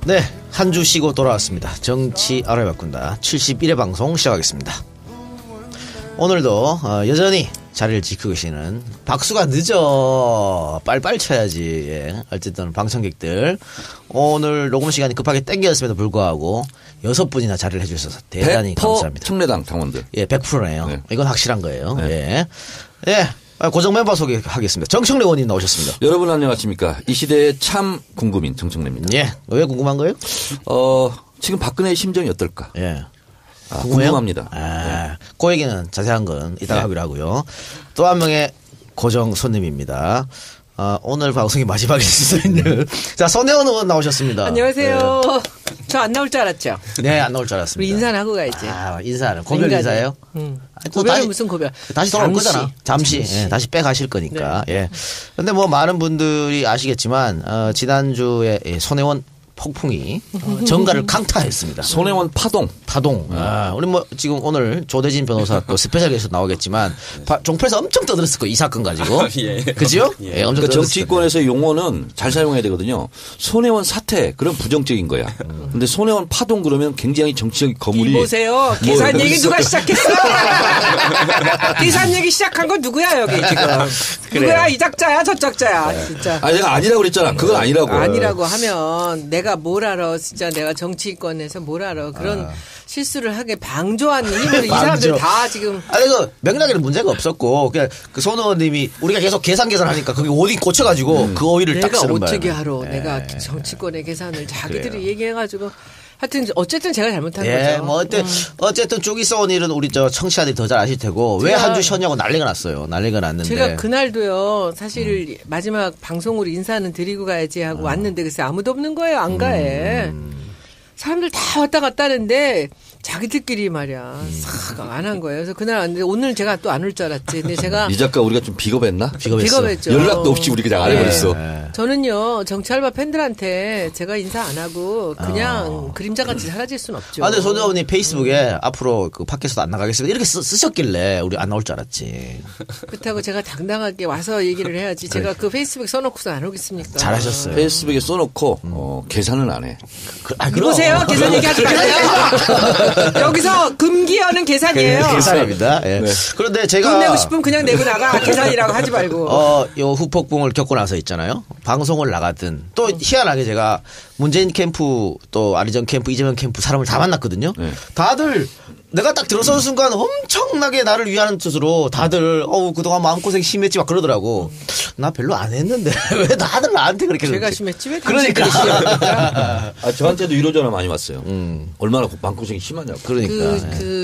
네, 한 주 쉬고 돌아왔습니다. 정치 알아야 바꾼다 71회 방송 시작하겠습니다. 오늘도 여전히 자리를 지키고 계시는 박수가 늦어 빨빨 쳐야지. 예. 어쨌든 방청객들 오늘 녹음 시간이 급하게 땡겨졌음에도 불구하고 6분이나 자리를 해주셔서 대단히 감사합니다. 청래당 당원들. 예, 100%네요. 네. 이건 확실한 거예요. 네. 예. 예. 고정 멤버 소개하겠습니다. 정청래 의원님 나오셨습니다. 여러분 안녕하십니까. 이 시대의 참 궁금인 정청래입니다. 예. 왜 궁금한 거예요? 지금 박근혜의 심정이 어떨까? 예. 궁금합니다. 네. 그 얘기는 자세한 건 이따가 하기로 하고요. 또 한 명의 고정 손님입니다. 오늘 방송이 마지막일 수도 있는. 자, 손혜원 의원 나오셨습니다. 안녕하세요. 네. 저 안 나올 줄 알았죠? 네, 안 나올 줄 알았습니다. 우리 인사는 하고 가야지. 인사는. 고별 인사예요? 고별은 무슨 고별? 다시 돌아올 거잖아. 잠시. 예, 다시 빼가실 거니까. 네. 예. 근데 뭐 많은 분들이 아시겠지만, 지난주에 손혜원 폭풍이 정가를 강타했습니다. 손혜원 파동. 우리 뭐 지금 오늘 조대진 변호사 또 스페셜 게스트 나오겠지만 종편에서 엄청 떠들었을 거예요. 이 사건 가지고. 예. 그죠? 예. 그러니까 정치권에서 용어는 잘 사용해야 되거든요. 손혜원 사태 그럼 부정적인 거야. 근데 손혜원 파동 그러면 굉장히 정치적 거물이. 보세요. 계산 얘기 누가 시작했어? 계산 얘기 시작한 건 누구야 여기 지금. 누구야 이 작자야 저 작자야. 네. 진짜. 아니 내가 아니라고 그랬잖아. 그건 아니라고. 아니라고 하면 내가 뭘 알아. 진짜 내가 정치권에서 뭘 알아. 그런 실수를 하게 방조하는 힘을 이 사람들 다 지금. 아니 그 맥락에는 문제가 없었고 그냥 그 손 의원님이 우리가 계속 계산하니까 거기 오딘 꽂혀가지고 그 오이를 딱 쓰는 내가 어떻게 바람에. 알아. 내가 정치권의 계산을 자기들이 그래요. 얘기해가지고. 하여튼 어쨌든 제가 잘못한 예, 거죠. 뭐 어쨌든 쪽이 써온 일은 우리 저 청취자들이 더 잘 아실 테고 왜 한 주 쉬었냐고 난리가 났어요. 난리가 났는데 제가 그날도요. 사실 마지막 방송으로 인사는 드리고 가야지 하고 왔는데 글쎄 아무도 없는 거예요. 안 가해. 사람들 다 왔다 갔다 하는데 자기들끼리 말이야 싹 안 한 거예요. 그래서 그날 왔는데 오늘 제가 또 안 올 줄 알았지. 근데 제가 이 작가 우리가 좀 비겁했나? 비겁했죠. 연락도 없이 우리 그냥 안 해버렸어. 네. 저는요 정치알바 팬들한테 제가 인사 안 하고 그냥 그림자같이 사라질 수는 없죠. 근데 손 의원님 페이스북에 앞으로 그 팟캐스트 안 나가겠습니다 이렇게 쓰셨길래 우리 안 나올 줄 알았지. 그렇다고 제가 당당하게 와서 얘기를 해야지. 제가 그 페이스북에 써놓고서 안 오겠습니까? 잘하셨어요. 페이스북에 써놓고 계산은 안 해. 보세요. 계산 얘기하지 마세요. 여기서 금기어는 계산이에요. 계산입니다. 예. 네. 그런데 제가 돈 내고 싶으면 그냥 내고 나가. 계산이라고 하지 말고. 요 후폭풍을 겪고 나서 있잖아요. 방송을 나가든 또 희한하게 제가 문재인 캠프 또 아리전 캠프 이재명 캠프 사람을 다 만났거든요. 네. 다들 내가 딱 들어서는 순간 엄청나게 나를 위하는 뜻으로 다들 그동안 마음고생 심했지 막 그러더라고. 나 별로 안 했는데 왜 다들 나한테 그렇게 제가 심했지 왜 그러니까 저한테도 위로 전화 많이 왔어요. 얼마나 마음고생이 심하냐고. 그러니까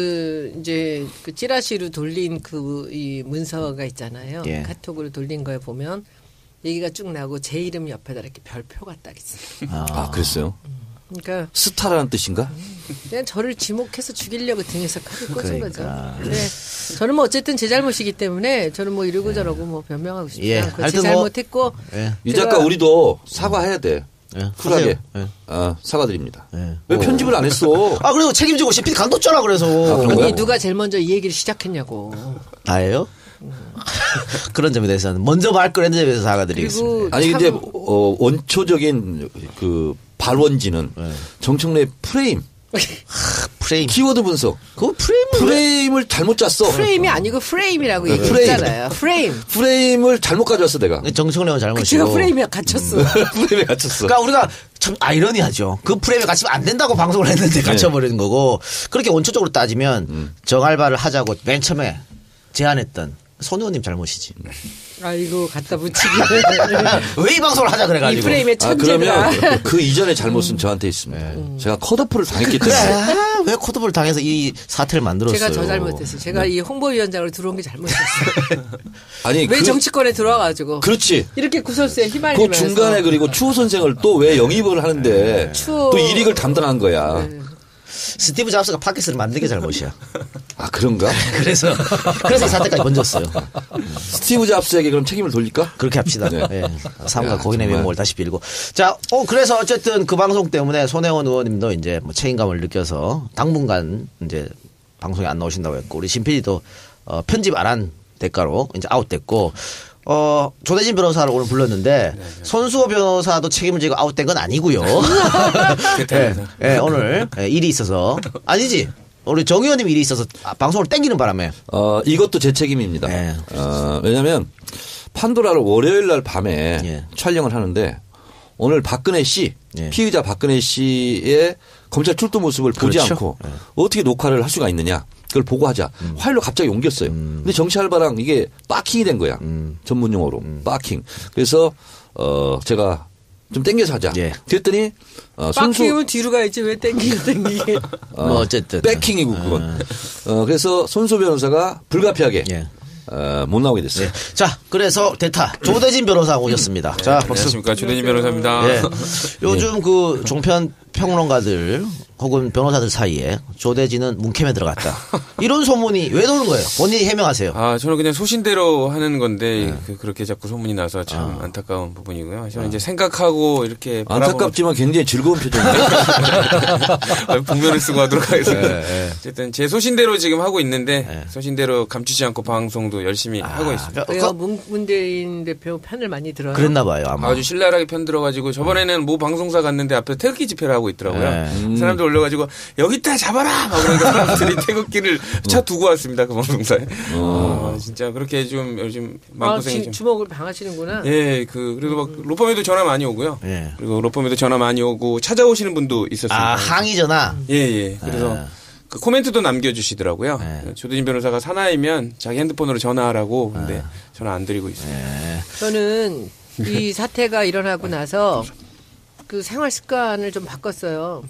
이제 그 찌라시로 돌린 이 문서가 있잖아요. 예. 카톡으로 돌린 거에 보면 얘기가 쭉 나고 제 이름 옆에다 이렇게 별표가 딱 있어요. 그랬어요? 그러니까 스타라는 뜻인가? 그냥 저를 지목해서 죽이려고 등에서 칼을 꽂은 거죠. 네. 저는 뭐 어쨌든 제 잘못이기 때문에 저는 뭐 이러고 저러고 뭐 변명하고 싶지 않고 제 잘못했고. 이 작가 우리도 사과해야 돼. 쿨하게. 사과드립니다. 네. 왜 편집을 안 했어? 그리고 책임지고 CPD 간뒀잖아 그래서. 아니 누가 제일 먼저 이 얘기를 시작했냐고. 나예요? 그런 점에 대해서는 먼저 말 꺼낸 점에 대해서 사과드리겠습니다. 아니 근데 원초적인 그 발원지는 정청래 프레임. 프레임. 키워드 분석. 그 프레임을 잘못 짰어. 프레임이 아니고 프레임이라고 얘기했잖아요. 프레임을 잘못 가져왔어 내가. 정청래가 잘못이고. 제가 프레임에 갇혔어. 프레임에 갇혔어. 그러니까 우리가 참 아이러니하죠. 그 프레임에 갇히면 안 된다고 방송을 했는데 갇혀버리는 거고. 그렇게 원초적으로 따지면 정알바를 하자고 맨 처음에 제안했던 손 의원님 잘못이지. 아이고 갖다 붙이기. 왜 이 방송을 하자 그래가지고. 이 프레임의 천재다. 그러면 그 이전의 잘못은 저한테 있습니다. 제가 컷오프를 당했기 때문에. 왜 컷오프를 당해서 이 사태를 만들었어요. 제가 저 잘못했어요. 제가 이 홍보위원장으로 들어온 게 잘못이었어요. 아니 왜 정치권에 들어와가지고. 그렇지. 이렇게 구설수에 휘말리면서. 그 중간에 그리고 추호 선생을 또 왜 영입을 하는데 또 일익을 담당한 거야. 스티브 잡스가 팟캐스트를 만든 게 잘못이야. 그런가? 그래서 이 사태까지 번졌어요. 스티브 잡스에게 그럼 책임을 돌릴까? 그렇게 합시다. 네. 네. 삼가 고인의 명목을 다시 빌고. 자, 그래서 어쨌든 그 방송 때문에 손혜원 의원님도 이제 뭐 책임감을 느껴서 당분간 이제 방송에 안 나오신다고 했고, 우리 신 PD도 편집 안 한 대가로 이제 아웃됐고, 조대진 변호사를 오늘 불렀는데 손수호 변호사도 책임을 지고 아웃된 건 아니고요. 네, 오늘 일이 있어서 아니지. 우리 정 의원님 일이 있어서 방송을 땡기는 바람에. 이것도 제 책임입니다. 네. 왜냐하면 판도라를 월요일 날 밤에 촬영을 하는데 오늘 박근혜 씨, 피의자 박근혜 씨의 검찰 출두 모습을 보지 그렇죠. 않고 어떻게 녹화를 할 수가 있느냐. 그걸 보고하자. 화일로 갑자기 옮겼어요. 근데 정치 알바랑 이게 빠킹이 된 거야. 전문 용어로 빠킹. 그래서 제가 좀 땡겨서 하자. 그랬더니 빠킹이면 뒤로 가야지 왜 땡기게. 어쨌든 백킹이고 그건. 그래서 손수 변호사가 불가피하게 못 나오게 됐어요. 자, 그래서 대타 조대진 변호사 오셨습니다. 자, 박수. 안녕하십니까. 조대진 변호사입니다. 요즘 그 종편 평론가들 혹은 변호사들 사이에 조대진은 문캠에 들어갔다. 이런 소문이 왜 도는 거예요? 본인이 해명하세요. 저는 그냥 소신대로 하는 건데 그렇게 자꾸 소문이 나서 참 안타까운 부분이고요. 저는 이제 생각하고 이렇게 안타깝지만 굉장히 즐거운 표정이에요. 분면을 쓰고 하도록 하겠습니다. 어쨌든 제 소신대로 지금 하고 있는데 소신대로 감추지 않고 방송도 열심히 하고 있습니다. 왜요? 문재인 대표 편을 많이 들어요. 그랬나 봐요. 아마. 아주 신랄하게 편들어가지고 저번에는 모 방송사 갔는데 앞에 태극기 집회를 하고 있더라고요. 사람들 올려가지고 여기 있다 잡아라 막 그러니까 사람들이 태극기를 차 두고 왔습니다. 그 방송사에. 진짜 그렇게 좀 요즘 마음고생이 좀. 주먹을 방하시는구나. 예, 그리고 막 로펌에도 전화 많이 오고요. 그리고 로펌에도 전화 많이 오고 찾아오시는 분도 있었습니다. 항의 전화. 예. 그래서 그 코멘트도 남겨주시더라고요. 조대진 변호사가 사나이면 자기 핸드폰으로 전화하라고. 근데 전화 안 드리고 있어요. 저는 이 사태가 일어나고 나서 그 생활 습관을 좀 바꿨어요.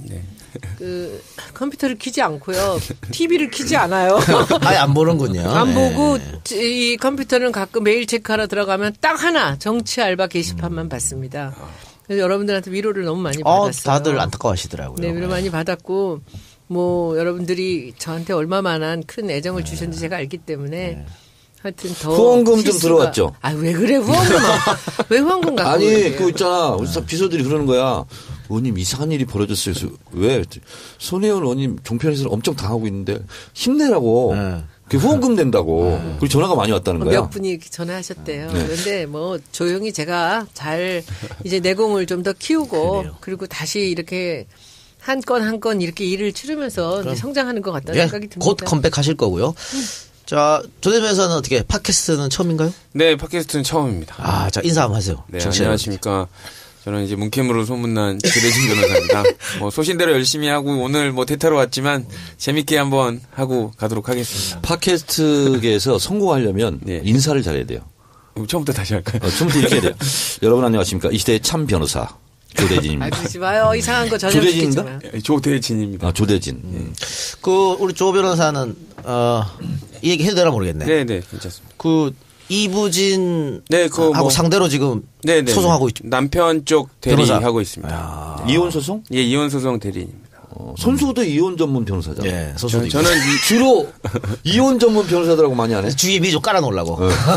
그 컴퓨터를 켜지 않고요. TV를 켜지 않아요. 아예 안 보는군요. 안 보고 이 컴퓨터는 가끔 메일 체크하러 들어가면 딱 하나 정치 알바 게시판만 봤습니다. 그래서 여러분들한테 위로를 너무 많이 받았어요. 다들 안타까워하시더라고요. 네, 위로 많이 받았고 뭐 여러분들이 저한테 얼마만한 큰 애정을 주셨는지 제가 알기 때문에 하여튼 더 후원금 좀 들어왔죠. 왜 그래 후원금? 왜 후원금 갖고 아니 그래요? 그거 있잖아. 우리 비서들이 그러는 거야. 의원님 이상한 일이 벌어졌어요. 그래서 왜? 손혜원 의원님 종편에서는 엄청 당하고 있는데 힘내라고. 그게 후원금 된다고. 그리고 전화가 많이 왔다는 거야. 몇 분이 전화하셨대요. 그런데 뭐 조용히 제가 잘 이제 내공을 좀 더 키우고 그리고 다시 이렇게 한 건 한 건 이렇게 일을 치르면서 이제 성장하는 것 같다는 생각이 듭니다. 곧 컴백하실 거고요. 자, 조대진 변호사는 어떻게 팟캐스트는 처음인가요? 네, 팟캐스트는 처음입니다. 자, 인사 한번 하세요. 네, 안녕하십니까. 저는 이제 문캠으로 소문난 조대진 변호사입니다. 소신대로 열심히 하고 오늘 대타로 왔지만 재밌게 한번 하고 가도록 하겠습니다. 팟캐스트계에서 성공하려면 인사를 잘해야 돼요. 처음부터 다시 할까요? 처음부터 이렇게 해야 돼요. 여러분 안녕하십니까. 이 시대의 참 변호사 조대진입니다. 그러지 마요. 이상한 거 전혀 조대진인가? 조대진입니다. 조대진. 우리 조 변호사는 이 얘기 해도 되나 모르겠네. 네, 괜찮습니다. 이부진 그거 하고 상대로 지금 소송하고 있죠. 남편 쪽 대리하고 있습니다. 이혼 소송? 예, 이혼 소송 대리입니다. 손수호도 이혼 전문 변호사죠. 예, 소송도 저는 주로 이혼 전문 변호사들하고 많이 하네. 주위에 미조 깔아놓으려고.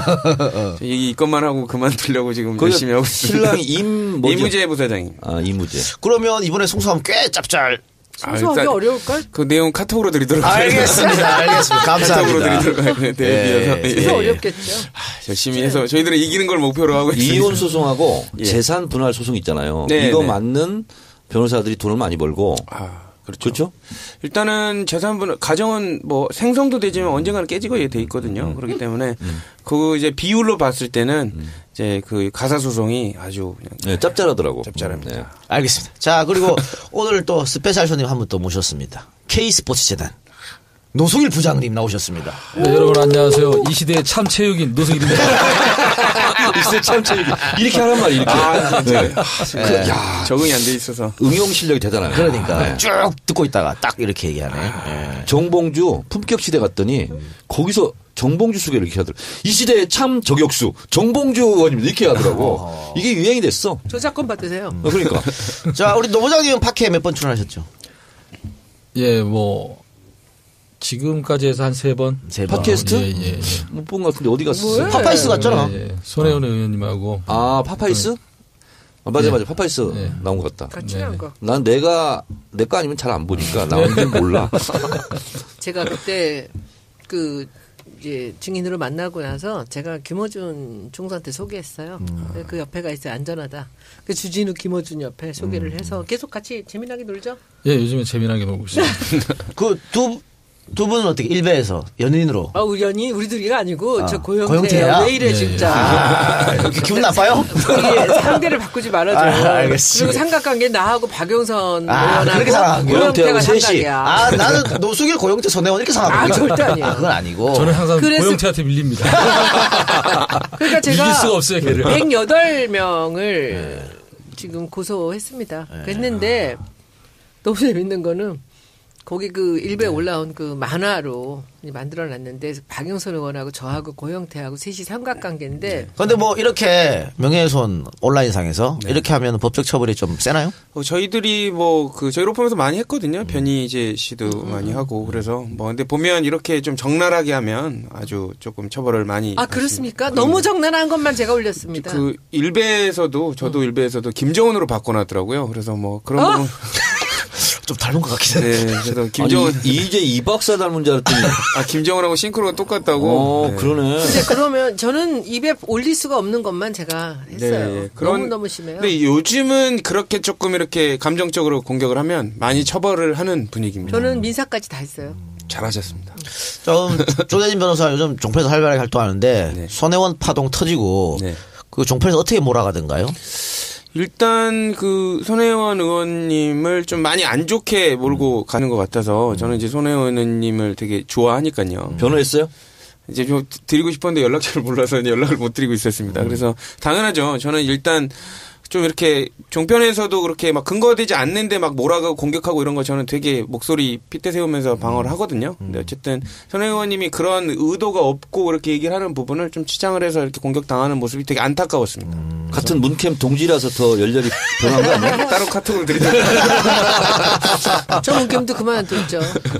이것만 하고 그만두려고 지금 열심히 하고 있습니다. 신랑이 이무재 부사장입니다. 이무재. 그러면 이번에 송수하면 꽤 짭짤. 송수하기 어려울걸? 그 내용 카톡으로 드리도록 알겠습니다. 감사합니다. 카톡으로 드리도록 그래서 어렵겠죠. 열심히 해서 저희들은 이기는 걸 목표로 하고 있습니다. 이혼 소송하고 재산 분할 소송 있잖아요. 이거 맞는 변호사들이 돈을 많이 벌고. 그렇죠. 일단은 재산분 가정은 생성도 되지만 언젠가는 깨지고 돼 있거든요. 그렇기 때문에 그 이제 비율로 봤을 때는 이제 그 가사 소송이 아주 그냥 짭짤하더라고. 짭짤합니다. 네. 알겠습니다. 자, 그리고 오늘 또 스페셜 손님 한 분 또 모셨습니다. K스포츠재단 노승일 부장님 나오셨습니다. 네, 여러분 안녕하세요. 이 시대의 참 체육인 노승일입니다. 이 시대 참 체육인 이렇게 하란 말이 이렇게. 적응이 안 돼 있어서 응용 실력이 대단하네요. 그러니까 쭉 듣고 있다가 딱 이렇게 얘기하네. 정봉주 품격 시대 갔더니 거기서 정봉주 소개를 이렇게 하더라고. 이 시대의 참 저격수 정봉주 의원님 이렇게 하더라고. 이게 유행이 됐어. 저작권 받으세요. 그러니까. 자, 우리 노 부장님은 팟캐에 몇 번 출연하셨죠? 예, 지금까지 해서 한 3번. 팟캐스트? 예. 못 본 것 같은데 어디 갔어? 파파이스 갔잖아. 예. 손혜원 의원님하고. 파파이스? 맞아. 파파이스 나온 것 같다. 같이 한 거. 난 내 거 아니면 잘 안 보니까 나오는지 몰라. 제가 그때 이제 증인으로 만나고 나서 제가 김어준 총수한테 소개했어요. 그 옆에가 있어요. 안전하다. 그 주진우 김어준 옆에 소개를 해서 계속 같이 재미나게 놀죠. 예, 요즘에 재미나게 놀고 있어요. 그 두 분은 어떻게 일베에서 연인으로? 우리 연인 우리 둘이가 아니고 저 고영태야? 고영태야. 왜 이래 진짜. 기분 나빠요? 우리 상대를 바꾸지 말아줘. 알겠습니다. 그리고 삼각관계 나하고 박영선 의원하고 그렇게 생각한 거예요? 고영태가 셋이. 삼각이야. 나는 노숙일 고영태 손혜원 이렇게 생각합니다. 절대 아니에요. 그건 아니고. 저는 항상 그래서- 고영태한테 밀립니다. 그러니까 제가 이길 수가 없어요, 걔를. 108명을 지금 고소했습니다. 했는데 너무 재밌는 거는 거기 그 일베 올라온 그 만화로 만들어놨는데 박영선 의원하고 저하고 고영태하고 셋이 삼각관계인데 근데 뭐 이렇게 명예훼손 온라인상에서 이렇게 하면 법적 처벌이 좀 세나요? 저희들이 뭐 그 저희 로펌에서 많이 했거든요. 변희재 씨도 많이 하고 그래서 뭐 근데 보면 이렇게 좀 적나라하게 하면 아주 조금 처벌을 많이 그렇습니까? 너무 적나라한 것만 제가 올렸습니다. 그 일베에서도 저도 일베에서도 김정은으로 바꿔놨더라고요. 그래서 뭐 그런 부분 좀 닮은 것 같긴 해. 네, 그래서 김정은 이제 이 박사 닮은 줄 알았더니. 김정은하고 싱크로가 똑같다고. 네. 그러네. 근데 그러면 저는 입에 올릴 수가 없는 것만 제가 했어요. 네, 너무 심해요. 근데 요즘은 그렇게 조금 이렇게 감정적으로 공격을 하면 많이 처벌을 하는 분위기입니다. 저는 민사까지 다 했어요. 잘하셨습니다. 좀 조대진 변호사 요즘 종편에서 활발하게 활동하는데 네. 손혜원 파동 터지고 네. 그 종편에서 어떻게 몰아가던가요? 일단 그 손혜원 의원님을 좀 많이 안 좋게 몰고 가는 것 같아서 저는 이제 손혜원 의원님을 되게 좋아하니까요. 변호했어요? 이제 좀 드리고 싶었는데 연락처를 몰라서 이제 연락을 못 드리고 있었습니다. 그래서 당연하죠. 저는 일단 좀 이렇게 종편에서도 그렇게 막 근거되지 않는데 막 몰아가고 공격하고 이런 거 저는 되게 목소리 핏대 세우면서 방어를 하거든요. 근데 어쨌든 손 의원님이 그런 의도가 없고 그렇게 얘기를 하는 부분을 좀 치장을 해서 이렇게 공격당하는 모습이 되게 안타까웠습니다. 같은 문캠 동지라서 더 열렬히 변한 거 아니에요? 따로 카톡을 드리죠. 저 문캠도 그만뒀죠.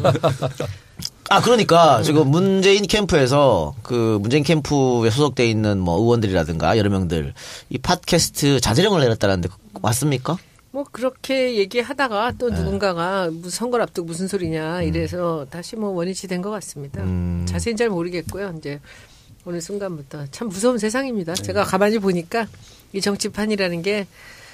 그러니까 지금 문재인 캠프에서 그 문재인 캠프에 소속돼 있는 뭐 의원들이라든가 여러 명들 이 팟캐스트 자제령을 내렸다는데 맞습니까? 뭐 그렇게 얘기하다가 또 누군가가 무슨 선거를 앞두고 무슨 소리냐 이래서 다시 뭐 원위치 된 것 같습니다. 자세히는 잘 모르겠고요. 이제 어느 순간부터 참 무서운 세상입니다. 제가 가만히 보니까 이 정치판이라는 게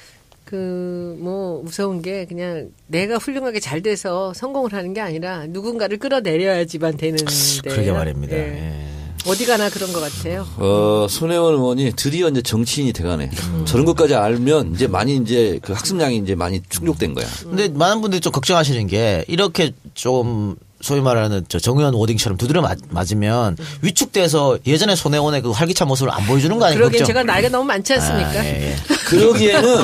뭐 무서운 게 그냥 내가 훌륭하게 잘 돼서 성공을 하는 게 아니라 누군가를 끌어내려야지만 되는데. 그러게 말입니다. 예. 어디 가나 그런 것 같아요. 손혜원 의원이 드디어 이제 정치인이 돼가네. 저런 것까지 알면 이제 많이 이제 그 학습량이 이제 많이 충족된 거야. 근데 많은 분들이 좀 걱정하시는 게 이렇게 좀 소위 말하는 정의원 워딩처럼 두드려 맞으면 위축돼서 예전에 손혜원의 그 활기찬 모습을 안 보여주는 거 아닌가 그러기엔 걱정. 제가 나이가 너무 많지 않습니까? 예. 그러기에는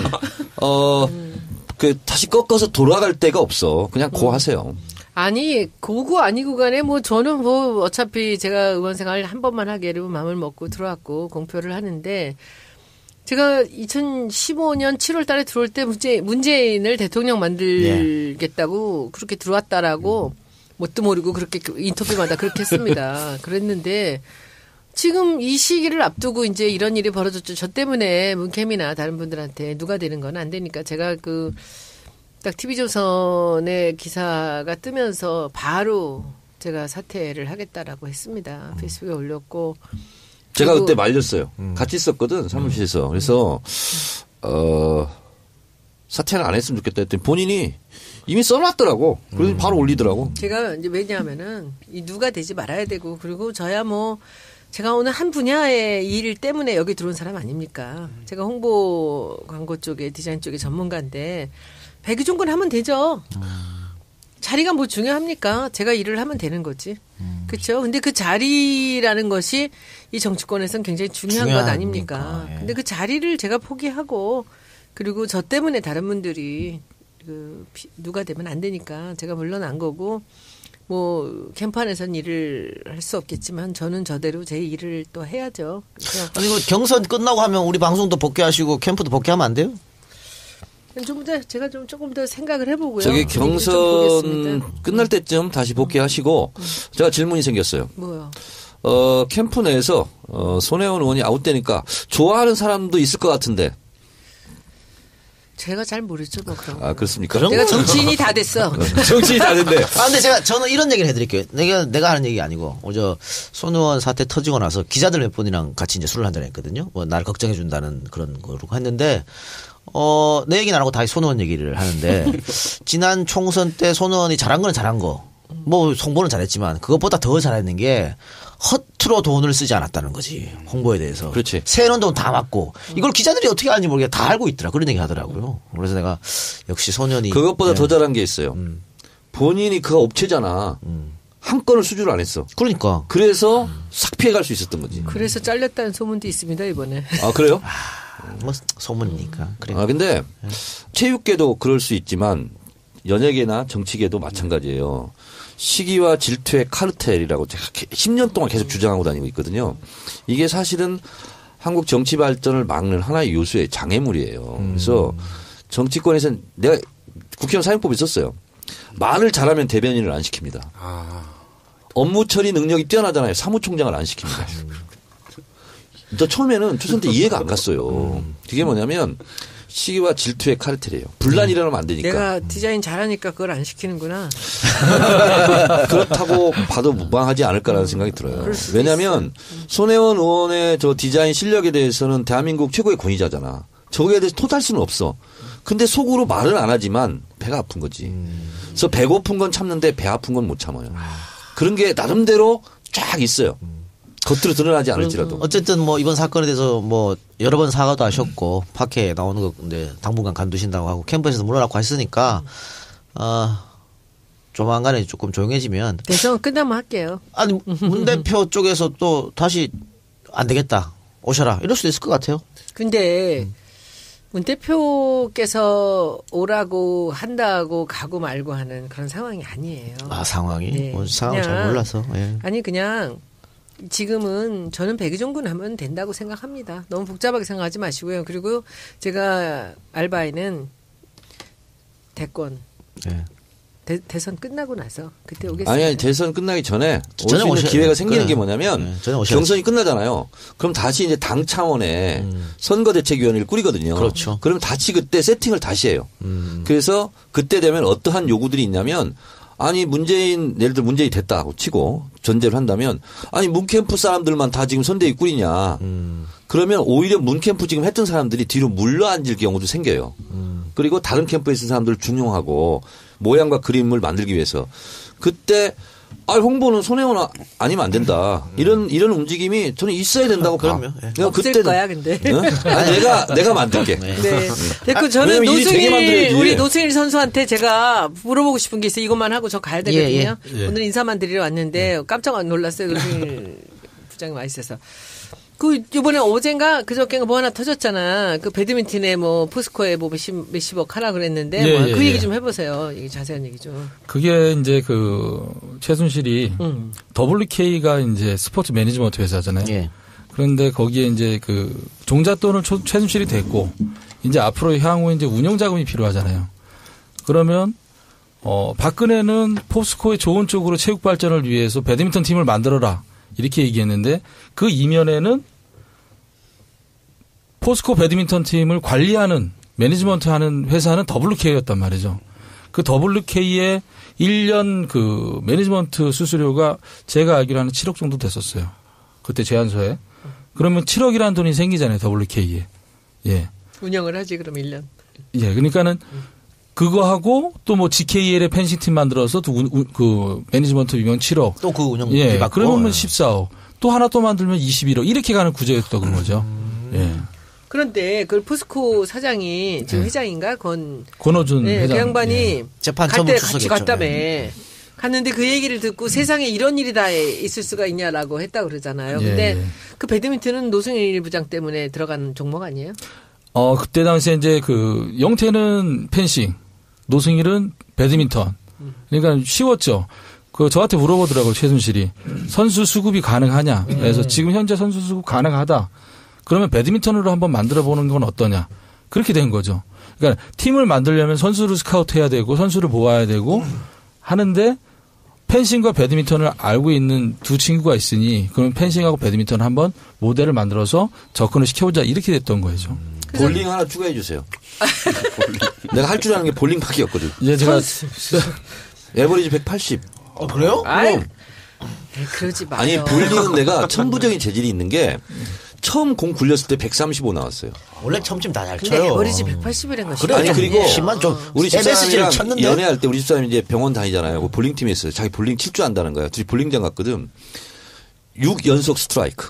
그 다시 꺾어서 돌아갈 데가 없어. 그냥 고하세요. 아니 고고 아니고 간에 뭐 저는 뭐 어차피 제가 의원 생활 한 번만 하기로 마음을 먹고 들어왔고 공표를 하는데 제가 2015년 7월 달에 들어올 때 문재인을 대통령 만들겠다고 그렇게 들어왔다라고 뭣도 모르고 그렇게 인터뷰마다 그렇게 했습니다. 그랬는데 지금 이 시기를 앞두고 이제 이런 일이 벌어졌죠. 저 때문에 문캠이나 다른 분들한테 누가 되는 건 안 되니까 제가 딱 TV조선의 기사가 뜨면서 바로 제가 사퇴를 하겠다라고 했습니다. 페이스북에 올렸고. 제가 그때 말렸어요. 같이 있었거든, 사무실에서. 그래서, 사퇴는 안 했으면 좋겠다 했더니 본인이 이미 써놨더라고. 그래서 바로 올리더라고. 제가 이제 왜냐하면은 누가 되지 말아야 되고 그리고 저야 뭐 제가 오늘 한 분야의 일 때문에 여기 들어온 사람 아닙니까? 제가 홍보 광고 쪽에 디자인 쪽에 전문가인데 백의종군 하면 되죠. 자리가 뭐 중요합니까? 제가 일을 하면 되는 거지. 그렇죠? 근데 그 자리라는 것이 이 정치권에서는 굉장히 중요한 것 아닙니까? 예. 근데 그 자리를 제가 포기하고 그리고 저 때문에 다른 분들이 누가 되면 안 되니까 제가 물러난 거고 뭐 캠프 안에서는 일을 할 수 없겠지만 저는 저대로 제 일을 또 해야죠. 그래서 아니 그 경선 끝나고 하면 우리 방송도 복귀하시고 캠프도 복귀하면 안 돼요? 좀 더 제가 조금 더 생각을 해보고요. 저기 좀 경선 보겠습니다. 끝날 때쯤 다시 복귀하시고 제가 질문이 생겼어요. 뭐요? 캠프 내에서 손혜원 의원이 아웃되니까 좋아하는 사람도 있을 것 같은데. 제가 잘 모르죠, 뭐 그런 거. 아, 그렇습니까? 내가 정치인이 다 됐어. 정치인이 다 된대. 근데 저는 이런 얘기를 해드릴게요. 내가 하는 얘기 아니고, 손의원 사태 터지고 나서 기자들 몇 분이랑 같이 이제 술을 한잔 했거든요. 뭐, 나를 걱정해준다는 그런 거로 했는데, 내 얘기는 안 하고 다시 손의원 얘기를 하는데, 지난 총선 때 손의원이 잘한 건 잘한 거, 뭐, 홍보는 잘했지만, 그것보다 더 잘했는 게, 허투루 돈을 쓰지 않았다는 거지. 홍보에 대해서. 그렇지. 새는 돈 다 맞고. 이걸 기자들이 어떻게 아는지 모르겠 다 알고 있더라. 그런 얘기 하더라고요. 그래서 내가 역시 소년이. 그것보다 더 잘한 게 있어요. 본인이 그 업체잖아. 한 건을 수주를 안 했어. 그러니까. 그래서 싹 피해갈 수 있었던 거지. 그래서 잘렸다는 소문도 있습니다, 이번에. 아, 그래요? 뭐 소문이니까. 그래. 아, 근데 체육계도 그럴 수 있지만 연예계나 정치계도 마찬가지예요. 시기와 질투의 카르텔이라고 제가 10년 동안 계속 주장하고 다니고 있거든요. 이게 사실은 한국 정치 발전을 막는 하나의 요소의 장애물이에요. 그래서 정치권에서는 내가 국회의원 사용법이 있었어요. 말을 잘하면 대변인을 안 시킵니다. 업무 처리 능력이 뛰어나잖아요. 사무총장을 안 시킵니다. 저 처음에는 초선 때 이해가 안 갔어요. 그게 뭐냐면 시기와 질투의 카르텔이에요. 분란이 일어나면 안 되니까. 내가 디자인 잘하니까 그걸 안 시키는구나. 그렇다고 봐도 무방하지 않을까라는 생각이 들어요. 왜냐하면 손혜원 의원의 저 디자인 실력에 대해서는 대한민국 최고의 권위자잖아. 저거에 대해서 토달 수는 없어. 근데 속으로 말은 안 하지만 배가 아픈 거지. 그래서 배고픈 건 참는데 배 아픈 건 못 참아요. 그런 게 나름대로 쫙 있어요. 겉으로 드러나지 않을지라도. 어쨌든 뭐 이번 사건에 대해서 뭐 여러 번 사과도 하셨고 파케에 나오는 거 근데 당분간 간두신다고 하고 캠프에서도 물러나고 했으니까 조만간에 조금 조용해지면 대선 끝나면 할게요. 아니 문 대표 쪽에서 또 다시 안 되겠다 오셔라 이럴 수도 있을 것 같아요. 근데 문 대표께서 오라고 한다고 가고 말고 하는 그런 상황이 아니에요. 아 상황이 네. 뭐 상황을 잘 몰라서. 예. 아니 그냥 지금은 저는 백의종군 하면 된다고 생각합니다. 너무 복잡하게 생각하지 마시고요. 그리고 제가 알바에는 대권 예. 대선 끝나고 나서 그때 오겠습니다. 아니 대선 끝나기 전에 올 수 전에 있는 오셔야 기회가 돼요. 생기는 그래. 게 뭐냐면 네, 전에 오셔야지. 경선이 끝나잖아요. 그럼 다시 이제 당 차원의 선거대책위원회를 꾸리거든요. 그렇죠. 그럼 다시 그때 세팅을 다시 해요. 그래서 그때 되면 어떠한 요구들이 있냐면 아니 문재인 예를 들어 문재인이 됐다고 치고 전제를 한다면 아니 문캠프 사람들만 다 지금 선대위 꾸리냐. 그러면 오히려 문캠프 지금 했던 사람들이 뒤로 물러앉을 경우도 생겨요. 그리고 다른 캠프에 있는 사람들을 중용하고 모양과 그림을 만들기 위해서 그때 홍보는 손혜원 아니면 안 된다. 이런 움직임이 저는 있어야 된다고 봐. 그럼요. 예. 내가 없을 그때는 거야 근데. 아니, 내가 만들게. 네. 됐고 저는 왜냐면 일이 되게 만들어야지. 우리 노승일 선수한테 제가 물어보고 싶은 게 있어요. 이것만 하고 저 가야 되거든요. 예. 오늘 인사만 드리러 왔는데 깜짝 놀랐어요. 노승일 부장님 와 있어서. 그 이번에 어젠가 그저께가 뭐 하나 터졌잖아. 그 배드민턴에 뭐 포스코에 뭐 몇십억 하라 그랬는데 예, 뭐 예, 그 얘기 예. 좀 해보세요. 이게 자세한 얘기 좀. 그게 이제 그 최순실이 WK가 이제 스포츠 매니지먼트 회사잖아요. 예. 그런데 거기에 이제 그 종잣돈을 최순실이 됐고 이제 앞으로 향후 이제 운영 자금이 필요하잖아요. 그러면 박근혜는 포스코의 좋은 쪽으로 체육 발전을 위해서 배드민턴 팀을 만들어라. 이렇게 얘기했는데 그 이면에는 포스코 배드민턴 팀을 관리하는 매니지먼트 하는 회사는 WK였단 말이죠. 그 WK의 1년 그 매니지먼트 수수료가 제가 알기로 한 7억 정도 됐었어요. 그때 제안서에. 그러면 7억이라는 돈이 생기잖아요. WK에. 예. 운영을 하지 그럼 1년. 예. 그러니까는 그거하고 또 뭐 GKL의 펜싱팀 만들어서 그 매니지먼트 비용 7억. 또 그 운영 예. 받고. 그러면 14억. 또 하나 또 만들면 21억. 이렇게 가는 구조였던 거죠. 예. 그런데 그 포스코 사장이 지금 회장인가? 권호준 네, 회장. 그 양반이 예. 재판 갈 때 같이 출석했죠. 갔다며. 예. 갔는데 그 얘기를 듣고 세상에 이런 일이 다 있을 수가 있냐라고 했다고 그러잖아요. 근데 예. 그 배드민턴은 노승일 부장 때문에 들어간 종목 아니에요? 그때 당시에 이제 그 영태는 펜싱, 노승일은 배드민턴. 그러니까 쉬웠죠. 그 저한테 물어보더라고요, 최순실이. 선수 수급이 가능하냐. 그래서 지금 현재 선수 수급 가능하다. 그러면 배드민턴으로 한번 만들어 보는 건 어떠냐. 그렇게 된 거죠. 그러니까 팀을 만들려면 선수를 스카우트 해야 되고 선수를 모아야 되고 하는데 펜싱과 배드민턴을 알고 있는 두 친구가 있으니 그러면 펜싱하고 배드민턴 한번 모델을 만들어서 접근을 시켜보자 이렇게 됐던 거죠. 볼링 하나 추가해 주세요. 내가 할 줄 아는 게 볼링밖에없거든. 이제 제가 에버리지 180. 그래요? 아이, 그러지 마요. 아니 볼링은 내가 천부적인 재질이 있는 게 처음 공 굴렸을 때 135 나왔어요. 원래 처음쯤 다 잘 근데 쳐요. 에버리지 180이란 거. 그래, 아니 그리고 10만 좀 우리 MSG를 집사람이랑 쳤는데 연애할 때 우리 집사람이 이제 병원 다니잖아요. 그 볼링팀에 있어요. 자기 볼링 칠 줄 안다는 거야. 둘이 볼링장 갔거든. 6연속 스트라이크.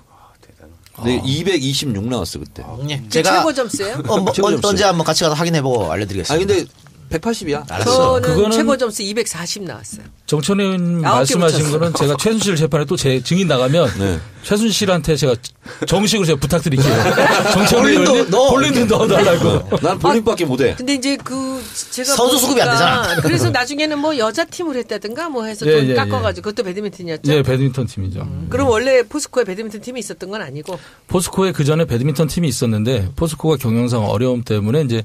근데 226 나왔어 그때. 제가 최고 점수예요? 최고 점수. 언제 한번 같이 가서 확인해보고 알려드리겠습니다. 아니 근데 180이야. 알았어. 저는 그거는- 최고 점수 240 나왔어요. 정천님 9개 말씀하신 붙였어. 거는 제가 최순실 재판에 또 제 증인 나가면 네. 최순실한테 제가 정식으로 제가 부탁드릴게요. 정천 볼링도 의원님 넣어. 볼링도 넣어달라고. 난 볼링밖에 못해. 근데 이제 그 제가 선수 수급이 안 보니까 되잖아. 그래서 나중에는 뭐 여자 팀을 했다든가 뭐 해서 예, 돈 예, 깎아가지고 그것도 배드민턴이었죠. 예, 배드민턴 팀이죠. 그럼 원래 포스코에 배드민턴 팀이 있었던 건 아니고. 포스코에 그 전에 배드민턴 팀이 있었는데 포스코가 경영상 어려움 때문에 이제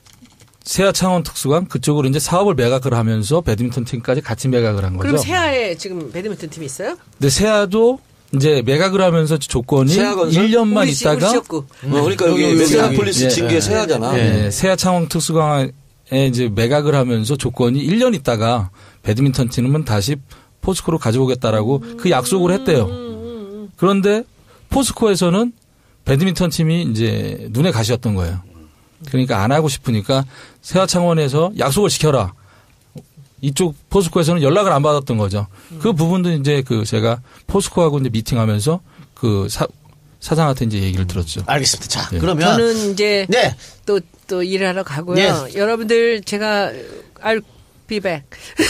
세아 창원 특수관 그쪽으로 이제 사업을 매각을 하면서 배드민턴 팀까지 같이 매각을 한 거죠. 그럼 세아에 지금 배드민턴 팀이 있어요? 근데 세아도 이제 매각을 하면서 조건이 세아건설? 1년만 우리 있다가 지역구. 그러니까 여기 여기, 메트로폴리스 여기. 진 게 세하잖아. 예, 세아 창원 특수관에 이제 매각을 하면서 조건이 1년 있다가 배드민턴 팀은 다시 포스코로 가져오겠다라고 그 약속을 했대요. 그런데 포스코에서는 배드민턴 팀이 이제 눈에 가시였던 거예요. 그러니까 안 하고 싶으니까 세아창원에서 약속을 지켜라. 이쪽 포스코에서는 연락을 안 받았던 거죠. 그 부분도 이제 그 제가 포스코하고 이제 미팅하면서 그 사장한테 이제 얘기를 들었죠. 알겠습니다. 자, 예. 그러면 저는 이제 네. 또 일을 하러 가고요. 네. 여러분들 제가 I'll be back.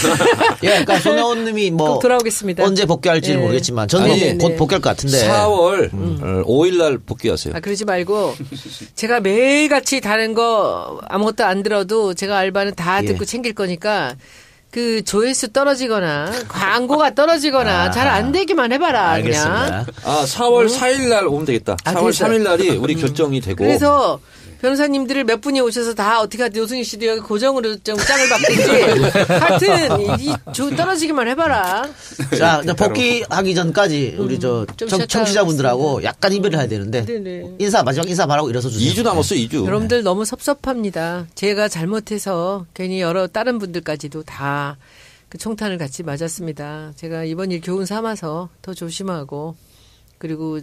예, 그러니까 손혜원 님이 뭐 꼭 돌아오겠습니다. 언제 복귀할지 는 네. 모르겠지만 저는 아니, 곧 복귀할 것 같은데. 4월 5일 날 복귀하세요. 아, 그러지 말고 제가 매일같이 다른 거 아무것도 안 들어도 제가 알바는 다 듣고 챙길 거니까 그 조회수 떨어지거나 광고가 떨어지거나 잘 안 되기만 해봐라. 알겠습니다. 그냥. 4월 4일 날 오면 되겠다. 아, 4월 그래서- 3일 날이 우리 결정이 되고. 그래서 변호사님들을 몇 분이 오셔서 다 어떻게 하든 노승희 씨도 여기 고정으로 좀 짱을 받든지 하여튼 이 떨어지기만 해봐라. 자, 이제 복귀하기 전까지 우리 저 좀 쉬었다 청취자분들하고 약간 인별을 해야 되는데 네네. 마지막 인사 바라고 일어서 주세요. 2주 남았어, 2주. 여러분들 너무 섭섭합니다. 제가 잘못해서 괜히 여러 다른 분들까지도 다 그 총탄을 같이 맞았습니다. 제가 이번 일 교훈 삼아서 더 조심하고 그리고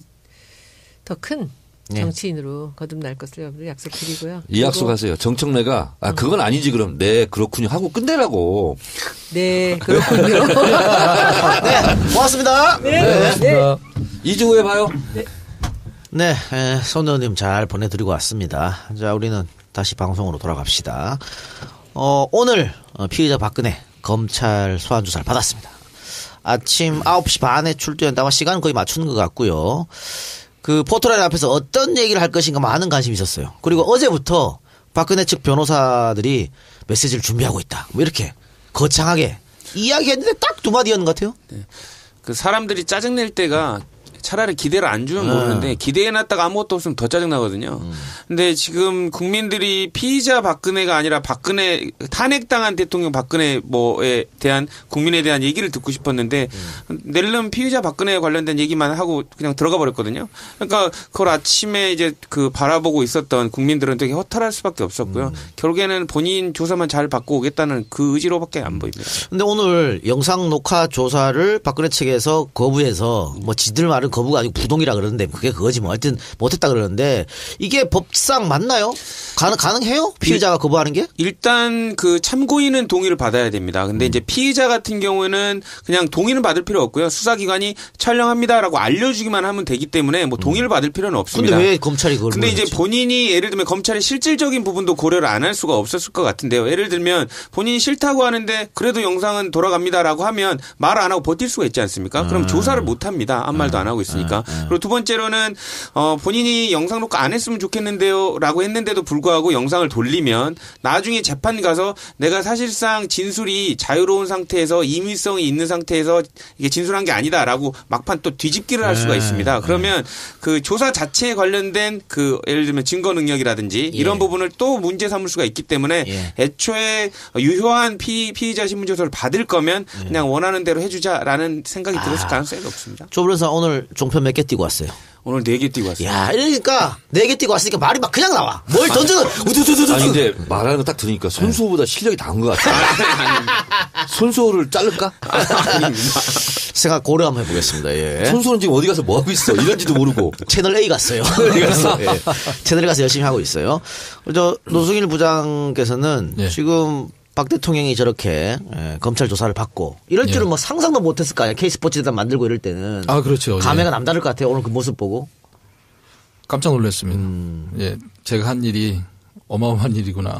더 큰 정치인으로 거듭날 것을 여러분들 약속드리고요. 이 약속하세요. 정청래가 그건 아니지 그럼 네 그렇군요 하고 끝내라고. 네, 그렇군요. 네, 고맙습니다. 네. 2주 후에 봐요. 네, 손혜원님 잘 보내드리고 왔습니다. 자, 우리는 다시 방송으로 돌아갑시다. 오늘 피의자 박근혜 검찰 소환 조사를 받았습니다. 아침 9시 반에 출두했다가 시간은 거의 맞추는 것 같고요. 그 포토라인 앞에서 어떤 얘기를 할 것인가 많은 관심이 있었어요. 그리고 어제부터 박근혜 측 변호사들이 메시지를 준비하고 있다. 뭐 이렇게 거창하게 이야기했는데 딱 두 마디였는 것 같아요. 그 사람들이 짜증낼 때가 차라리 기대를 안 주면 모르는데 기대해놨다가 아무것도 없으면 더 짜증나거든요. 근데 지금 국민들이 피의자 박근혜가 아니라 박근혜 탄핵당한 대통령 박근혜 뭐에 대한 국민에 대한 얘기를 듣고 싶었는데 낼름 피의자 박근혜에 관련된 얘기만 하고 그냥 들어가 버렸거든요. 그러니까 그걸 아침에 이제 그 바라보고 있었던 국민들은 되게 허탈할 수밖에 없었고요. 결국에는 본인 조사만 잘 받고 오겠다는 그 의지로밖에 안 보입니다. 근데 오늘 영상 녹화 조사를 박근혜 측에서 거부해서 뭐 지들 말은 거부가 아니고 부동이라 그러는데 그게 그거지 뭐 하여튼 못했다 그러는데 이게 법상 맞나요? 가능해요? 피의자가 거부하는 게? 일단 그 참고인은 동의를 받아야 됩니다. 근데 이제 피의자 같은 경우는 그냥 동의는 받을 필요 없고요. 수사기관이 촬영합니다라고 알려주기만 하면 되기 때문에 뭐 동의를 받을 필요는 없습니다. 근데 왜 검찰이 그걸 근데 이제 몰랐지? 본인이 예를 들면 검찰의 실질적인 부분도 고려를 안 할 수가 없었을 것 같은데요. 예를 들면 본인이 싫다고 하는데 그래도 영상은 돌아갑니다라고 하면 말 안 하고 버틸 수가 있지 않습니까? 그럼 조사를 못 합니다. 아무 말도 안 하고 나오고 있으니까. 그리고 두 번째로는 본인이 영상 녹화 안 했으면 좋겠는데요라고 했는데도 불구하고 영상을 돌리면 나중에 재판 가서 내가 사실상 진술이 자유로운 상태에서 임의성이 있는 상태에서 이게 진술한 게 아니다라고 막판 또 뒤집기를 할 수가 있습니다. 그러면 그 조사 자체에 관련된 그 예를 들면 증거 능력이라든지 이런 부분을 또 문제 삼을 수가 있기 때문에 애초에 유효한 피의자 신문조서를 받을 거면 그냥 원하는 대로 해주자라는 생각이 들었을 가능성이 높습니다. 조 변호사 오늘 종편 몇 개 띄고 왔어요? 오늘 4개 띄고 왔어요. 야, 이러니까 4개 띄고 왔으니까 말이 막 그냥 나와. 뭘 던져도 우두두두두. 아니 근데 말하는 거 딱 들으니까 손수호보다 실력이 나은 것 같아. 손수호를 자를까? 생각 고려 한번 해보겠습니다. 예. 손수호는 지금 어디 가서 뭐 하고 있어? 이런지도 모르고. 채널 A 갔어요. 예. 채널 A 가서 열심히 하고 있어요. 저 노승일 부장께서는 지금 박 대통령이 저렇게 검찰 조사를 받고 이럴 줄은 뭐 상상도 못했을 거 아니에요. K스포츠재단 만들고 이럴 때는. 아, 그렇죠. 감회가 남다를 것 같아요. 오늘 그 모습 보고. 깜짝 놀랐습니다. 예, 제가 한 일이 어마어마한 일이구나.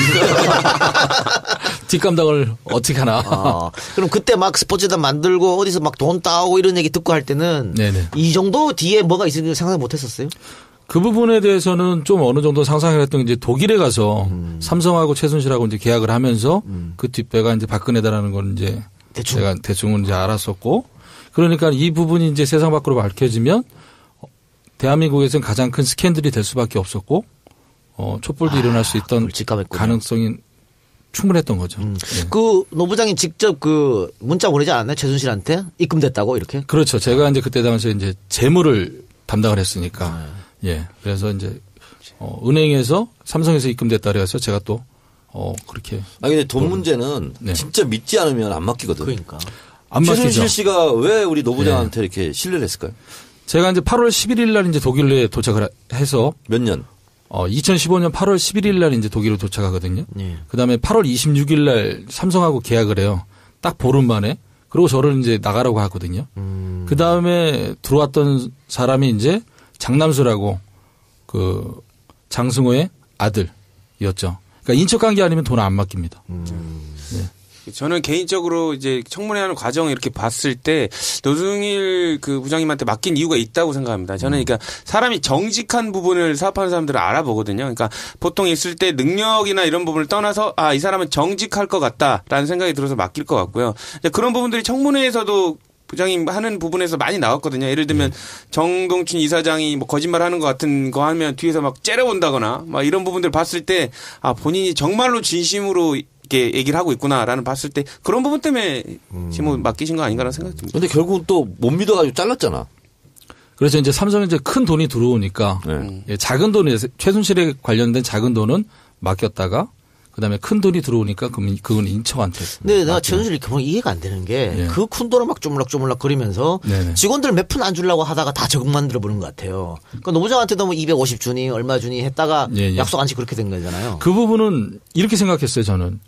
뒷감당을 어떻게 하나. 그럼 그때 막 스포츠재단 만들고 어디서 막 돈 따오고 이런 얘기 듣고 할 때는 이 정도 뒤에 뭐가 있을지 상상 못했었어요? 그 부분에 대해서는 좀 어느 정도 상상을 했던 게 이제 독일에 가서 삼성하고 최순실하고 이제 계약을 하면서 그 뒷배가 이제 박근혜다라는 걸 이제 제가 대충은 이제 알았었고 그러니까 이 부분이 이제 세상 밖으로 밝혀지면 대한민국에서는 가장 큰 스캔들이 될 수밖에 없었고 촛불도 일어날 수 있던 가능성이 충분했던 거죠. 그 노 부장님 직접 그 문자 보내지 않았나요? 최순실한테 입금됐다고 이렇게? 그렇죠. 제가 이제 그때 당시에 이제 재무를 담당을 했으니까. 예. 그래서 이제 은행에서 삼성에서 입금됐다 그래서 제가 또 그렇게. 아니 근데 돈 문제는 진짜 믿지 않으면 안 맡기거든. 그러니까. 안 맡기죠. 최순실 씨가 왜 우리 노 부장한테 이렇게 신뢰를 했을까요? 제가 이제 8월 11일 날 이제 독일에 도착을 해서 몇 년? 2015년 8월 11일 날 이제 독일로 도착하거든요. 그다음에 8월 26일 날 삼성하고 계약을 해요. 딱 보름 만에. 그리고 저를 이제 나가라고 하거든요. 그다음에 들어왔던 사람이 이제 장남수라고 그 장승호의 아들이었죠. 그러니까 인척 관계 아니면 돈 안 맡깁니다. 저는 개인적으로 이제 청문회하는 과정을 이렇게 봤을 때 노승일 그 부장님한테 맡긴 이유가 있다고 생각합니다. 저는 그러니까 사람이 정직한 부분을 사업하는 사람들을 알아보거든요. 그러니까 보통 있을 때 능력이나 이런 부분을 떠나서 이 사람은 정직할 것 같다라는 생각이 들어서 맡길 것 같고요. 그런 부분들이 청문회에서도 부장님 하는 부분에서 많이 나왔거든요. 예를 들면 정동춘 이사장이 뭐 거짓말 하는 것 같은 거 하면 뒤에서 막 째려본다거나 막 이런 부분들 봤을 때 본인이 정말로 진심으로 이렇게 얘기를 하고 있구나라는 봤을 때 그런 부분 때문에 지금 맡기신 거 아닌가라는 생각이 듭니다. 근데 결국은 또 못 믿어가지고 잘랐잖아. 그래서 이제 삼성에 이제 큰 돈이 들어오니까 작은 돈에 최순실에 관련된 작은 돈은 맡겼다가 그다음에 큰 돈이 들어오니까 그건 인척한테. 근데 내가 최순실이 그건 이해가 안 되는 게 그 큰 돈을 막 쪼물락쪼물락 거리면서 직원들 몇 푼 안 주려고 하다가 다 적응 만들어 보는 것 같아요. 그러니까 노부장한테도 뭐 250 주니 얼마 주니 했다가 약속 안 지키고 그렇게 된 거잖아요. 그 부분은 이렇게 생각했어요. 저는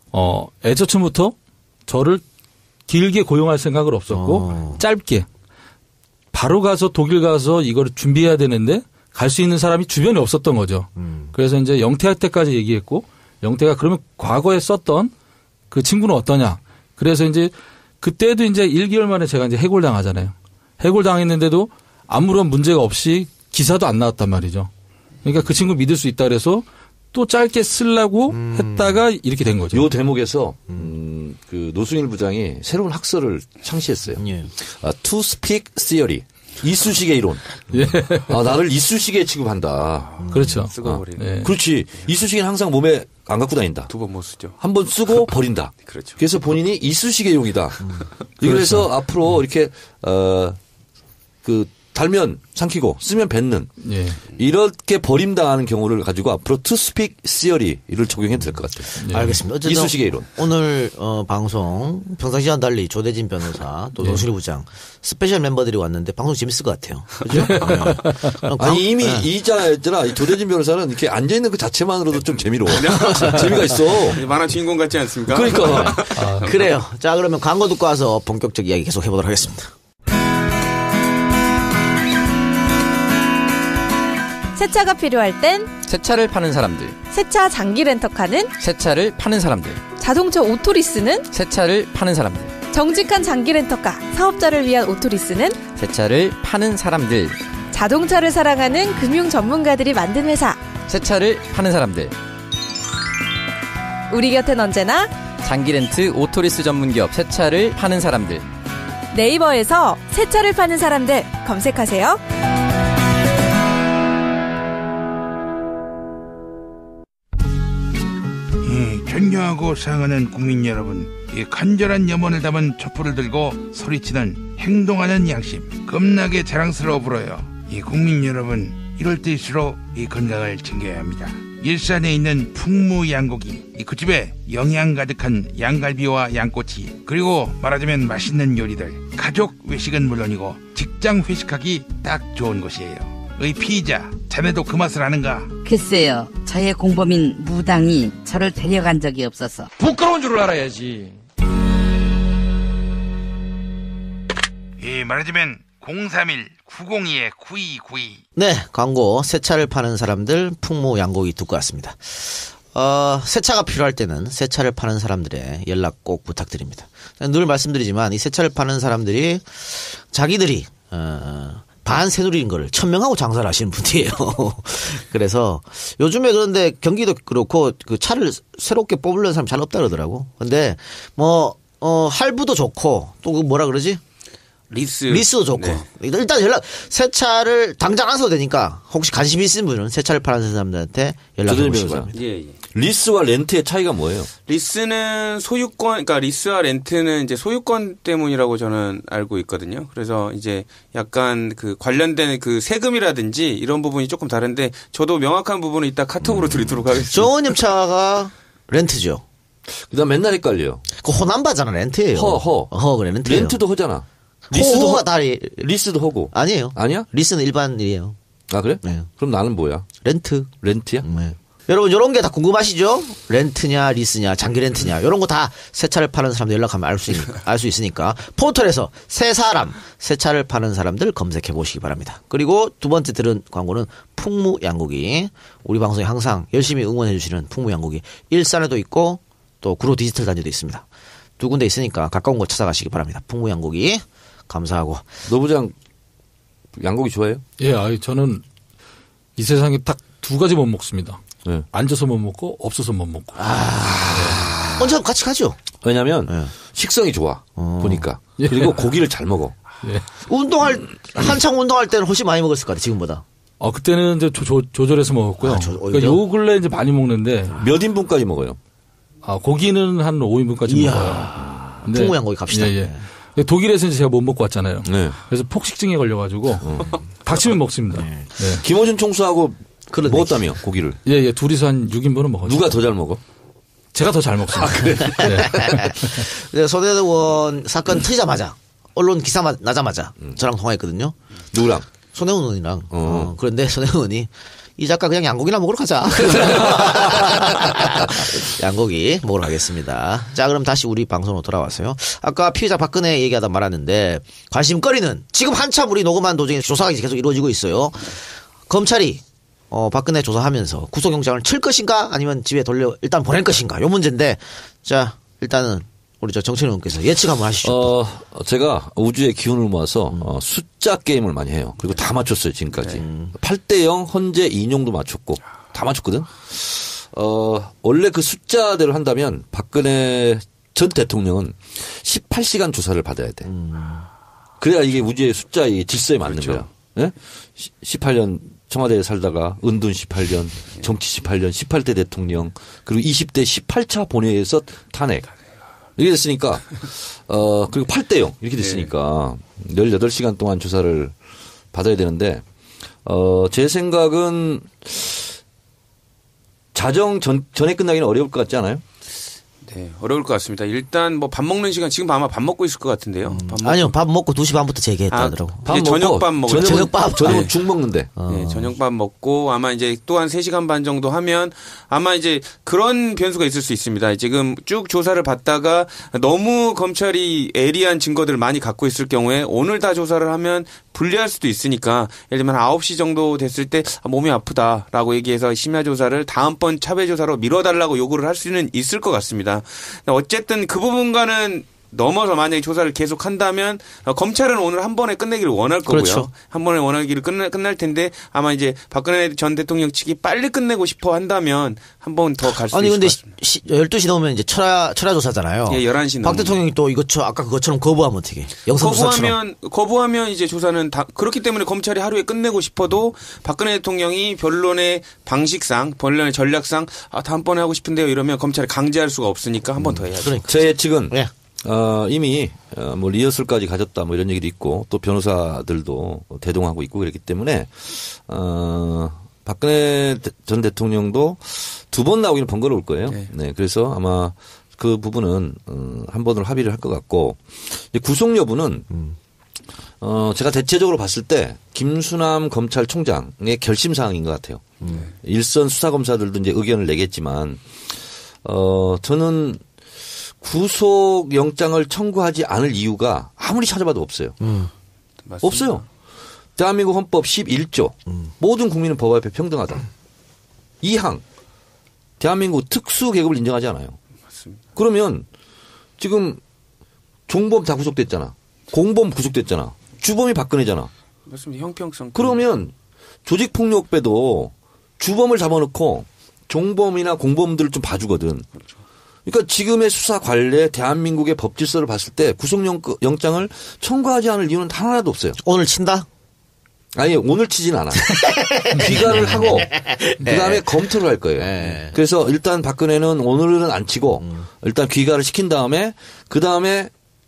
애초부터 저를 길게 고용할 생각은 없었고 짧게 바로 가서 독일 가서 이걸 준비해야 되는데 갈 수 있는 사람이 주변에 없었던 거죠. 그래서 이제 영태한테까지 얘기했고 영태가 그러면 과거에 썼던 그 친구는 어떠냐. 그래서 이제 그때도 이제 1개월 만에 제가 이제 해골당하잖아요. 해골당했는데도 아무런 문제가 없이 기사도 안 나왔단 말이죠. 그러니까 그 친구 믿을 수 있다 그래서 또 짧게 쓰려고 했다가 이렇게 된 거죠. 이 대목에서 그 노승일 부장이 새로운 학설을 창시했어요. To speak theory. 이쑤시개 이론. 나를 이쑤시개 취급한다. 그렇죠. 쓰고 버리는. 그렇지. 이쑤시개는 항상 몸에 안 갖고 다닌다. 2번 못 쓰죠. 한 번 쓰고 버린다. 그렇죠. 그래서 본인이 이쑤시개용이다. 그래서 그렇죠. 앞으로 이렇게 달면 삼키고 쓰면 뱉는 이렇게 버림당하는 경우를 가지고 앞으로 to speak theory를 적용해도 될 것 같아요. 알겠습니다. 어쨌든 이쑤시개 이론. 오늘 방송 평상시와는 달리 조대진 변호사 또 노승일 부장 스페셜 멤버들이 왔는데 방송 재밌을 것 같아요. 그렇죠? 아니 이미 이자였잖아. 이 조대진 변호사는 이렇게 앉아 있는 그 자체만으로도 좀 재미로워. 재미가 있어. 만화 주인공 같지 않습니까? 그러니까. 그래요. 자 그러면 광고 듣고 와서 본격적 이야기 계속 해보도록 하겠습니다. 세차가 필요할 땐 세차를 파는 사람들, 세차 장기 렌터카는 세차를 파는 사람들, 자동차 오토리스는 세차를 파는 사람들, 정직한 장기 렌터카 사업자를 위한 오토리스는 새 차를 파는 사람들. 자동차를 사랑하는 금융 전문가들이 만든 회사. 새 차를 파는 사람들. 우리 곁엔 언제나 장기 렌트 오토리스 전문기업 새 차를 파는 사람들. 네이버에서 새 차를 파는 사람들 검색하세요. 존경하고 사랑하는 국민 여러분, 이 간절한 염원을 담은 촛불을 들고 소리치는 행동하는 양심 겁나게 자랑스러워 불어요. 이 국민 여러분, 이럴 때일수록 이 건강을 챙겨야 합니다. 일산에 있는 풍무양고기, 그 집에 영양 가득한 양갈비와 양꼬치, 그리고 말하자면 맛있는 요리들, 가족 외식은 물론이고 직장 회식하기 딱 좋은 곳이에요. 의 피의자, 자네도 그 맛을 아는가? 글쎄요, 저의 공범인 무당이 저를 데려간 적이 없어서. 부끄러운 줄 알아야지. 예, 말하자면 031-902-9292. 네, 광고. 새 차를 파는 사람들 풍무양고기 듣고 왔습니다. 새 차가 필요할 때는 새 차를 파는 사람들의 연락 꼭 부탁드립니다. 늘 말씀드리지만 이 새 차를 파는 사람들이 자기들이 반새누리인 거를 천명하고 장사를 하시는 분이에요. 그래서 요즘에 그런데 경기도 그렇고 그 차를 새롭게 뽑으려는 사람 잘 없다 그러더라고. 근데 할부도 좋고 또 그 뭐라 그러지? 리스도 좋고. 네. 일단 새 차를 당장 안 사도 되니까 혹시 관심 있으신 분은 새 차를 파는 사람들한테 연락해 보시기 바랍니다. 예. 리스와 렌트의 차이가 뭐예요? 리스는 소유권, 그러니까 리스와 렌트는 이제 소유권 때문이라고 저는 알고 있거든요. 그래서 이제 약간 그 관련된 그 세금이라든지 이런 부분이 조금 다른데 저도 명확한 부분은 이따 카톡으로 드리도록 하겠습니다. 정원님 차가 렌트죠. 그다음 맨날 헷갈려요. 그 호남바잖아, 렌트예요. 그래, 렌트예요. 렌트도 허잖아. 호가 다 리스도 허고. 아니에요. 아니야? 리스는 일반이에요. 아, 그래? 네. 그럼 나는 뭐야? 렌트야? 네. 여러분 이런 게 다 궁금하시죠? 렌트냐 리스냐 장기 렌트냐 이런 거 다 새 차를 파는 사람들 연락하면 알 수 있으니까 포털에서 새 차를 파는 사람들 검색해 보시기 바랍니다. 그리고 두 번째 들은 광고는 풍무양고기. 우리 방송에 항상 열심히 응원해 주시는 풍무양고기. 일산에도 있고 또 구로 디지털 단지도 있습니다. 두 군데 있으니까 가까운 곳 찾아가시기 바랍니다. 풍무양고기 감사하고. 노부장 양고기 좋아해요? 예, 저는 이 세상에 딱 두 가지 못 먹습니다. 네. 앉아서 못 먹고 없어서 못 먹고. 언제 같이 가죠? 왜냐면 식성이 좋아 보니까. 그리고 고기를 잘 먹어. 예. 한창 운동할 때는 훨씬 많이 먹었을 것 같아 지금보다. 그때는 이제 조절해서 먹었고요. 그러니까 요 근래 이제 많이 먹는데. 몇 인분까지 먹어요? 고기는 한 5인분까지 먹어요. 풍무양고기 갑시다. 예. 독일에서 이제 제가 못 먹고 왔잖아요. 네. 그래서 폭식증에 걸려가지고 닥치면 먹습니다. 네. 김어준 총수하고 먹었다며 고기를. 예. 둘이서 한 6인분은 먹었죠. 누가 더 잘 먹어? 제가 더 잘 먹습니다. 그래? 네. 손혜원 사건 터지자마자 언론 기사 나자마자 저랑 통화했거든요. 누구랑? 손혜원 의원이랑. 그런데 손혜원 의원이 이 작가 그냥 양고기나 먹으러 가자. 양고기 먹으러 가겠습니다. 자, 그럼 다시 우리 방송으로 돌아왔어요. 아까 피의자 박근혜 얘기하다 말았는데 관심거리는 지금 한참 우리 녹음한 도중에 조사가 계속 이루어지고 있어요. 검찰이 박근혜 조사하면서 구속영장을 칠 것인가 아니면 집에 일단 보낼 것인가 요 문제인데 자 일단은 우리 정철인 의원께서 예측 한번 하시죠. 제가 우주의 기운을 모아서 숫자 게임을 많이 해요. 그리고 다 맞췄어요 지금까지. 8대0 헌재 인용도 맞췄고 다 맞췄거든. 원래 그 숫자대로 한다면 박근혜 전 대통령은 18시간 조사를 받아야 돼. 그래야 이게 우주의 숫자의 질서에 맞는 거야. 네? 18년 청와대에 살다가 은둔 18년, 정치 18년, 18대 대통령, 그리고 20대 18차 본회의에서 탄핵. 이렇게 됐으니까, 그리고 8대0 이렇게 됐으니까 18시간 동안 조사를 받아야 되는데, 제 생각은 자정 전에 끝나기는 어려울 것 같지 않아요? 네, 어려울 것 같습니다. 일단 뭐 밥 먹는 시간 지금 아마 밥 먹고 있을 것 같은데요. 아니요, 밥 먹고 2시 반부터 재개했다더라고. 저녁밥 먹어요. 저녁은 죽 먹는데. 네, 저녁밥 먹고 아마 이제 또 한 3시간 반 정도 하면 아마 이제 그런 변수가 있을 수 있습니다. 지금 쭉 조사를 받다가 너무 검찰이 예리한 증거들을 많이 갖고 있을 경우에 오늘 다 조사를 하면 불리할 수도 있으니까 예를 들면 9시 정도 됐을 때 몸이 아프다라고 얘기해서 심야 조사를 다음번 차배 조사로 미뤄달라고 요구를 할 수는 있을 것 같습니다. 어쨌든 그 부분과는 넘어서 만약에 조사를 계속한다면 검찰은 오늘 한 번에 끝내기를 원할 거고요. 그렇죠. 한 번에 원하기를 끝날 텐데 아마 이제 박근혜 전 대통령 측이 빨리 끝내고 싶어 한다면 한 번 더 갈 수 있을 것 같습니다. 12시 넘으면 이제 철야 조사잖아요. 예, 11시 박 대통령이 또 아까 그것처럼 거부하면 어떻게? 거부하면 이제 조사는 다 그렇기 때문에 검찰이 하루에 끝내고 싶어도 박근혜 대통령이 변론의 방식상, 변론의 전략상 다음번에 하고 싶은데요 이러면 검찰이 강제할 수가 없으니까 한 번 더 해야죠. 그러니까. 제 예측은 예. 이미 뭐 리허설까지 가졌다 뭐 이런 얘기도 있고 또 변호사들도 대동하고 있고 그렇기 때문에 박근혜 전 대통령도 2번 나오기는 번거로울 거예요. 네. 그래서 아마 그 부분은 한 번으로 합의를 할 것 같고 구속 여부는 제가 대체적으로 봤을 때 김수남 검찰총장의 결심 사항인 것 같아요. 일선 수사검사들도 이제 의견을 내겠지만 저는 구속영장을 청구하지 않을 이유가 아무리 찾아봐도 없어요. 없어요. 대한민국 헌법 11조 모든 국민은 법 앞에 평등하다. 2항 대한민국 특수계급을 인정하지 않아요. 맞습니다. 그러면 지금 종범 다 구속됐잖아. 공범 구속됐잖아. 주범이 박근혜잖아. 맞습니다. 형평성. 그러면 조직폭력배도 주범을 잡아놓고 종범이나 공범들을 좀 봐주거든. 그렇죠. 그러니까 지금의 수사 관례 대한민국의 법 질서를 봤을 때 구속영장을 청구하지 않을 이유는 단 하나도 없어요. 오늘 친다? 아니 오늘 치진 않아. 귀가를 하고 그다음에 검토를 할 거예요. 그래서 일단 박근혜는 오늘은 안 치고 일단 귀가를 시킨 다음에 그다음에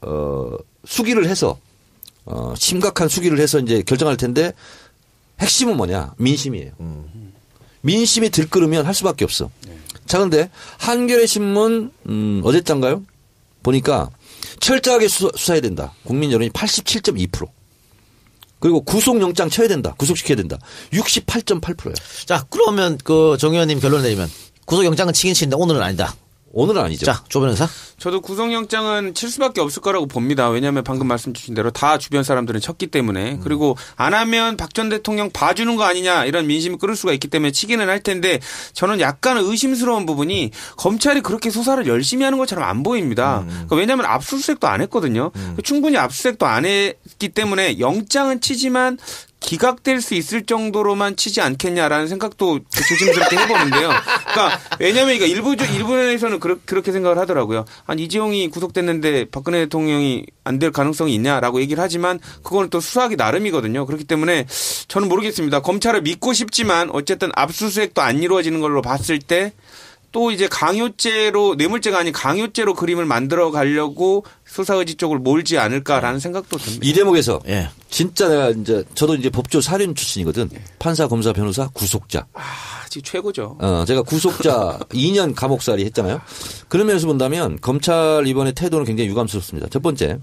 수기를 해서 심각한 수기를 해서 이제 결정할 텐데 핵심은 뭐냐? 민심이에요. 민심이 들끓으면 할 수밖에 없어. 자, 그런데 한겨레 신문 어제장가요? 보니까 철저하게 수사해야 된다. 국민 여론이 87.2%. 그리고 구속영장 쳐야 된다. 구속시켜야 된다. 68.8%예요. 자, 그러면 정 의원님 결론 내리면 구속영장은 치긴 치는데 오늘은 아니다. 오늘은 아니죠. 자, 조 변호사. 저도 구속영장은 칠 수밖에 없을 거라고 봅니다. 왜냐하면 방금 말씀 주신 대로 다 주변 사람들은 쳤기 때문에 그리고 안 하면 박 전 대통령 봐주는 거 아니냐 이런 민심이 끌을 수가 있기 때문에 치기는 할 텐데 저는 약간 의심스러운 부분이 검찰이 그렇게 수사를 열심히 하는 것처럼 안 보입니다. 그러니까 왜냐하면 압수수색도 안 했거든요. 충분히 압수수색도 안 했기 때문에 영장은 치지만 기각될 수 있을 정도로만 치지 않겠냐라는 생각도 조심스럽게 해보는데요. 그러니까 왜냐하면 일부에서는 그렇게 생각을 하더라고요. 아니 이재용이 구속됐는데 박근혜 대통령이 안 될 가능성이 있냐라고 얘기를 하지만 그거는 또 수사하기 나름이거든요. 그렇기 때문에 저는 모르겠습니다. 검찰을 믿고 싶지만 어쨌든 압수수색도 안 이루어지는 걸로 봤을 때 또 이제 강요죄로 뇌물죄가 아닌 강요죄로 그림을 만들어 가려고 수사 의지 쪽을 몰지 않을까라는 생각도 듭니다. 이 대목에서 진짜 내가 이제 저도 이제 법조 사륜 출신이거든. 판사, 검사, 변호사, 구속자. 지금 최고죠. 제가 구속자 2년 감옥살이 했잖아요. 그런 면에서 본다면 검찰 이번에 태도는 굉장히 유감스럽습니다. 첫 번째.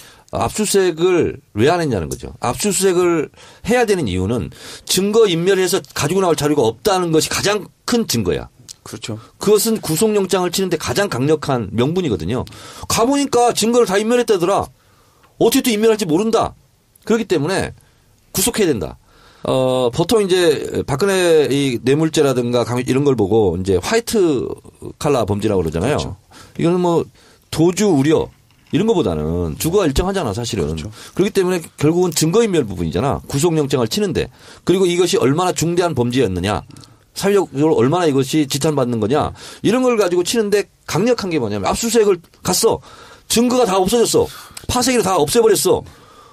압수수색을 왜 안 했냐는 거죠. 압수수색을 해야 되는 이유는 증거 인멸해서 가지고 나올 자료가 없다는 것이 가장 큰 증거야. 그렇죠. 그것은 구속영장을 치는데 가장 강력한 명분이거든요. 가보니까 증거를 다 인멸했다더라. 어떻게 또 인멸할지 모른다. 그렇기 때문에 구속해야 된다. 보통 이제 박근혜 이 뇌물죄라든가 이런 걸 보고 이제 화이트 칼라 범죄라고 그러잖아요. 그렇죠. 이거는 뭐 도주 우려 이런 것보다는 주거가 일정하잖아 사실은. 그렇죠. 그렇기 때문에 결국은 증거인멸 부분이잖아. 구속영장을 치는데. 그리고 이것이 얼마나 중대한 범죄였느냐. 사회적으로 얼마나 이것이 지탄받는 거냐. 이런 걸 가지고 치는데 강력한 게 뭐냐면 압수수색을 갔어. 증거가 다 없어졌어. 파쇄기를 다 없애버렸어.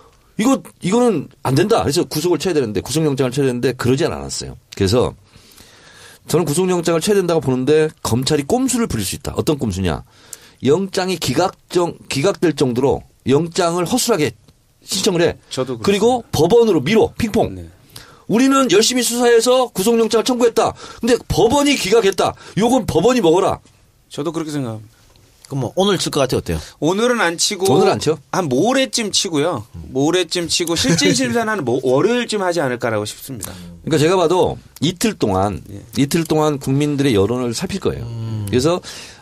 이거는 안 된다. 그래서 구속을 쳐야 되는데 구속영장을 쳐야 되는데 그러진 않았어요. 그래서 저는 구속영장을 쳐야 된다고 보는데 검찰이 꼼수를 부릴 수 있다. 어떤 꼼수냐. 영장이 기각될 정도로 영장을 허술하게 신청을 해. 저도 그리고 법원으로 밀어. 핑퐁. 네. 우리는 열심히 수사해서 구속영장을 청구했다. 근데 법원이 기각했다. 요건 법원이 먹어라. 저도 그렇게 생각합니다. 그럼 뭐 오늘 칠 것 같아요. 어때요? 오늘은 안 치고. 오늘 안 쳐? 한 모레쯤 치고요. 모레쯤 치고 실질 심사는 한 월요일쯤 하지 않을까라고 싶습니다. 그러니까 제가 봐도 이틀 동안 국민들의 여론을 살필 거예요. 그래서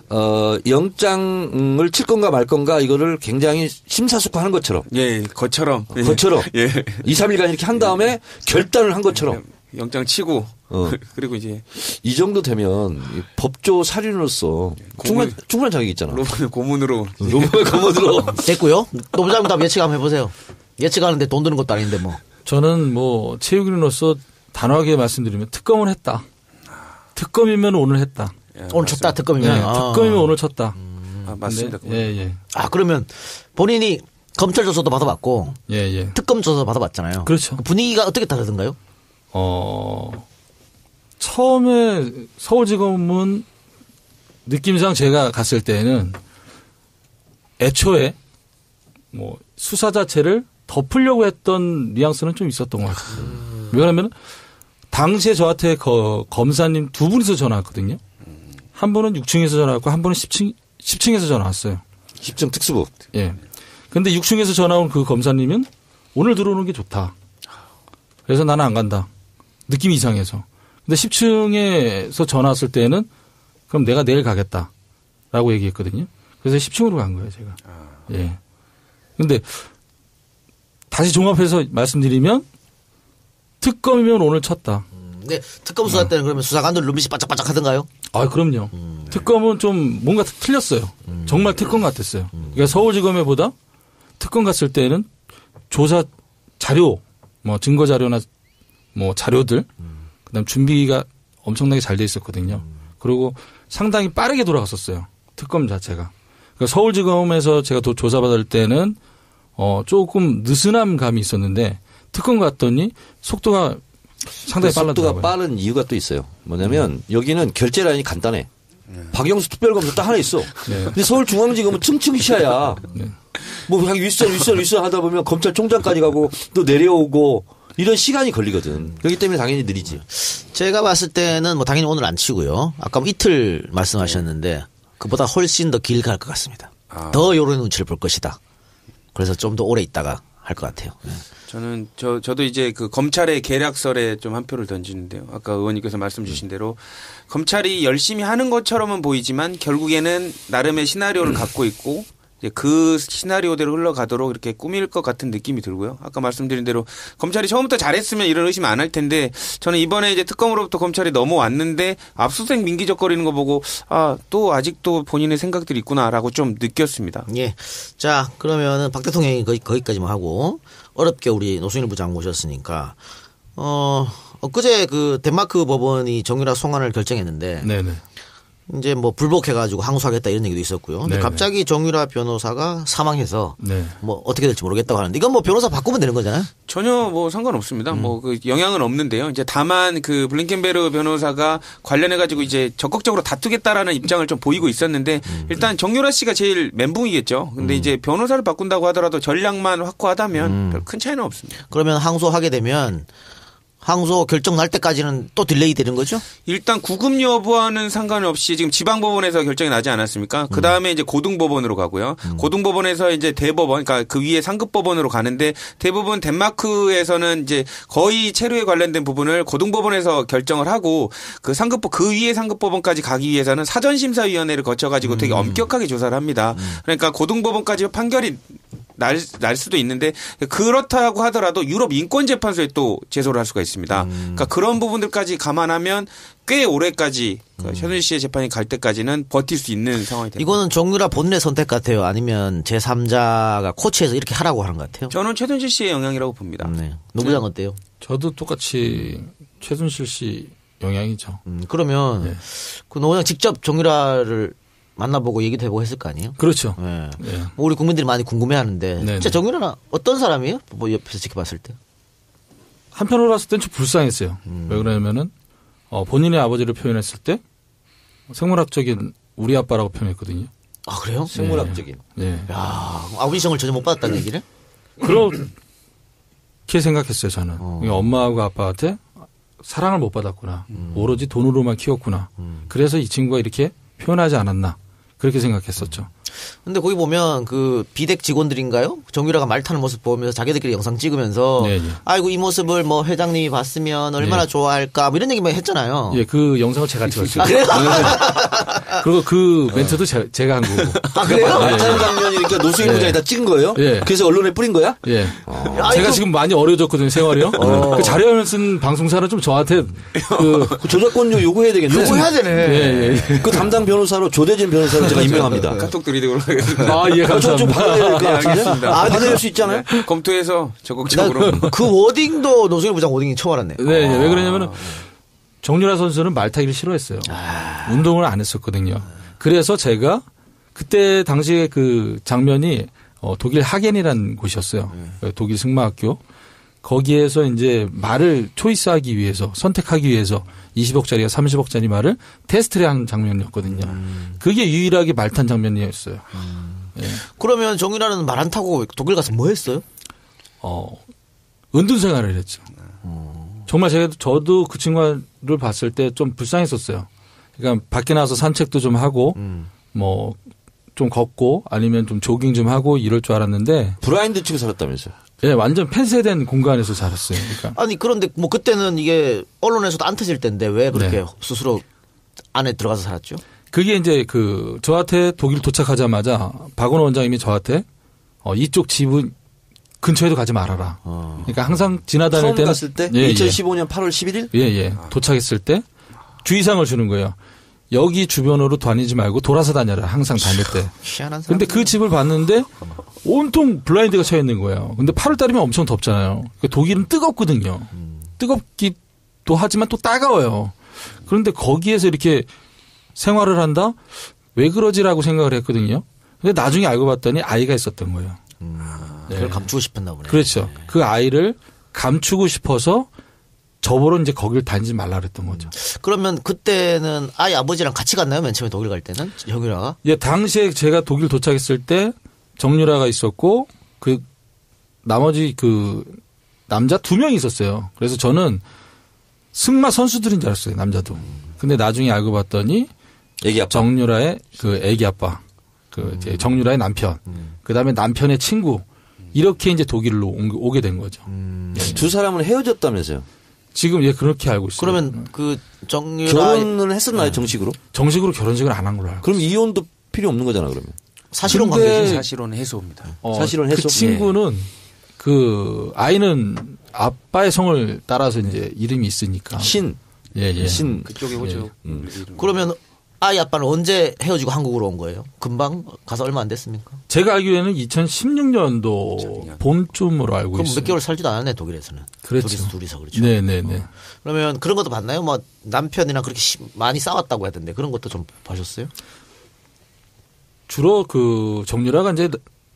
영장을 칠 건가 말 건가 이거를 굉장히 심사숙고하는 것처럼. 예, 거처럼. 예. 2, 3일간 이렇게 한 다음에 결단을 한 것처럼. 영장 치고 그리고 이제 이 정도 되면 법조 살인으로서 충분한 자격이 있잖아. 로봇의 고문으로 됐고요. 노부장님 답 예측 한번 해보세요. 예측하는데 돈 드는 것도 아닌데 뭐. 저는 뭐 체육인으로서 단호하게 말씀드리면 특검을 했다. 특검이면 오늘 했다. 오늘 쳤다 특검이면. 네, 특검이면 오늘 쳤다. 맞습니다. 예. 그러면 본인이 검찰 조사도 받아봤고 예. 특검 조사 받아봤잖아요. 그렇죠. 분위기가 어떻게 다르던가요? 처음에 서울지검은 느낌상 제가 갔을 때는 애초에 뭐 수사 자체를 덮으려고 했던 뉘앙스는 좀 있었던 것 같아요. 왜냐하면 당시에 저한테 검사님 두 분이서 전화 왔거든요. 한 분은 6층에서 전화 왔고 한 분은 10층에서 전화 왔어요. 10층 특수부. 예. 근데 6층에서 전화 온 그 검사님은 오늘 들어오는 게 좋다. 그래서 나는 안 간다. 느낌이 이상해서. 근데 10층에서 전화 왔을 때는 그럼 내가 내일 가겠다라고 얘기했거든요. 그래서 10층으로 간 거예요, 제가. 예. 근데 다시 종합해서 말씀드리면 특검이면 오늘 쳤다. 근데 특검 수사 때는 그러면 수사관들 눈빛이 반짝반짝 하던가요? 그럼요. 특검은 좀 뭔가 틀렸어요. 정말 특검 같았어요. 그러니까 서울지검에 보다 특검 갔을 때는 조사 자료, 뭐 증거 자료나 뭐 자료들, 그다음 준비가 엄청나게 잘 돼 있었거든요. 그리고 상당히 빠르게 돌아갔었어요. 특검 자체가. 그러니까 서울지검에서 제가 조사받을 때는 조금 느슨한 감이 있었는데 특검 갔더니 속도가 상당히 빨라더라고요. 속도가 빠른 이유가 또 있어요. 뭐냐면 여기는 결제 라인이 간단해. 박영수 특별검사 딱 하나 있어. 네. 근데 서울중앙지검은 층층 시야야. 네. 뭐 그냥 윗선 하다 보면 검찰총장까지 가고 또 내려오고 이런 시간이 걸리거든. 그렇기 때문에 당연히 느리지. 제가 봤을 때는 뭐 당연히 오늘 안 치고요. 아까 뭐 이틀 말씀하셨는데 그보다 훨씬 더 길 갈 것 같습니다. 더 요런 눈치를 볼 것이다. 그래서 좀 더 오래 있다가 할 것 같아요. 네. 저도 이제 그 검찰의 계략설에 좀 한 표를 던지는데요. 아까 의원님께서 말씀 주신 대로 검찰이 열심히 하는 것처럼은 보이지만 결국에는 나름의 시나리오를 갖고 있고 이제 그 시나리오대로 흘러가도록 이렇게 꾸밀 것 같은 느낌이 들고요. 아까 말씀드린 대로 검찰이 처음부터 잘했으면 이런 의심 안 할 텐데 저는 이번에 이제 특검으로부터 검찰이 넘어왔는데 압수수색 민기적거리는 거 보고 또 아직도 본인의 생각들이 있구나라고 좀 느꼈습니다. 예. 자, 그러면은 박 대통령이 거기까지만 하고 어렵게 우리 노승일 부장 모셨으니까 엊그제 그 덴마크 법원이 정유라 송환을 결정했는데 네네. 이제 뭐 불복해가지고 항소하겠다 이런 얘기도 있었고요. 근데 네네. 갑자기 정유라 변호사가 사망해서 네. 뭐 어떻게 될지 모르겠다고 하는데 이건 뭐 변호사 바꾸면 되는 거잖아요. 전혀 뭐 상관없습니다. 뭐 그 영향은 없는데요. 이제 다만 그 블링켄베르 변호사가 관련해가지고 이제 적극적으로 다투겠다라는 입장을 좀 보이고 있었는데 일단 정유라 씨가 제일 멘붕이겠죠. 근데 이제 변호사를 바꾼다고 하더라도 전략만 확고하다면 별 큰 차이는 없습니다. 그러면 항소하게 되면 항소 결정 날 때까지는 또 딜레이 되는 거죠? 일단 구금 여부와는 상관없이 지금 지방법원에서 결정이 나지 않았습니까? 그 다음에 이제 고등법원으로 가고요. 고등법원에서 이제 대법원, 그러니까 그 위에 상급법원으로 가는데 대부분 덴마크에서는 이제 거의 체류에 관련된 부분을 고등법원에서 결정을 하고 그 위에 상급법원까지 가기 위해서는 사전심사위원회를 거쳐가지고 되게 엄격하게 조사를 합니다. 그러니까 고등법원까지 판결이 날 수도 있는데 그렇다고 하더라도 유럽 인권재판소에 또 제소를 할 수가 있습니다. 그러니까 그런 부분들까지 감안하면 꽤 오래까지 최순실 씨의 재판이 갈 때까지는 버틸 수 있는 상황이 됩니다. 이거는 정유라 본인의 선택 같아요? 아니면 제3자가 코치해서 이렇게 하라고 하는 것 같아요? 저는 최순실 씨의 영향이라고 봅니다. 네. 노부장 어때요? 저도 똑같이 최순실 씨 영향이죠. 그러면 네. 그 노부장 직접 정유라를 만나보고 얘기도 해보고 했을 거 아니에요? 그렇죠. 네. 네. 뭐 우리 국민들이 많이 궁금해하는데 네네. 진짜 정유라는 어떤 사람이에요? 뭐 옆에서 지켜봤을 때? 한편으로 봤을 땐 좀 불쌍했어요. 왜 그러냐면은 본인의 아버지를 표현했을 때 생물학적인 우리 아빠라고 표현했거든요. 아 그래요? 생물학적인. 네. 야 아우디션을 전혀 못 받았다는 얘기를? 그렇게 생각했어요 저는. 그러니까 엄마하고 아빠한테 사랑을 못 받았구나. 오로지 돈으로만 키웠구나. 그래서 이 친구가 이렇게 표현하지 않았나. 그렇게 생각했었죠. 근데 거기 보면 그 비덱 직원들인가요? 정유라가 말 타는 모습 보면서 자기들끼리 영상 찍으면서 네, 네. 아이고 이 모습을 뭐 회장님이 봤으면 얼마나 네. 좋아할까 뭐 이런 얘기만 했잖아요. 예, 그 영상을 제가 찍었어요. 아, 그래요? 그리고 그 멘트도 제가 한 거고. 아 그래요? 말 타는 장면이니까 노승일 부장이 다 찍은 거예요? 예. 그래서 언론에 뿌린 거야? 예. 제가 지금 많이 어려워졌거든요, 생활이요. 그 자료를 쓴 방송사는 좀 저한테 그 저작권료 요구해야 되겠네. 요구해야 되네. 예. 그 담당 변호사로 조대진 변호사를 제가 임명합니다. 카톡 드리도록 하겠습니다. 아, 예, 감사합니다. 좀 받아야 될 것 같은데? 알겠습니다. 받아낼 수 있잖아요? 검토해서 적극적으로. 그 워딩도 노승일 부장 워딩이 처음 알았네. 네, 왜 그러냐면은 정유라 선수는 말 타기를 싫어했어요. 운동을 안 했었거든요. 그래서 제가 그때 당시에 그 장면이 독일 하겐이라는 곳이었어요. 독일 승마학교. 거기에서 이제 말을 초이스하기 위해서 선택하기 위해서 20억짜리가 30억짜리 말을 테스트를 하는 장면이었거든요. 그게 유일하게 말 탄 장면이었어요. 예. 그러면 정유라는 말 안 타고 독일 가서 뭐 했어요? 은둔 생활을 했죠. 정말 저도 그 친구를 봤을 때 좀 불쌍했었어요. 그러니까 밖에 나가서 산책도 좀 하고 뭐 좀 걷고 아니면 좀 조깅 좀 하고 이럴 줄 알았는데 브라인드 치고 살았다면서요? 예, 완전 폐쇄된 공간에서 살았어요. 그러니까. 아니 그런데 뭐 그때는 이게 언론에서도 안 터질 때인데 왜 그렇게 네. 스스로 안에 들어가서 살았죠? 그게 이제 그 저한테 독일 도착하자마자 박원호 원장님이 저한테 이쪽 집은 근처에도 가지 말아라. 그러니까 항상 지나다닐 처음 때는 갔을 때 예, 2015년 8월 11일? 예. 도착했을 때 주의사항을 주는 거예요. 여기 주변으로 다니지 말고 돌아서 다녀라. 항상 다닐 때. 희한한 사람. 근데 그 집을 봤는데 온통 블라인드가 쳐 있는 거예요. 근데 8월 달이면 엄청 덥잖아요. 그러니까 독일은 뜨겁거든요. 뜨겁기도 하지만 또 따가워요. 그런데 거기에서 이렇게 생활을 한다? 왜 그러지라고 생각을 했거든요. 근데 나중에 알고 봤더니 아이가 있었던 거예요. 그걸 감추고 싶었나 보네. 그렇죠. 그 아이를 감추고 싶어서 저보러 이제 거기를 다니지 말라 그랬던 거죠. 그러면 그때는 아이 아버지랑 같이 갔나요? 맨 처음에 독일 갈 때는 정유라가? 예, 당시에 제가 독일 도착했을 때 정유라가 있었고 그 나머지 그 남자 2명이 있었어요. 그래서 저는 승마 선수들인 줄 알았어요. 남자도. 근데 나중에 알고 봤더니 애기 아빠. 정유라의 그 애기 아빠, 그 이제 정유라의 남편, 그다음에 남편의 친구 이렇게 이제 독일로 오게 된 거죠. 두 사람은 헤어졌다면서요? 지금 예 그렇게 알고 있어요. 그러면 그 정유라 결혼은 했었나요, 정식으로? 정식으로 결혼식을 안 한 걸로 알고. 그럼 이혼도 필요 없는 거잖아, 그러면. 사실혼 근데 관계지. 사실혼 해소입니다. 사실혼 해소. 그 친구는 그 아이는 아빠의 성을 따라서 이제 이름이 있으니까. 신. 예. 신. 그쪽에 오죠. 그러면 아이 아빠는 언제 헤어지고 한국으로 온 거예요? 금방 가서 얼마 안 됐습니까? 제가 알기로는 2016년도 봄쯤으로 알고 그럼 있어요. 몇 개월 살지도 않았네 독일에서는. 그렇죠. 둘이서 그렇죠. 네네네. 그러면 그런 것도 봤나요? 뭐 남편이랑 그렇게 많이 싸웠다고 하던데 그런 것도 좀 보셨어요? 주로 그 정유라가 이제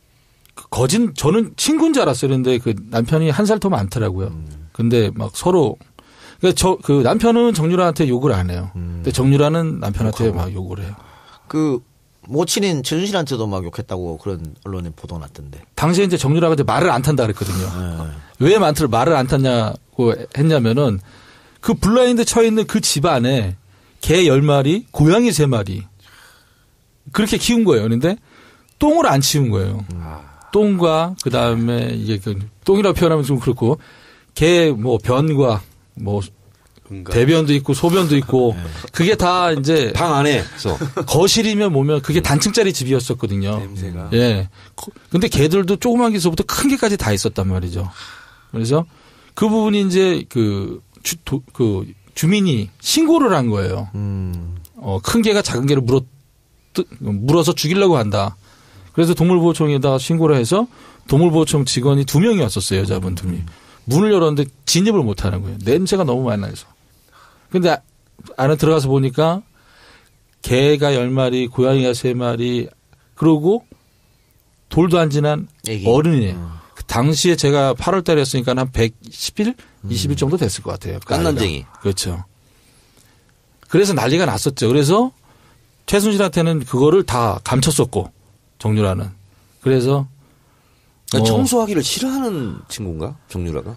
저는 친구인 줄 알았어요. 그런데 그 남편이 한 살 더 많더라고요. 근데 막 서로 그러니까 그 남편은 정유라한테 욕을 안 해요. 근데 정유라는 남편한테 막 욕을 해요. 그 모친인 최순실한테도 막 욕했다고 그런 언론에 보도 났던데. 당시에 이제 정유라가 이제 말을 안 탄다 그랬거든요. 왜 말을 안 탔냐고 했냐면은 그 블라인드 쳐 있는 그 집 안에 개 10마리, 고양이 3마리 그렇게 키운 거예요. 그런데 똥을 안 치운 거예요. 똥과 그다음에 이게 그 똥이라고 표현하면 좀 그렇고 개 뭐 변과 뭐 대변도 있고 소변도 있고 그게 다 이제 방 안에서 거실이면 뭐면 그게 단층짜리 집이었었거든요. 냄새가. 예. 근데 개들도 조그만 게서부터 큰 게까지 다 있었단 말이죠. 그래서 그 부분이 이제 그 주민이 신고를 한 거예요. 큰 개가 작은 개를 물어서 죽이려고 한다. 그래서 동물보호청에다가 신고를 해서 동물보호청 직원이 2명이 왔었어요. 여자분 2명이. 문을 열었는데 진입을 못 하는 거예요. 냄새가 너무 많이 나서. 근데 안에 들어가서 보니까 개가 10마리, 고양이가 3마리, 그러고 돌도 안 지난 애기. 어른이에요. 그 당시에 제가 8월 달이었으니까 한 110일, 20일 정도 됐을 것 같아요. 깐난쟁이. 그렇죠. 그래서 난리가 났었죠. 그래서 최순실한테는 그거를 다 감췄었고, 정유라는. 그래서 청소하기를 싫어하는 친구인가? 정유라가?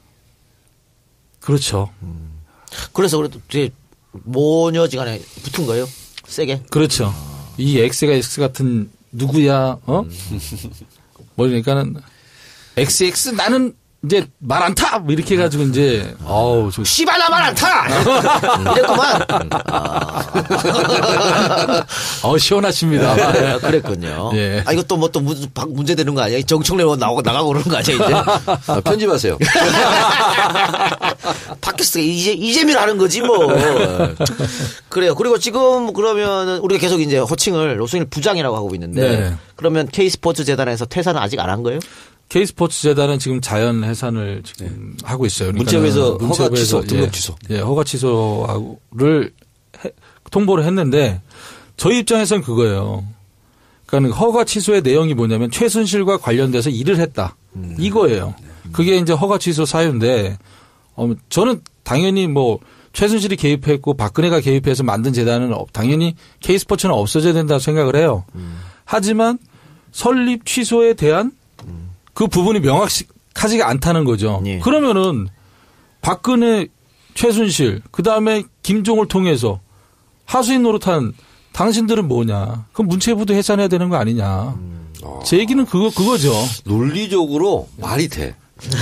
그렇죠. 그래서 그래도 되게 모녀지간에 붙은 거예요? 세게? 그렇죠. 이 X가 X 같은 누구야? 뭐 그러니까는 XX 나는 이제 말 안 타! 뭐 이렇게 해가지고 이제, 씨발, 나 말 안 타! 이랬구만. 시원하십니다. 그랬군요. 예. 이것도 뭐 또 문제 되는 거 아니야? 정청래 나가고 그러는 거 아니야, 이제? 편집하세요. 팟캐스트가 이재미를 하는 거지, 뭐. 그래요. 그리고 지금 그러면 우리가 계속 이제 호칭을 노승일 부장이라고 하고 있는데. 네. 그러면 K스포츠 재단에서 퇴사는 아직 안 한 거예요? K스포츠 재단은 지금 자연 해산을 지금 하고 있어요. 문체부에서 허가 취소, 등록 취소. 허가 취소를 통보를 했는데 저희 입장에서는 그거예요. 그러니까 허가 취소의 내용이 뭐냐면 최순실과 관련돼서 일을 했다. 이거예요. 그게 이제 허가 취소 사유인데 저는 당연히 뭐 최순실이 개입했고 박근혜가 개입해서 만든 재단은 당연히 K스포츠는 없어져야 된다고 생각을 해요. 하지만 설립 취소에 대한 그 부분이 명확하지가 않다는 거죠. 예. 그러면은 박근혜, 최순실, 그다음에 김종을 통해서 하수인 노릇한 당신들은 뭐냐. 그럼 문체부도 해산해야 되는 거 아니냐. 제 얘기는 그거죠. 논리적으로 말이 돼.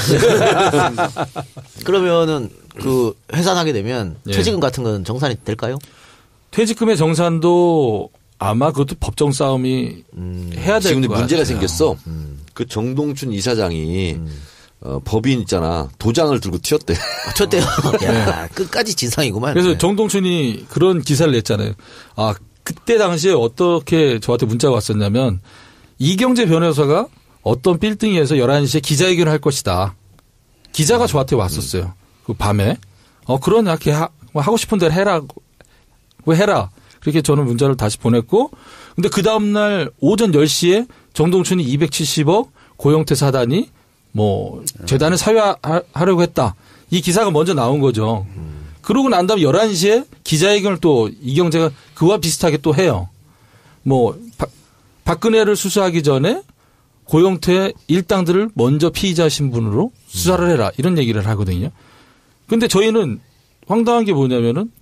그러면은 그 해산하게 되면 예. 퇴직금 같은 건 정산이 될까요? 퇴직금의 정산도 아마 그것도 법정 싸움이 해야 될 지금 거 문제가 같아요. 생겼어. 그 정동춘 이사장이 법인 있잖아. 도장을 들고 튀었대. 튀었대요. 야, 끝까지 진상이구만. 그래서 네. 정동춘이 그런 기사를 냈잖아요. 그때 당시에 어떻게 저한테 문자가 왔었냐면 이경재 변호사가 어떤 빌딩에서 11시에 기자회견을 할 것이다. 기자가 저한테 왔었어요. 그 밤에. 그러냐. 하고 싶은 대로 해라. 그렇게 저는 문자를 다시 보냈고 근데 그 다음날 오전 10시에 정동춘이 270억 고영태 사단이 뭐 재단을 사유하려고 했다. 이 기사가 먼저 나온 거죠. 그러고 난 다음 11시에 기자회견을 또 이경재가 그와 비슷하게 또 해요. 뭐 박근혜를 수사하기 전에 고영태 일당들을 먼저 피의자 신분으로 수사를 해라. 이런 얘기를 하거든요. 근데 저희는 황당한 게 뭐냐면은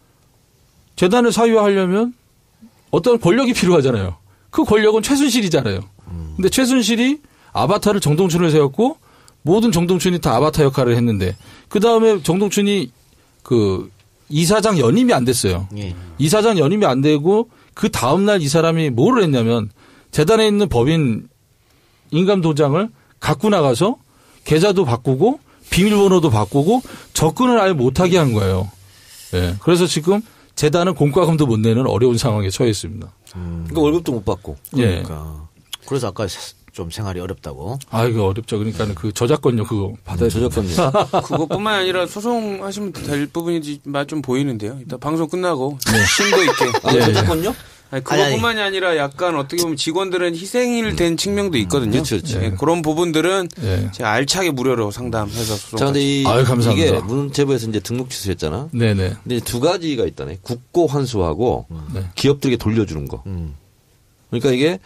재단을 사유하려면 어떤 권력이 필요하잖아요. 그 권력은 최순실이잖아요. 근데 최순실이 아바타를 정동춘을 세웠고 모든 정동춘이 다 아바타 역할을 했는데 그다음에 정동춘이 그 이사장 연임이 안 됐어요. 예. 이사장 연임이 안 되고 그 다음날 이 사람이 뭐를 했냐면 재단에 있는 법인 인감 도장을 갖고 나가서 계좌도 바꾸고 비밀번호도 바꾸고 접근을 아예 못하게 한 거예요. 예. 그래서 지금 재단은 공과금도 못 내는 어려운 상황에 처해 있습니다. 그러니까 월급도 못 받고. 그러니까. 그래서 아까 좀 생활이 어렵다고. 이거 어렵죠. 그러니까 그 저작권료 그거 받아야 저작권료. 그것뿐만 아니라 소송하시면 될 부분이 좀 보이는데요. 이따 방송 끝나고 심도 있게. 저작권료? 그것뿐만이 아니라 약간 어떻게 보면 직원들은 희생일 된 측면도 있거든요. 그렇죠. 네, 그런 부분들은 제가 알차게 무료로 상담해서 소송. 자, 근데 감사합니다. 이게 문체부에서 이제 등록 취소했잖아. 네네. 근데 두 가지가 있다네. 국고 환수하고 기업들에게 돌려주는 거. 그러니까 이게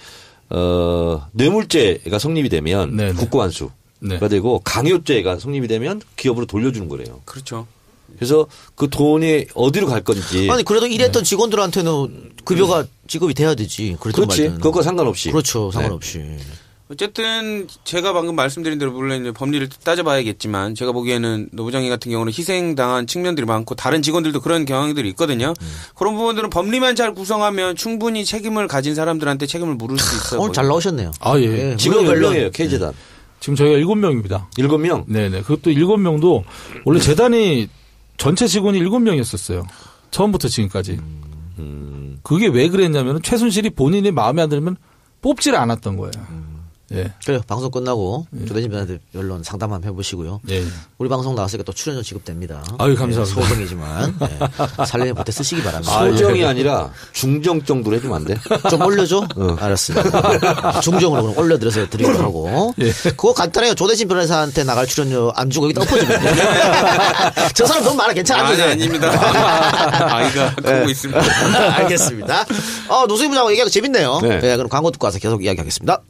뇌물죄가 성립이 되면 네네. 국고 환수가 되고 강요죄가 성립이 되면 기업으로 돌려주는 거래요. 그렇죠. 그래서 그 돈이 어디로 갈 건지. 아니 그래도 일했던 직원들한테는 급여가 지급이 돼야 되지. 그렇지. 그것과 상관없이. 그렇죠. 상관없이. 어쨌든 제가 방금 말씀드린 대로 물론 이제 법리를 따져봐야겠지만 제가 보기에는 노 부장님 같은 경우는 희생당한 측면들이 많고 다른 직원들도 그런 경향들이 있거든요. 그런 부분들은 법리만 잘 구성하면 충분히 책임을 가진 사람들한테 책임을 물을 수 있어요. 오늘 잘 나오셨네요. 예. 지금 몇 명이에요? K재단. 지금 저희가 7명입니다. 7명? 네네. 그것도 7명도 원래 재단이 전체 직원이 7명이었었어요. 처음부터 지금까지. 그게 왜 그랬냐면 최순실이 본인이 마음에 안 들면 뽑지를 않았던 거예요. 예. 그래요. 방송 끝나고 조대진 변호사한테 연론 상담 한번 해보시고요. 예. 우리 방송 나왔으니까 또 출연료 지급됩니다. 감사합니다. 소정이지만 살림에 보태 쓰시기 바랍니다. 소정이 아니라 중정 정도로 해주면 안 돼? 좀 올려줘? 알았습니다. 중정으로 그럼 올려드려서 드리도록 하고. 그거 간단해요. 조대진 변호사한테 나갈 출연료 안 주고 여기다 엎어주면 돼. 저 사람 너무 많아. 괜찮아. 아닙니다. 아이가 크고 있습니다. 알겠습니다. 노승희 부장하고 얘기하기 재밌네요. 그럼 광고 듣고 와서 계속 이야기하겠습니다.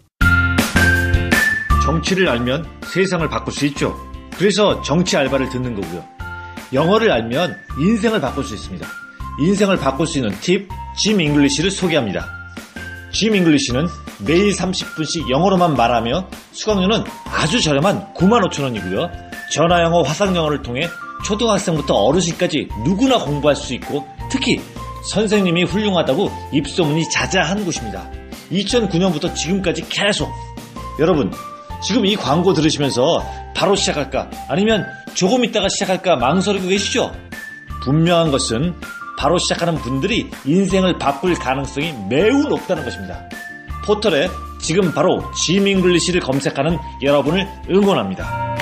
정치를 알면 세상을 바꿀 수 있죠. 그래서 정치 알바를 듣는 거고요. 영어를 알면 인생을 바꿀 수 있습니다. 인생을 바꿀 수 있는 팁, 짐 잉글리시를 소개합니다. 짐 잉글리시는 매일 30분씩 영어로만 말하며 수강료는 아주 저렴한 95,000원이고요. 전화영어, 화상영어를 통해 초등학생부터 어르신까지 누구나 공부할 수 있고 특히 선생님이 훌륭하다고 입소문이 자자한 곳입니다. 2009년부터 지금까지 계속. 여러분, 지금 이 광고 들으시면서 바로 시작할까 아니면 조금 있다가 시작할까 망설이고 계시죠? 분명한 것은 바로 시작하는 분들이 인생을 바꿀 가능성이 매우 높다는 것입니다. 포털에 지금 바로 짐잉글리시를 검색하는 여러분을 응원합니다.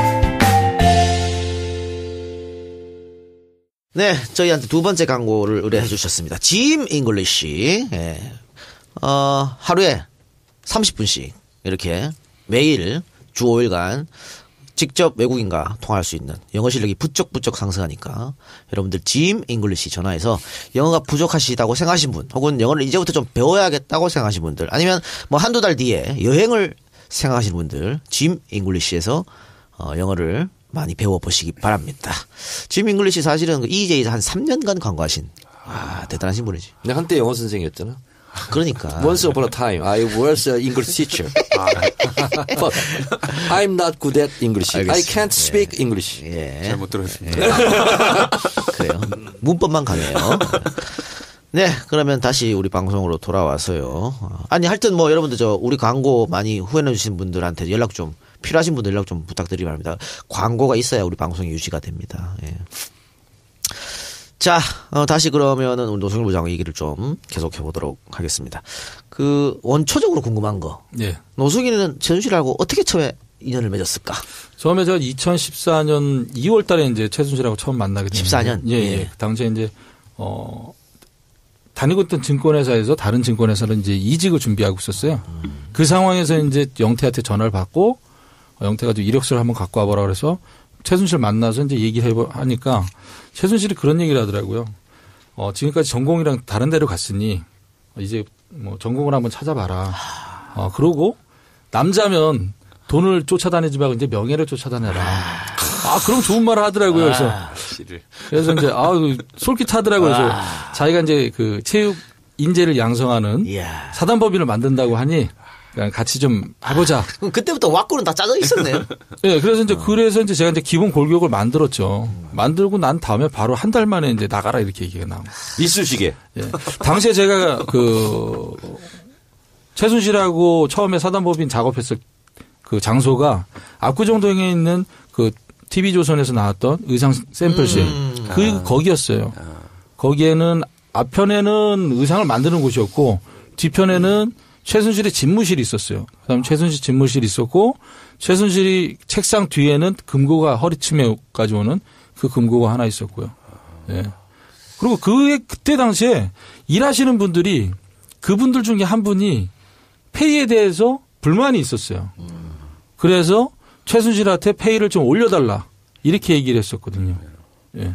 네, 저희한테 두 번째 광고를 의뢰해 주셨습니다. 짐잉글리시. 예. 하루에 30분씩 이렇게 매일 주 5일간 직접 외국인과 통화할 수 있는 영어 실력이 부쩍부쩍 상승하니까 여러분들 짐잉글리시 전화해서 영어가 부족하시다고 생각하신 분 혹은 영어를 이제부터 좀 배워야겠다고 생각하신 분들 아니면 뭐 한두 달 뒤에 여행을 생각하시는 분들 짐잉글리시에서 영어를 많이 배워보시기 바랍니다. 짐잉글리시 사실은 EJ에서 한 3년간 광고하신 대단하신 분이지. 내가 한때 영어 선생이었잖아. 그러니까. Once upon a time, I was an English teacher. But I'm not good at English. 알겠습니다. I can't speak English. 예. 잘못 들었습니다. 예. 그래요. 문법만 가네요. 네, 그러면 다시 우리 방송으로 돌아와서요. 아니, 하여튼 뭐 여러분들 우리 광고 많이 후원해주신 분들한테 연락 좀, 필요하신 분들 연락 좀 부탁드리기 바랍니다. 광고가 있어야 우리 방송이 유지가 됩니다. 예. 자, 다시 그러면은 우리 노승일 부장 얘기를 좀 계속해 보도록 하겠습니다. 원초적으로 궁금한 거. 예. 노승일은 최순 씨하고 어떻게 처음에 인연을 맺었을까? 처음에 제가 2014년 2월 달에 이제 최순 씨하고 처음 만나게 됐는데. 14년? 예, 예. 당시에 이제, 다니고 있던 증권회사에서 다른 증권회사를 이제 이직을 준비하고 있었어요. 그 상황에서 이제 영태한테 전화를 받고, 영태가 좀 이력서를 한번 갖고 와보라 그래서 최순 씨를 만나서 이제 얘기를 하니까 최순 씨이 그런 얘기를 하더라고요. 지금까지 전공이랑 다른 데로 갔으니 이제 뭐 전공을 한번 찾아봐라. 그러고 남자면 돈을 쫓아다니지 말고 이제 명예를 쫓아다녀라. 그럼 좋은 말을 하더라고요. 그래서 이제 솔깃하더라고요. 그래서 자기가 이제 그 체육 인재를 양성하는 사단법인을 만든다고 하니 같이 좀 해보자. 그럼 그때부터 왁구는 다 짜져 있었네요. 네, 그래서 이제 제가 이제 기본 골격을 만들었죠. 만들고 난 다음에 바로 한 달 만에 이제 나가라 이렇게 얘기가 나옵니다. 이쑤시개. 예. 당시에 제가 최순실하고 처음에 사단법인 작업했을 그 장소가 압구정동에 있는 그 TV조선에서 나왔던 의상 샘플실. 거기였어요. 거기에는 앞편에는 의상을 만드는 곳이었고 뒤편에는 최순실의 집무실이 있었어요. 그다음에 최순실 집무실이 있었고 최순실이 책상 뒤에는 금고가 허리춤에까지 오는 그 금고가 하나 있었고요. 예. 그리고 그때 당시에 일하시는 분들이 그분들 중에 한 분이 페이에 대해서 불만이 있었어요. 그래서 최순실한테 페이를 좀 올려달라 이렇게 얘기를 했었거든요. 예.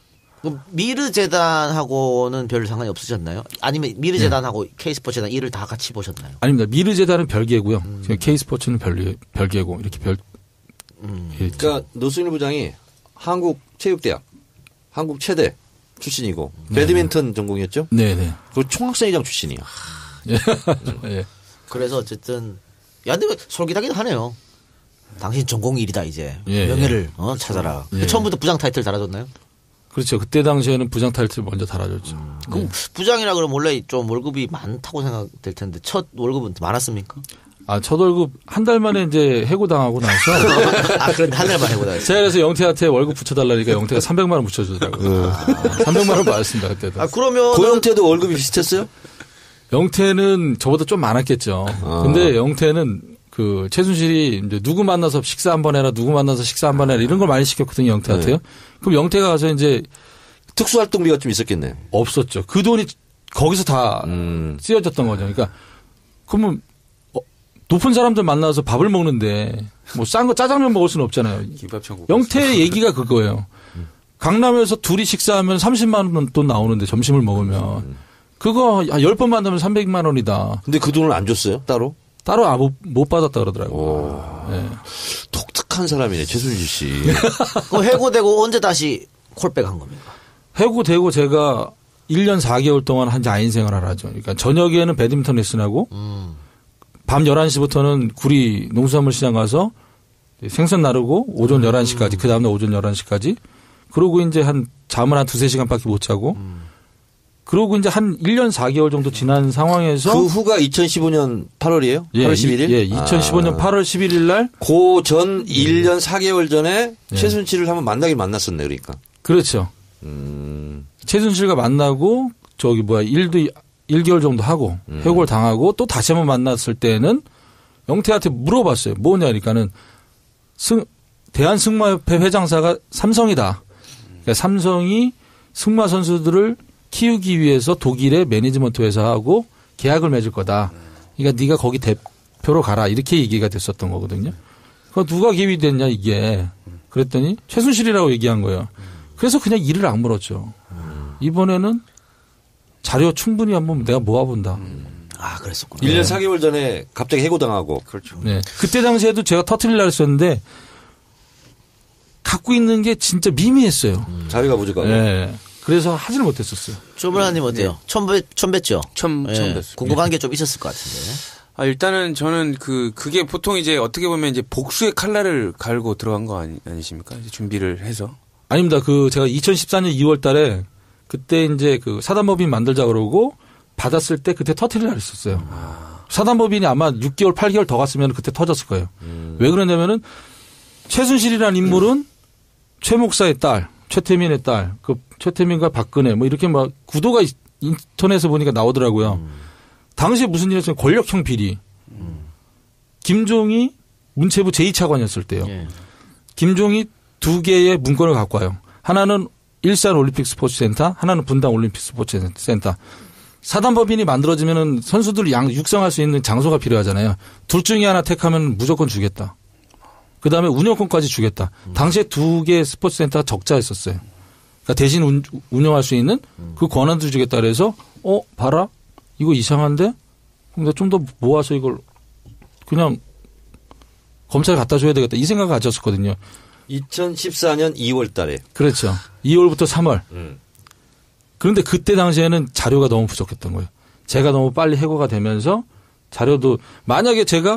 미르재단하고는 별 상관이 없으셨나요? 아니면 미르재단하고 K스포츠재단 일을 다 같이 보셨나요? 아닙니다. 미르재단은 별개고요. K스포츠는 별개고 이렇게 그러니까 노승일 부장이 한국체육대학, 한국체대 출신이고 배드민턴 전공이었죠? 네네. 그리고 총학생회장 출신이야. 예. 그래서 어쨌든 근데 솔깃하긴 하네요. 당신 전공이 일이다 이제. 예. 명예를 찾아라. 예. 처음부터 부장 타이틀 달아줬나요? 그렇죠. 그때 당시에는 부장 타이틀 먼저 달아줬죠. 그럼 부장이라 그러면 원래 좀 월급이 많다고 생각될 텐데 첫 월급은 많았습니까? 첫 월급 한 달 만에 이제 해고당하고 나서. 그런데 한 달 만에 해고당했어요. 제가 그래서 영태한테 월급 붙여달라니까 영태가 300만 원 붙여주더라고요. 300만 원 받았습니다 그때도. 그러면 고영태도 월급이 비슷했어요? 영태는 저보다 좀 많았겠죠. 근데 영태는 그 최순실이 이제 누구 만나서 식사 한번 해라, 누구 만나서 식사 한번 해라 이런 걸 많이 시켰거든요 영태한테요. 그럼 영태가 가서 이제 특수활동비가 좀 있었겠네. 없었죠. 그 돈이 거기서 다 쓰여졌던 거죠. 그러니까 그러면 높은 사람들 만나서 밥을 먹는데 뭐 싼 거 짜장면 먹을 수는 없잖아요. 영태 얘기가 그거예요. 강남에서 둘이 식사하면 30만 원 돈 나오는데 점심을 먹으면 그거 10번 만나면 300만 원이다. 근데 그 돈을 안 줬어요? 따로 못 받았다 그러더라고요. 네. 독특한 사람이네, 최순실 씨. 그럼 해고되고 언제 다시 콜백 한 겁니까? 해고되고 제가 1년 4개월 동안 한 자인 생활을 하죠. 그러니까 저녁에는 배드민턴 레슨하고 밤 11시부터는 구리 농수산물시장 가서 생선 나르고 오전 11시까지, 그 다음날 오전 11시까지. 그러고 이제 잠을 한 2-3시간밖에 못 자고. 그러고 이제 한 1년 4개월 정도 지난 상황에서. 그 후가 2015년 8월이에요? 예, 8월 11일? 예, 2015년 8월 11일 날. 그 전 1년 4개월 전에 최순실을 한번 만나긴 만났었네, 그러니까. 그렇죠. 최순실과 만나고, 1개월 정도 하고, 해고를 당하고, 또 다시 한번 만났을 때는 영태한테 물어봤어요. 뭐냐, 그러니까는 대한승마협회 회장사가 삼성이다. 그러니까 삼성이 승마 선수들을 키우기 위해서 독일의 매니지먼트 회사하고 계약을 맺을 거다. 그러니까 네가 거기 대표로 가라. 이렇게 얘기가 됐었던 거거든요. 그거 누가 개입이 됐냐 이게. 그랬더니 최순실이라고 얘기한 거예요. 그래서 그냥 이를 악물었죠. 이번에는 자료 충분히 한번 내가 모아본다. 아, 그랬었구나. 1년 4개월 전에 갑자기 해고당하고. 그렇죠. 네. 그때 당시에도 제가 터트리려고 했었는데 갖고 있는 게 진짜 미미했어요. 자료가 부족하고. 네. 그래서 하지를 못했었어요. 조문아님 어때요? 네. 처음 뵀죠? 처음 뵀습니다. 궁금한 게 좀 있었을 것 같은데. 일단은 저는 그게 보통 이제 어떻게 보면 이제 복수의 칼날을 갈고 들어간 거 아니십니까? 이제 준비를 해서. 아닙니다. 제가 2014년 2월 달에 그때 이제 사단법인 만들자 그러고 받았을 때 그때 터트리려고 했었어요. 사단법인이 아마 6개월, 8개월 더 갔으면 그때 터졌을 거예요. 왜 그러냐면은 최순실이라는 인물은 최 목사의 딸, 최태민의 딸, 최태민과 박근혜 이렇게 막 구도가 인터넷에 보니까 나오더라고요. 당시에 무슨 일이었냐면 권력형 비리. 김종이 문체부 제2차관이었을 때요. 김종이 2개의 문건을 갖고 와요. 하나는 일산 올림픽 스포츠센터, 하나는 분당 올림픽 스포츠센터. 사단법인이 만들어지면은 선수들 육성할 수 있는 장소가 필요하잖아요. 둘 중에 하나 택하면 무조건 주겠다. 그 다음에 운영권까지 주겠다. 당시에 2개의 스포츠센터가 적자였었어요. 그러니까 대신 운영할 수 있는 그 권한도 주겠다 그래서 봐라. 이거 이상한데? 그럼 내가 좀 더 모아서 이걸 그냥 검찰에 갖다 줘야 되겠다. 이 생각을 가졌었거든요. 2014년 2월 달에. 그렇죠. 2월부터 3월. 그런데 그때 당시에는 자료가 너무 부족했던 거예요. 제가 너무 빨리 해고가 되면서 자료도 만약에 제가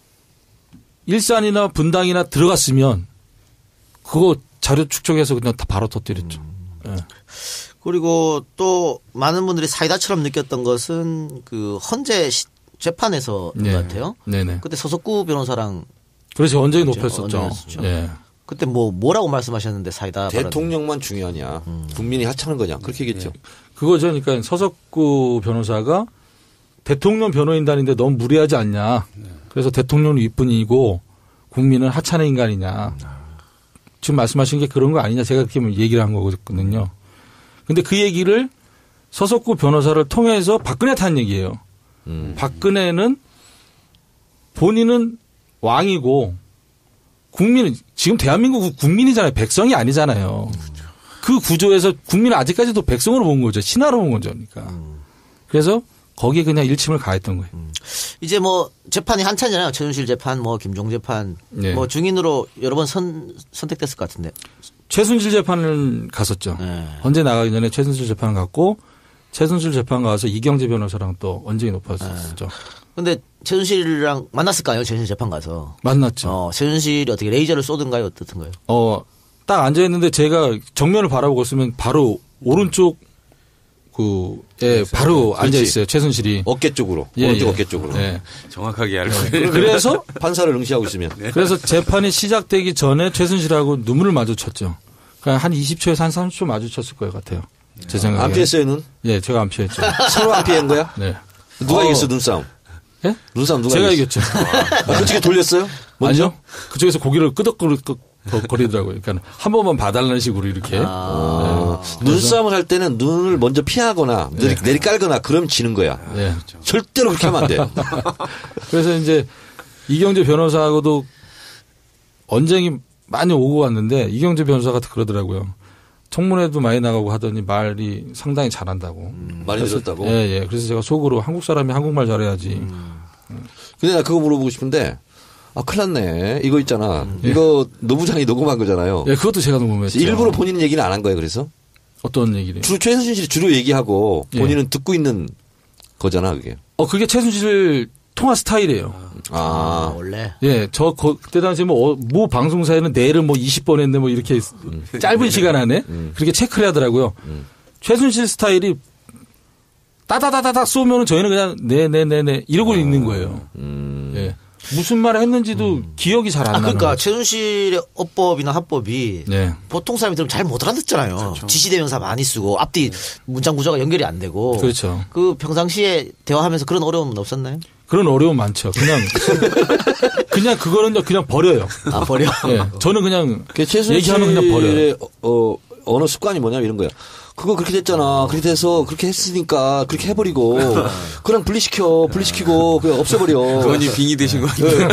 일산이나 분당이나 들어갔으면 그거 자료 축적해서 그냥 다 바로 터뜨렸죠. 네. 그리고 또 많은 분들이 사이다처럼 느꼈던 것은 헌재 재판에서 것 같아요. 네네. 그때 서석구 변호사랑 그래서 언쟁이 높였었죠. 네. 그때 뭐라고 말씀하셨는데 사이다 대통령만 중요하냐, 국민이 하찮은 거냐 그렇게 얘기했죠. 네. 그거죠. 그러니까 서석구 변호사가 대통령 변호인단인데 너무 무리하지 않냐. 그래서 대통령은 윗분이고 국민은 하찮은 인간이냐. 지금 말씀하신 게 그런 거 아니냐. 제가 그렇게 얘기를 한 거거든요. 근데 그 얘기를 서석구 변호사를 통해서 박근혜한테 한 얘기예요. 박근혜는 본인은 왕이고 국민은 지금 대한민국 국민이잖아요. 백성이 아니잖아요. 그 구조에서 국민은 아직까지도 백성으로 본 거죠. 신하로 본 거죠. 그러니까. 그래서 거기에 그냥 일침을 가했던 거예요. 이제 재판이 한창이잖아요. 최순실 재판, 김종 재판, 네. 증인으로 여러 번 선택됐을 것 같은데. 최순실 재판을 갔었죠. 네. 헌재 나가기 전에 최순실 재판을 갔고 최순실 재판 가서 이경재 변호사랑 또 언쟁이 높았었죠. 근데 최순실이랑 만났을까요? 최순실 재판 가서. 만났죠. 최순실이 어떻게 레이저를 쏘든가요? 어떻든가요? 딱 앉아있는데 제가 정면을 바라보고 있으면 바로 오른쪽 바로 앉아있어요. 최순실이. 어깨 쪽으로. 오른쪽 어깨 쪽으로. 예. 정확하게 알고. 그래서 판사를 응시하고 있으면. 그래서 재판이 시작되기 전에 최순실하고 눈물을 마주쳤죠. 그러니까 한 20초에서 한 30초 마주쳤을 것 같아요. 제 생각에. 안 피했어요, 눈? 예, 제가 안 피했죠. 서로 안 피한 거야? 네. 누가 이겼어, 눈싸움? 예? 눈싸움 누가 제가 이겼어? 이겼죠. 그쪽에 돌렸어요? 먼저? 아니요. 그쪽에서 고개를 끄덕거리더라고요. 그러니까 한 번만 봐달라는 식으로 이렇게. 네. 눈싸움을 할 때는 눈을 먼저 피하거나 내리깔거나 그러면 지는 거야. 네. 절대로 그렇게 하면 안 돼. 그래서 이제 이경재 변호사하고도 언쟁이 많이 오고 왔는데 이경재 변호사가 그러더라고요. 청문회도 많이 나가고 하더니 말이 상당히 잘한다고. 많이 들었다고? 예. 그래서 제가 속으로 한국 사람이 한국말 잘해야지. 근데 나 그거 물어보고 싶은데 큰일 났네. 이거 있잖아. 이거 노부장이 녹음한 거잖아요. 예, 그것도 제가 녹음했죠. 일부러 본인 얘기는 안 한 거예요, 그래서? 어떤 얘기를? 주로 최순실이 주로 얘기하고 본인은 듣고 있는 거잖아, 그게. 그게 최순실 통화 스타일이에요. 원래. 예, 그때 당시에 뭐 방송사에는 내를 뭐 20번 했는데 뭐 이렇게 짧은 시간 안에 그렇게 체크를 하더라고요. 최순실 스타일이 따다다다다 쏘면은 저희는 그냥 네네네네 이러고 있는 거예요. 예. 무슨 말을 했는지도 기억이 잘 안 나요. 그러니까 최순실의 어법이나 합법이 네. 보통 사람이 들으면 잘 못 알아듣잖아요. 그렇죠. 지시대명사 많이 쓰고 앞뒤 문장 구조가 연결이 안 되고. 그렇죠. 그 평상시에 대화하면서 그런 어려움은 없었나요? 그런 어려움 많죠. 그냥 그거는 그냥 버려요. 버려? 예. 저는 그냥 최순실의 얘기하면 그냥 버려요. 어느 습관이 뭐냐면 이런 거야. 그거 그렇게 됐잖아. 그렇게 돼서 그렇게 했으니까 그렇게 해버리고 그냥 분리시키고 그냥 없애버려. 그건이 빙의 되신 거 같아요.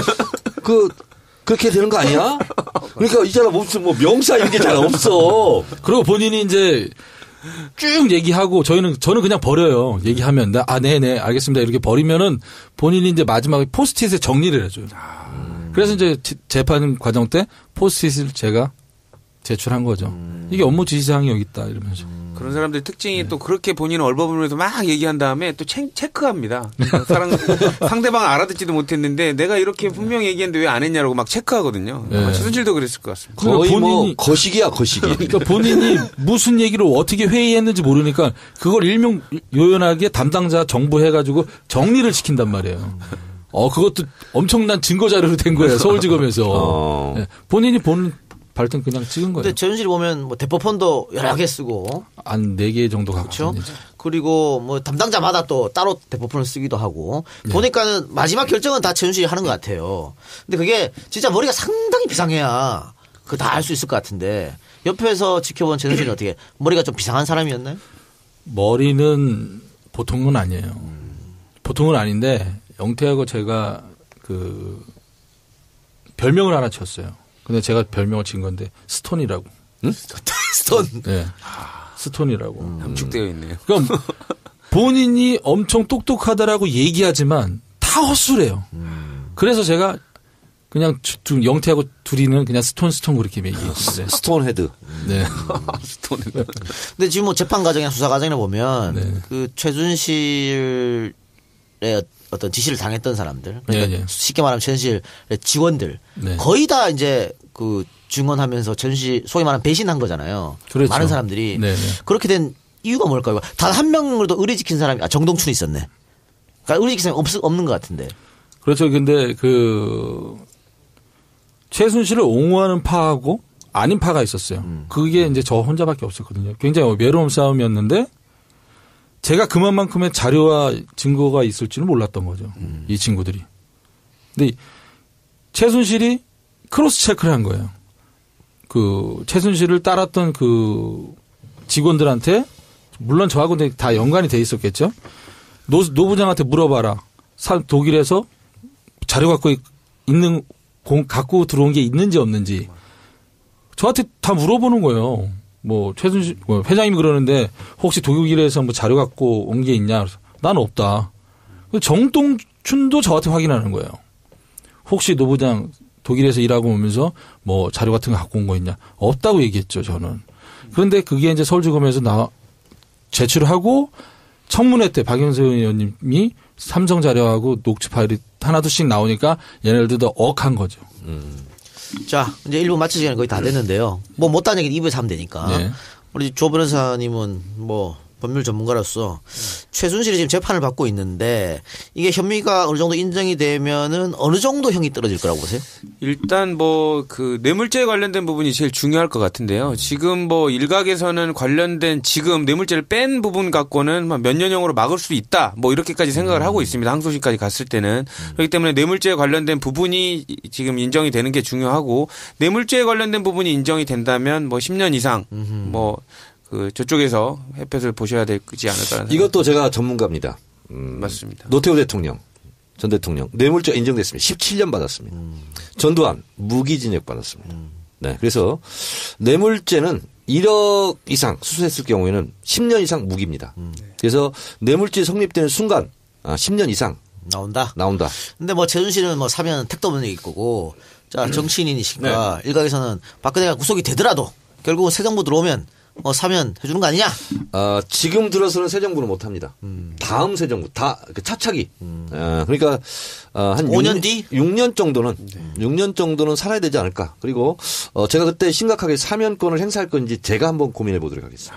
그렇게 되는 거 아니야? 그러니까 있잖아 무슨 뭐 명사 이런 게 잘 없어. 그리고 본인이 이제 쭉 얘기하고 저는 그냥 버려요. 얘기하면 네네 알겠습니다 이렇게 버리면은 본인이 이제 마지막에 포스트잇에 정리를 해줘요. 그래서 이제 재판 과정 때 포스트잇을 제가 제출한 거죠. 이게 업무 지시사항이 여기 있다 이러면서. 그런 사람들 특징이 또 그렇게 본인은 얼버무려서 막 얘기한 다음에 또 체크합니다. 상대방을 알아듣지도 못했는데 내가 이렇게 분명히 얘기했는데 왜 안 했냐고 막 체크하거든요. 네. 최순실도 그랬을 것 같습니다. 거의 본인이, 뭐 거시기야 거시기. 그러니까 본인이 무슨 얘기를 어떻게 회의했는지 모르니까 그걸 일명요연하게 담당자 정부해가지고 정리를 시킨단 말이에요. 그것도 엄청난 증거 자료로 된 거예요. 서울지검에서. 네. 본인이 본 발등 그냥 찍은 거예요. 근데 최순실이 보면 뭐 대포폰도 여러 개 쓰고 한 4개 정도 갖고 그렇죠. 그리고 뭐 담당자마다 또 따로 대포폰을 쓰기도 하고 보니까는 마지막 결정은 다 최순실이 하는 것 같아요. 근데 그게 진짜 머리가 상당히 비상해야 그거 다 알 수 있을 것 같은데 옆에서 지켜본 최순실은 어떻게 머리가 좀 비상한 사람이었나요? 머리는 보통은 아니에요. 보통은 아닌데 영태하고 제가 그 별명을 하나 쳤어요. 근데 제가 별명을 진 건데 스톤이라고. 응? 스톤. 네. 스톤이라고. 함축되어 있네요. 그럼 본인이 엄청 똑똑하다라고 얘기하지만 다 헛수래요. 그래서 제가 그냥 영태하고 둘이는 그냥 스톤 그렇게 얘기했어요. 스톤 헤드. 네. 스톤 헤드. 근데 지금 뭐 재판 과정이나 수사 과정이나 보면 그 최순실의 어떤 지시를 당했던 사람들, 그러니까 쉽게 말하면 최순실의 직원들 거의 다 이제 그 증언하면서 최순실 소위 말하면 배신한 거잖아요. 그렇죠. 많은 사람들이 그렇게 된 이유가 뭘까요? 단 한 명으로도 의리 지킨 사람이 정동춘이 있었네. 그러니까 의리 지킨 사람이 없는 것 같은데. 그렇죠. 근데 그 최순실을 옹호하는 파하고 아닌 파가 있었어요. 그게 이제 저 혼자밖에 없었거든요. 굉장히 외로운 싸움이었는데. 제가 그만큼의 자료와 증거가 있을 줄은 몰랐던 거죠. 이 친구들이. 근데 최순실이 크로스 체크를 한 거예요. 그 최순실을 따랐던 그 직원들한테 물론 저하고는 다 연관이 돼 있었겠죠. 노 부장한테 물어봐라. 독일에서 자료 갖고 들어온 게 있는지 없는지. 저한테 다 물어보는 거예요. 뭐 최순실 회장님이 그러는데 혹시 독일에서 뭐 자료 갖고 온 게 있냐? 난 없다. 정동춘도 저한테 확인하는 거예요. 혹시 노 부장 독일에서 일하고 오면서 뭐 자료 같은 거 갖고 온 거 있냐? 없다고 얘기했죠, 저는. 그런데 그게 이제 서울지검에서 제출을 하고 청문회 때 박영선 의원님이 삼성 자료하고 녹취 파일이 하나둘씩 나오니까 얘네들도 억한 거죠. 자, 이제 1부 마칠 시간이 거의 다 됐는데요. 뭐 못다한 얘기는 2부에서 하면 되니까. 네. 우리 조 변호사님은 뭐 법률 전문가로서 최순실이 지금 재판을 받고 있는데 이게 혐의가 어느 정도 인정이 되면은 어느 정도 형이 떨어질 거라고 보세요? 일단 뭐 그 뇌물죄에 관련된 부분이 제일 중요할 것 같은데요. 지금 뭐 일각에서는 관련된 지금 뇌물죄를 뺀 부분 갖고는 몇 년형으로 막을 수 있다. 뭐 이렇게까지 생각을 하고 있습니다. 항소심까지 갔을 때는. 그렇기 때문에 뇌물죄에 관련된 부분이 지금 인정이 되는 게 중요하고 뇌물죄에 관련된 부분이 인정이 된다면 뭐 10년 이상 뭐 그 저쪽에서 햇볕을 보셔야 되지 않을까. 이것도 제가 전문가입니다. 맞습니다. 노태우 대통령, 전 대통령 뇌물죄 인정됐습니다. 17년 받았습니다. 전두환 무기징역 받았습니다. 네, 그래서 뇌물죄는 1억 이상 수수했을 경우에는 10년 이상 무기입니다. 그래서 뇌물죄 성립되는 순간 10년 이상 나온다. 근데 뭐 최순실은 뭐 사면 택도 없는 얘기 거고, 자 정치인이니까 일각에서는 박근혜가 구속이 되더라도 결국은 새 정부 들어오면 사면 해주는 거 아니냐? 지금 들어서는 새 정부는 못 합니다. 다음 새 정부 차차기. 그러니까 한 5년 뒤 6년 정도는 6년 정도는 살아야 되지 않을까. 그리고 제가 그때 심각하게 사면권을 행사할 건지 제가 한번 고민해 보도록 하겠습니다.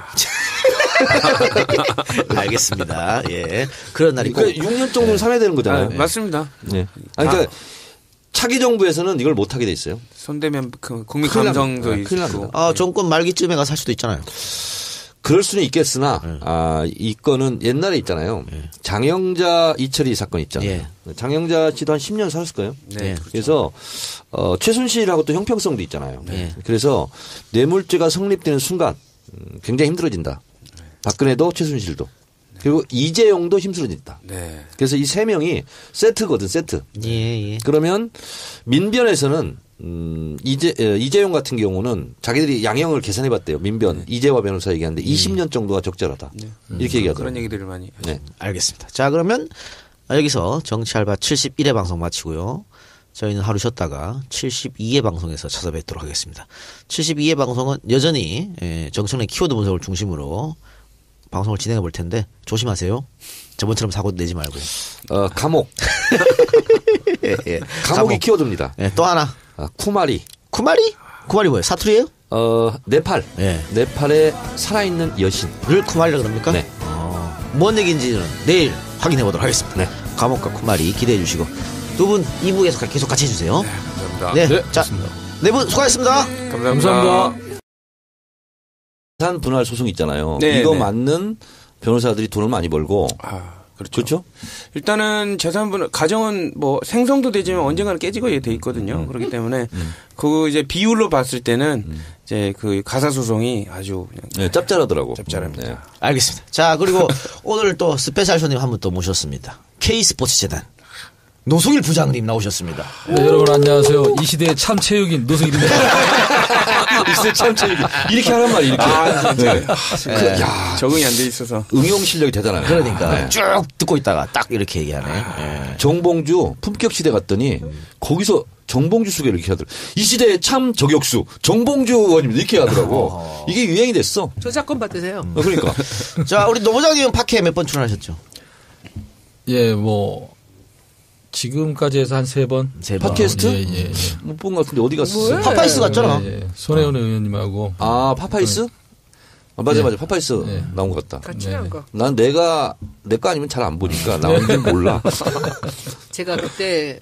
알겠습니다. 예. 그런 날이 꼭. 그러니까 6년 정도는 살아야 되는 거잖아요. 맞습니다. 네. 그러니까 차기 정부에서는 이걸 못 하게 돼 있어요. 손대면 국민 감정도 있고. 정권 말기쯤에 가서 할 수도 있잖아요. 그럴 수는 있겠으나 이 건은 옛날에 있잖아요. 장영자 이철이 사건 있잖아요. 장영자 씨도 한 10년 살았을 거예요. 네. 그래서 최순실하고 또 형평성도 있잖아요. 그래서 뇌물죄가 성립되는 순간 굉장히 힘들어진다. 박근혜도 최순실도. 그리고 이재용도 힘들어진다. 네. 그래서 이 세 명이 세트거든, 세트. 예. 그러면 민변에서는 이재용 같은 경우는 자기들이 양형을 계산해 봤대요. 민변, 이재화 변호사 얘기하는데 20년 정도가 적절하다. 이렇게 얘기하더라고요. 그런 얘기들을 많이. 네. 알겠습니다. 자, 그러면 여기서 정치알바 71회 방송 마치고요. 저희는 하루 쉬었다가 72회 방송에서 찾아뵙도록 하겠습니다. 72회 방송은 여전히 정청래 키워드 분석을 중심으로 방송을 진행해 볼 텐데 조심하세요. 저번처럼 사고 내지 말고. 감옥. 예. 감옥이 키워드입니다. 예, 또 하나. 쿠마리. 쿠마리 뭐예요? 사투리예요? 네팔. 네팔의 살아있는 여신을 쿠마리라 그럽니까? 네. 뭔 얘기인지는 내일 확인해 보도록 하겠습니다. 네. 감옥과 쿠마리 기대해 주시고 두 분 2부에서 계속 같이 해주세요. 네, 감사합니다. 네. 자, 네 분 수고하셨습니다. 감사합니다. 산 분할 소송 있잖아요. 네, 이거 네. 맞는 변호사들이 돈을 많이 벌고. 그렇죠. 일단은 재산분 가정은 뭐 생성도 되지만 언젠가는 깨지고 돼 있거든요. 그렇기 때문에 그 이제 비율로 봤을 때는 이제 그 가사 소송이 아주 그냥 짭짤하더라고. 짭짤합니다. 네. 알겠습니다. 자, 그리고 오늘 또 스페셜 손님 한 분 또 모셨습니다. K스포츠재단 노승일 부장님 나오셨습니다. 네, 여러분 안녕하세요. 이 시대의 참 체육인 노승일입니다. 이 시대의 참 체육인. 이렇게 하란 말이 이렇게. 네. 야, 적응이 안 돼 있어서. 응용 실력이 대단하네. 그러니까 쭉 듣고 있다가 딱 이렇게 얘기하네. 정봉주 품격시대 갔더니 거기서 정봉주 소개를 이렇게 하더라고. 이 시대의 참 저격수 정봉주 의원님 이렇게 하더라고. 이게 유행이 됐어. 저작권 받으세요. 그러니까. 자, 우리 노 부장님은 팟캐에 몇 번 출연하셨죠? 예, 지금까지 해서 한 3번. 팟캐스트? 예. 못 본 것 같은데 어디 갔었어요? 파파이스 갔잖아. 예. 손혜원 의원님하고. 파파이스? 맞아. 파파이스 나온 것 같다. 같이 한 거. 난 내 거 아니면 잘 안 보니까 나오는지 몰라. 제가 그때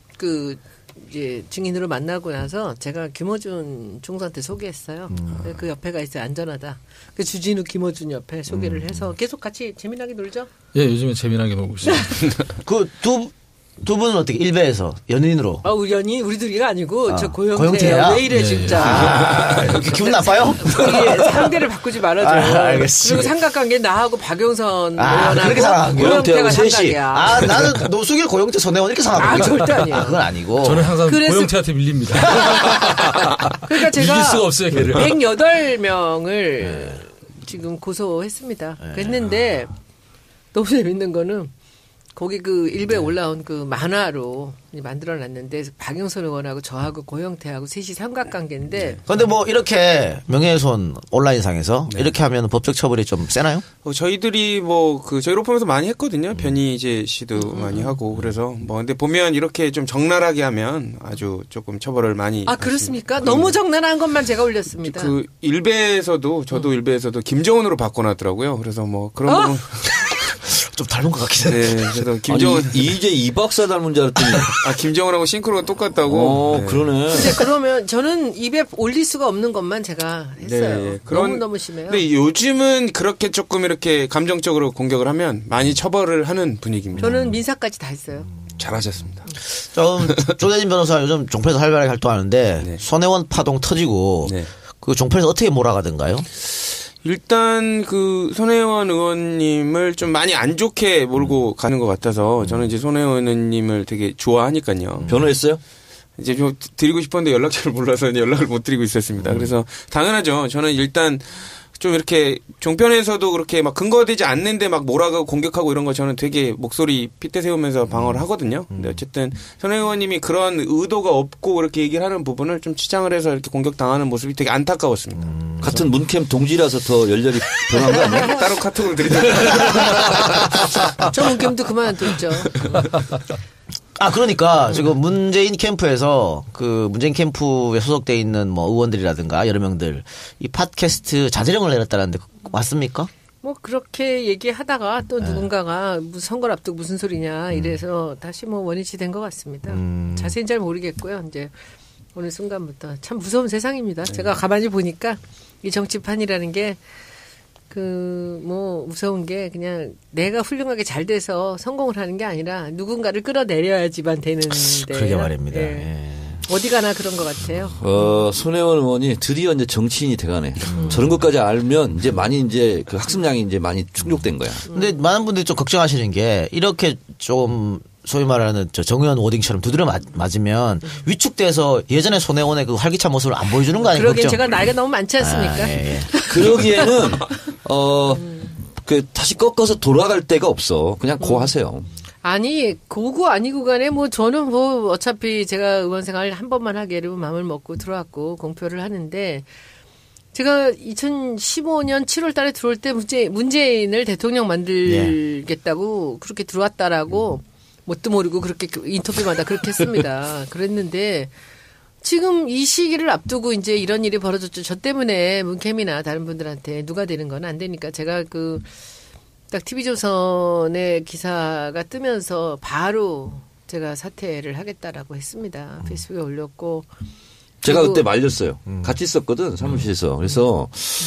이제 증인으로 만나고 나서 제가 김어준 총수한테 소개했어요. 그 옆에가 있어요. 안전하다. 그 주진우 김어준 옆에 소개를 해서 계속 같이 재미나게 놀죠? 예, 요즘에 재미나게 놀고 있어요. 그 두 분은 어떻게 일베에서 연인으로? 우리 둘이가 아니고 저 고영태야? 고영태야. 왜 이래 진짜. 기분 나빠요? 상대를 바꾸지 말아줘. 알겠습니다. 그리고 삼각관계 나하고 박영선 의원하고 그렇게 생각한 고영태가 셋이. 삼각이야. 나는 노승일 고영태 손혜원 이렇게 생각하거든요. 절대 아니에요. 그건 아니고. 저는 항상 고영태한테 밀립니다. 그러니까 제가 이길 수가 없어요, 걔를. 108명을 지금 고소했습니다. 했는데 너무 재밌는 거는 거기 그 일베에 올라온 그 만화로 만들어놨는데 박영선 의원하고 저하고 고영태하고 셋이 삼각관계인데. 그런데 이렇게 명예훼손 온라인상에서 이렇게 하면 법적 처벌이 좀 세나요? 저희들이 저희 로펌에서 많이 했거든요. 변희재 씨도 많이 하고 그래서 근데 보면 이렇게 좀 적나라하게 하면 아주 조금 처벌을 많이. 그렇습니까? 너무 적나라한 것만 제가 올렸습니다. 그 일베에서도 저도 일베에서도 김정은으로 바꿔놨더라고요. 그래서 그런 부분. 좀 닮은 것 같긴 해. 네, 그래서 김정은. 이제 이 박사 닮은 줄 알았더니. 김정은하고 싱크로가 똑같다고. 네. 그러네. 근데 그러면 저는 입에 올릴 수가 없는 것만 제가 했어요. 네, 너무 심해요. 근데 요즘은 그렇게 조금 이렇게 감정적으로 공격을 하면 많이 처벌을 하는 분위기입니다. 저는 민사까지 다 했어요. 잘하셨습니다. 조대진 변호사 요즘 종편에서 활발하게 활동하는데 손혜원 파동 터지고 그 종편에서 어떻게 몰아가던가요? 일단 그 손혜원 의원님을 좀 많이 안 좋게 몰고 가는 것 같아서 저는 이제 손혜원 의원님을 되게 좋아하니까요. 변호했어요? 이제 좀 드리고 싶었는데 연락처를 몰라서 연락을 못 드리고 있었습니다. 그래서 당연하죠. 저는 일단 좀 이렇게 종편에서도 그렇게 막 근거되지 않는데 막 몰아가고 공격하고 이런 거 저는 되게 목소리 핏대 세우면서 방어를 하거든요. 근데 어쨌든 손 의원님이 그런 의도가 없고 그렇게 얘기를 하는 부분을 좀 치장을 해서 이렇게 공격당하는 모습이 되게 안타까웠습니다. 같은 문캠 동지라서 더 열렬히 변한 거 아니에요? 따로 카톡을 드리던데. 저 문캠도 그만뒀죠. 그러니까 지금 문재인 캠프에서 그 문재인 캠프에 소속돼 있는 뭐 의원들이라든가 여러 명들 이 팟캐스트 자제령을 내렸다는데 맞습니까? 뭐 그렇게 얘기하다가 또 누군가가 무슨 선거를 앞두고 무슨 소리냐 이래서 다시 뭐 원위치 된 것 같습니다. 자세히는 잘 모르겠고요. 이제 어느 순간부터 참 무서운 세상입니다. 제가 가만히 보니까 이 정치판이라는 게 뭐 무서운 게 그냥 내가 훌륭하게 잘 돼서 성공을 하는 게 아니라 누군가를 끌어내려야지만 되는데. 그러게 말입니다. 예. 어디 가나 그런 것 같아요. 손혜원 의원이 드디어 이제 정치인이 돼가네. 저런 것까지 알면 이제 많이 이제 그 학습량이 이제 많이 충족된 거야. 근데 많은 분들이 좀 걱정하시는 게 이렇게 좀 소위 말하는 정의원 워딩처럼 두드려 맞으면 위축돼서 예전에 손혜원의 그 활기찬 모습을 안 보여주는 거 아니에요? 그러기엔 제가 나이가 너무 많지 않습니까? 예. 그러기에는 다시 꺾어서 돌아갈 데가 없어. 그냥 고하세요. 아니 고고 아니고 간에 뭐 저는 뭐 어차피 제가 의원 생활 한 번만 하기로 마음을 먹고 들어왔고 공표를 하는데 제가 2015년 7월 달에 들어올 때 문재인을 대통령 만들겠다고 그렇게 들어왔다라고 뭣도 모르고 그렇게 인터뷰마다 그렇게 했습니다. 그랬는데 지금 이 시기를 앞두고 이제 이런 일이 벌어졌죠. 저 때문에 문캠이나 다른 분들한테 누가 되는 건 안 되니까 제가 딱 TV조선의 기사가 뜨면서 바로 제가 사퇴를 하겠다라고 했습니다. 페이스북에 올렸고. 제가 그때 말렸어요. 같이 있었거든, 사무실에서. 그래서,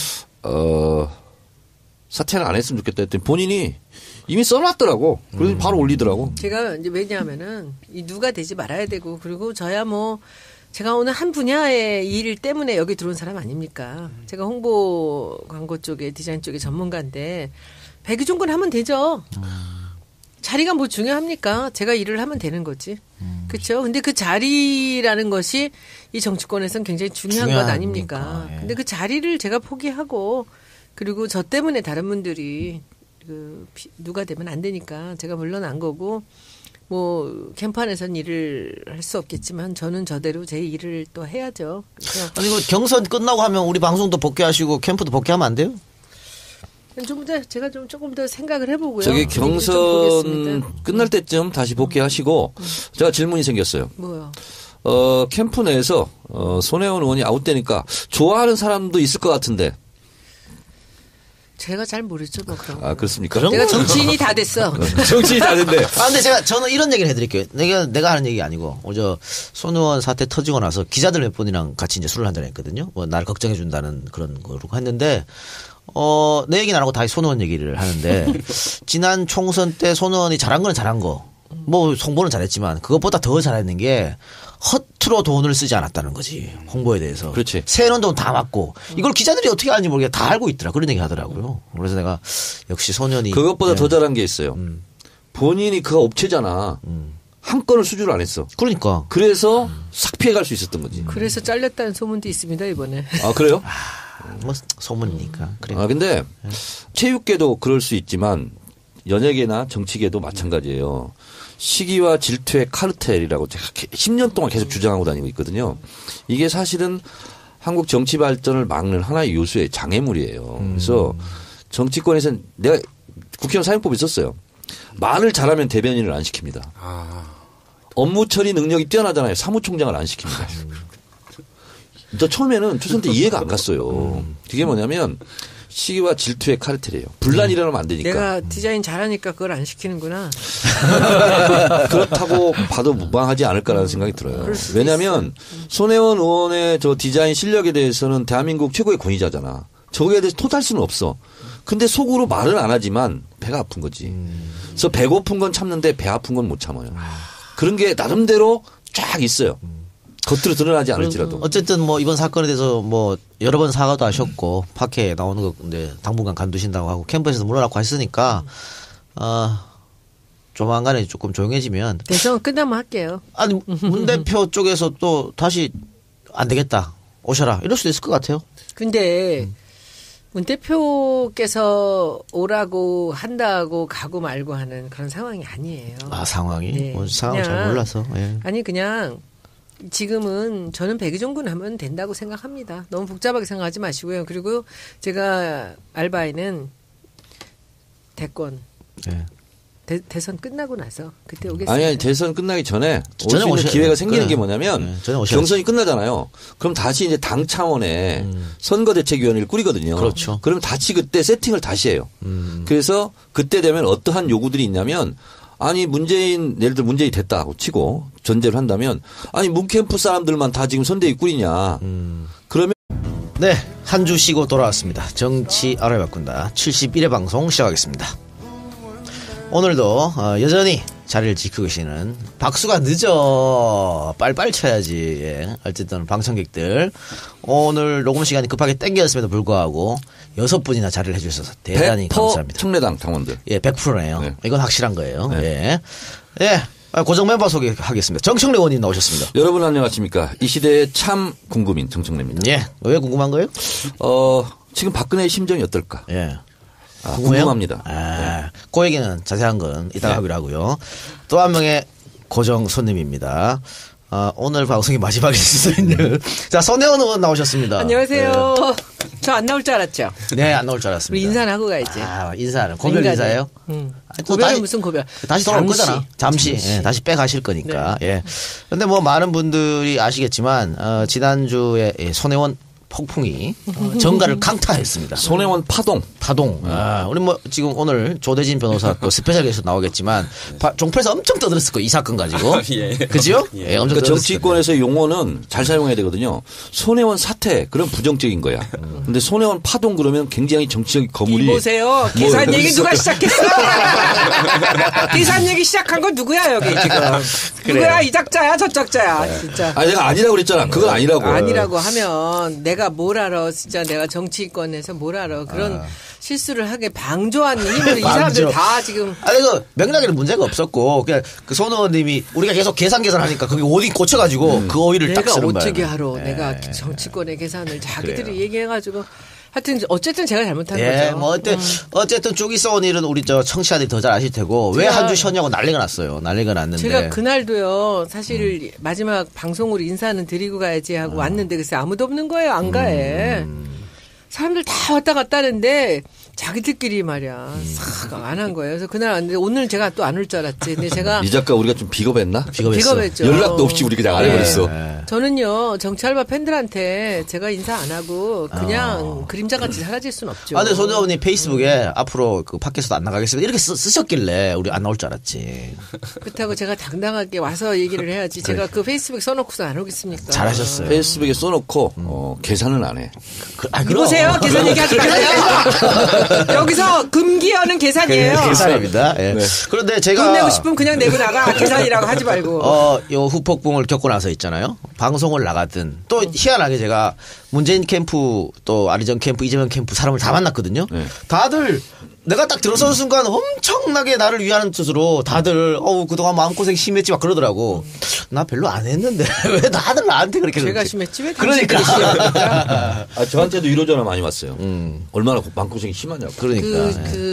사퇴를 안 했으면 좋겠다 했더니 본인이 이미 써놨더라고. 그래서 바로 올리더라고. 제가 이제 왜냐하면은 누가 되지 말아야 되고 그리고 저야 뭐 제가 오늘 한 분야의 일 때문에 여기 들어온 사람 아닙니까? 제가 홍보 광고 쪽에 디자인 쪽에 전문가인데 백의종군 하면 되죠. 자리가 뭐 중요합니까? 제가 일을 하면 되는 거지. 그렇죠? 근데 그 자리라는 것이 이 정치권에서는 굉장히 중요한 것 아닙니까? 예. 근데 그 자리를 제가 포기하고 그리고 저 때문에 다른 분들이 누가 되면 안 되니까 제가 물러난 거고 뭐 캠프 안에서는 일을 할 수 없겠지만 저는 저대로 제 일을 또 해야죠. 아니 이거 경선 끝나고 하면 우리 방송도 복귀하시고 캠프도 복귀하면 안 돼요? 좀 더 제가 조금 더 생각을 해보고요. 저기 경선 끝날 때쯤 다시 복귀하시고 제가 질문이 생겼어요. 뭐요? 캠프 내에서 손혜원 의원이 아웃되니까 좋아하는 사람도 있을 것 같은데. 제가 잘 모르죠, 뭐 그런 거. 그렇습니까? 내가 정치인이 다 됐어. 정치인이 다 됐네. 근데 저는 이런 얘기를 해드릴게요. 내가 하는 얘기 아니고, 손 의원 사태 터지고 나서 기자들 몇 분이랑 같이 이제 술을 한잔 했거든요. 뭐, 날 걱정해준다는 그런 거로 했는데, 내 얘기는 안 하고 다시 손 의원 얘기를 하는데, 지난 총선 때 손 의원이 잘한 건 잘한 거. 뭐, 홍보는 잘했지만, 그것보다 더 잘했는 게, 허투루 돈을 쓰지 않았다는 거지. 홍보에 대해서. 그렇지. 세는 돈 다 맞고. 이걸 기자들이 어떻게 아는지 모르겠 다 알고 있더라. 그런 얘기 하더라고요. 그래서 내가 역시 소년이. 그것보다 더 잘한 게 있어요. 본인이 그 업체잖아. 한 건을 수주를 안 했어. 그러니까. 그래서 싹 피해갈 수 있었던 거지. 그래서 잘렸다는 소문도 있습니다, 이번에. 아, 그래요? 뭐, 소문이니까. 그래. 근데 체육계도 그럴 수 있지만 연예계나 정치계도 마찬가지예요. 시기와 질투의 카르텔이라고 제가 10년 동안 계속 주장하고 다니고 있거든요. 이게 사실은 한국 정치 발전을 막는 하나의 요소의 장애물이에요. 그래서 정치권에서는 내가 국회의원 사용법이 있었어요. 말을 잘하면 대변인을 안 시킵니다. 업무 처리 능력이 뛰어나잖아요. 사무총장을 안 시킵니다. 저 처음에는 초선 때 이해가 안 갔어요. 그게 뭐냐면 시기와 질투의 카르텔이에요. 분란이 일어나면 안 되니까. 내가 디자인 잘하니까 그걸 안 시키는구나. 그렇다고 봐도 무방하지 않을까라는 생각이 들어요. 왜냐하면 손혜원 의원의 저 디자인 실력에 대해서는 대한민국 최고의 권위자잖아. 저거에 대해서 토탈 수는 없어. 근데 속으로 말은 안 하지만 배가 아픈 거지. 그래서 배고픈 건 참는데 배 아픈 건 못 참아요. 그런 게 나름대로 쫙 있어요. 겉으로 드러나지 않을지라도. 어쨌든 뭐 이번 사건에 대해서 뭐 여러 번 사과도 하셨고 파케에 나오는 거 근데 당분간 간두신다고 하고 캠프에서도 물러나고 했으니까 조만간에 조금 조용해지면 대선 끝나면 할게요. 아니 문 대표 쪽에서 또 다시 안 되겠다 오셔라 이럴 수도 있을 것 같아요. 근데 문 대표께서 오라고 한다고 가고 말고 하는 그런 상황이 아니에요. 아, 상황이? 네. 상황을 잘 몰라서. 예. 아니 그냥 지금은 저는 백의종군 하면 된다고 생각합니다. 너무 복잡하게 생각하지 마시고요. 그리고 제가 알바에는 대권 예. 대선 끝나고 나서 그때 오겠습니다. 아니 대선 끝나기 전에 올 수 있는 기회가 생기는 게 뭐냐면 경선이 끝나잖아요. 그럼 다시 이제 당 차원의 선거대책위원회를 꾸리거든요. 그렇죠. 그럼 다시 그때 세팅을 다시 해요. 그래서 그때 되면 어떠한 요구들이 있냐면 아니 문재인 예를 들어 문재인이 됐다고 치고 전제를 한다면 아니 문캠프 사람들만 다 지금 선대위 꾸리냐. 그러면 네, 한 주 쉬고 돌아왔습니다. 정치 알아야 바꾼다 71회 방송 시작하겠습니다. 오늘도 여전히 자리를 지키고 계시는 박수가 늦어 빨빨 쳐야지. 예. 어쨌든 방청객들 오늘 녹음 시간이 급하게 땡겼음에도 불구하고 6분이나 자리를 해주셔서 대단히 감사합니다. 청래당 당원들. 예, 100%네요. 네. 이건 확실한 거예요. 네. 예. 예. 고정 멤버 소개하겠습니다. 정청래 의원님 나오셨습니다. 여러분 안녕하십니까. 이 시대의 참 궁금인 정청래입니다. 예. 왜 궁금한 거예요? 지금 박근혜의 심정이 어떨까? 예. 궁금합니다. 그 얘기는 자세한 건 이따가 하기로 하고요. 또 한 명의 고정 손님입니다. 오늘 방송이 마지막일 수도 있는. 자, 손혜원 의원 나오셨습니다. 안녕하세요. 저 안 나올 줄 알았죠? 네, 안 나올 줄 알았습니다. 우리 인사는 하고 가야지. 인사는. 고별 인사예요? 고별은 무슨 고별? 다시 돌아올 거잖아. 잠시. 예, 다시 빼가실 거니까. 네. 예. 근데 뭐 많은 분들이 아시겠지만, 지난주에 손혜원 폭풍이 정가를 강타했습니다. 손혜원 파동. 우리 뭐 지금 오늘 조대진 변호사 또 스페셜 게스트 나오겠지만 종편에서 엄청 떠들었을 거예요. 이 사건 가지고. 예. 그죠? 예. 엄청 그러니까 정치권에서의 용어는 잘 사용해야 되거든요. 손혜원 사태 그럼 부정적인 거야. 근데 손혜원 파동 그러면 굉장히 정치적 거물이. 보세요. 계산 얘기 누가 시작했어? 계산 얘기 시작한 건 누구야 여기 지금? 누구야 이 작자야 저 작자야 진짜. 아니 내가 아니라고 그랬잖아. 그건 아니라고. 아니라고 하면 내가 뭘 알아? 진짜 내가 정치권에서 뭘 알아? 그런 실수를 하게 방조하는 힘으로 이 사람들 다 지금. 아니 그 맥락에는 문제가 없었고 그냥 그 손 의원님이 우리가 계속 계산하니까 그게 오딘 꽂혀가지고 그 오이를 딱 쓰는 내가 어떻게 바람에. 하러? 내가 정치권의 계산을 자기들이 얘기해가지고. 하여튼 어쨌든 제가 잘못한 예, 거죠. 뭐 어쨌든 쭉 있어온 일은 우리 저 청취자들이 더 잘 아실 테고 왜 한 주 쉬었냐고 난리가 났어요. 난리가 났는데 제가 그날도요. 사실 마지막 방송으로 인사는 드리고 가야지 하고 왔는데 글쎄 아무도 없는 거예요. 안 가해. 사람들 다 왔다 갔다 하는데 자기들끼리 말이야 싹 안 한 거예요. 그래서 그날 왔는데 오늘 제가 또 안 올 줄 알았지. 근데 제가 이 작가 우리가 좀 비겁했나? 비겁했죠. 연락도 없이 우리 그냥 안 해버렸어. 저는요 정치 알바 팬들한테 제가 인사 안 하고 그냥 그림자같이 사라질 수는 없죠. 근데 손 의원님 페이스북에 앞으로 그 팟캐스트도 안 나가겠습니다 이렇게 쓰셨길래 우리 안 나올 줄 알았지. 그렇다고 제가 당당하게 와서 얘기를 해야지. 제가 그 페이스북 써놓고서 안 오겠습니까? 잘하셨어요. 페이스북에 써놓고 계산은 안 해. 보세요. 계산 얘기하지 마세요. 여기서 금기어는 계산이에요. 계산입니다. 예. 네. 그런데 제가 돈 내고 싶으면 그냥 내고 나가. 계산이라고 하지 말고. 요 후폭풍을 겪고 나서 있잖아요. 방송을 나가든 또 희한하게 제가 문재인 캠프 또 아리전 캠프 이재명 캠프 사람을 다 만났거든요. 네. 다들 내가 딱 들어서는 순간 엄청나게 나를 위하는 뜻으로 다들 그동안 마음고생 심했지 막 그러더라고. 나 별로 안 했는데 왜 다들 나한테 그렇게 제가 심했지 왜 그러니까 저한테도 위로 전화 많이 왔어요. 얼마나 마음고생이 심하냐고. 그러니까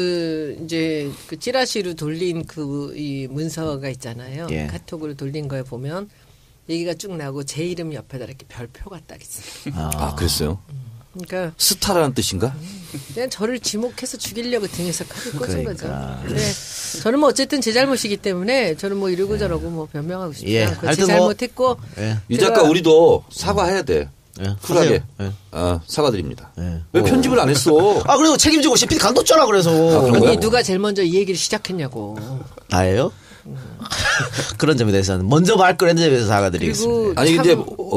이제 그 찌라시로 돌린 이 문서가 있잖아요. 예. 카톡으로 돌린 거에 보면 얘기가 쭉 나고 제 이름 옆에다 이렇게 별표가 딱 있어요. 그랬어요? 그러니까 스타라는 뜻인가? 그냥 저를 지목해서 죽이려고 등에서 칼을 꽂은 거죠. 네. 저는 뭐 어쨌든 제 잘못이기 때문에 저는 뭐 이러고 저러고 뭐 변명하고 싶지 않고 제 잘못했고. 이 작가 우리도 사과해야 돼. 쿨하게. 사과드립니다. 네. 왜 편집을 안 했어? 그리고 책임지고 CPD 간뒀잖아 그래서. 아니 누가 제일 먼저 이 얘기를 시작했냐고. 나예요? 그런 점에 대해서는 먼저 말 걸 했는 점에 대해서 사과드리겠습니다. 아니 근데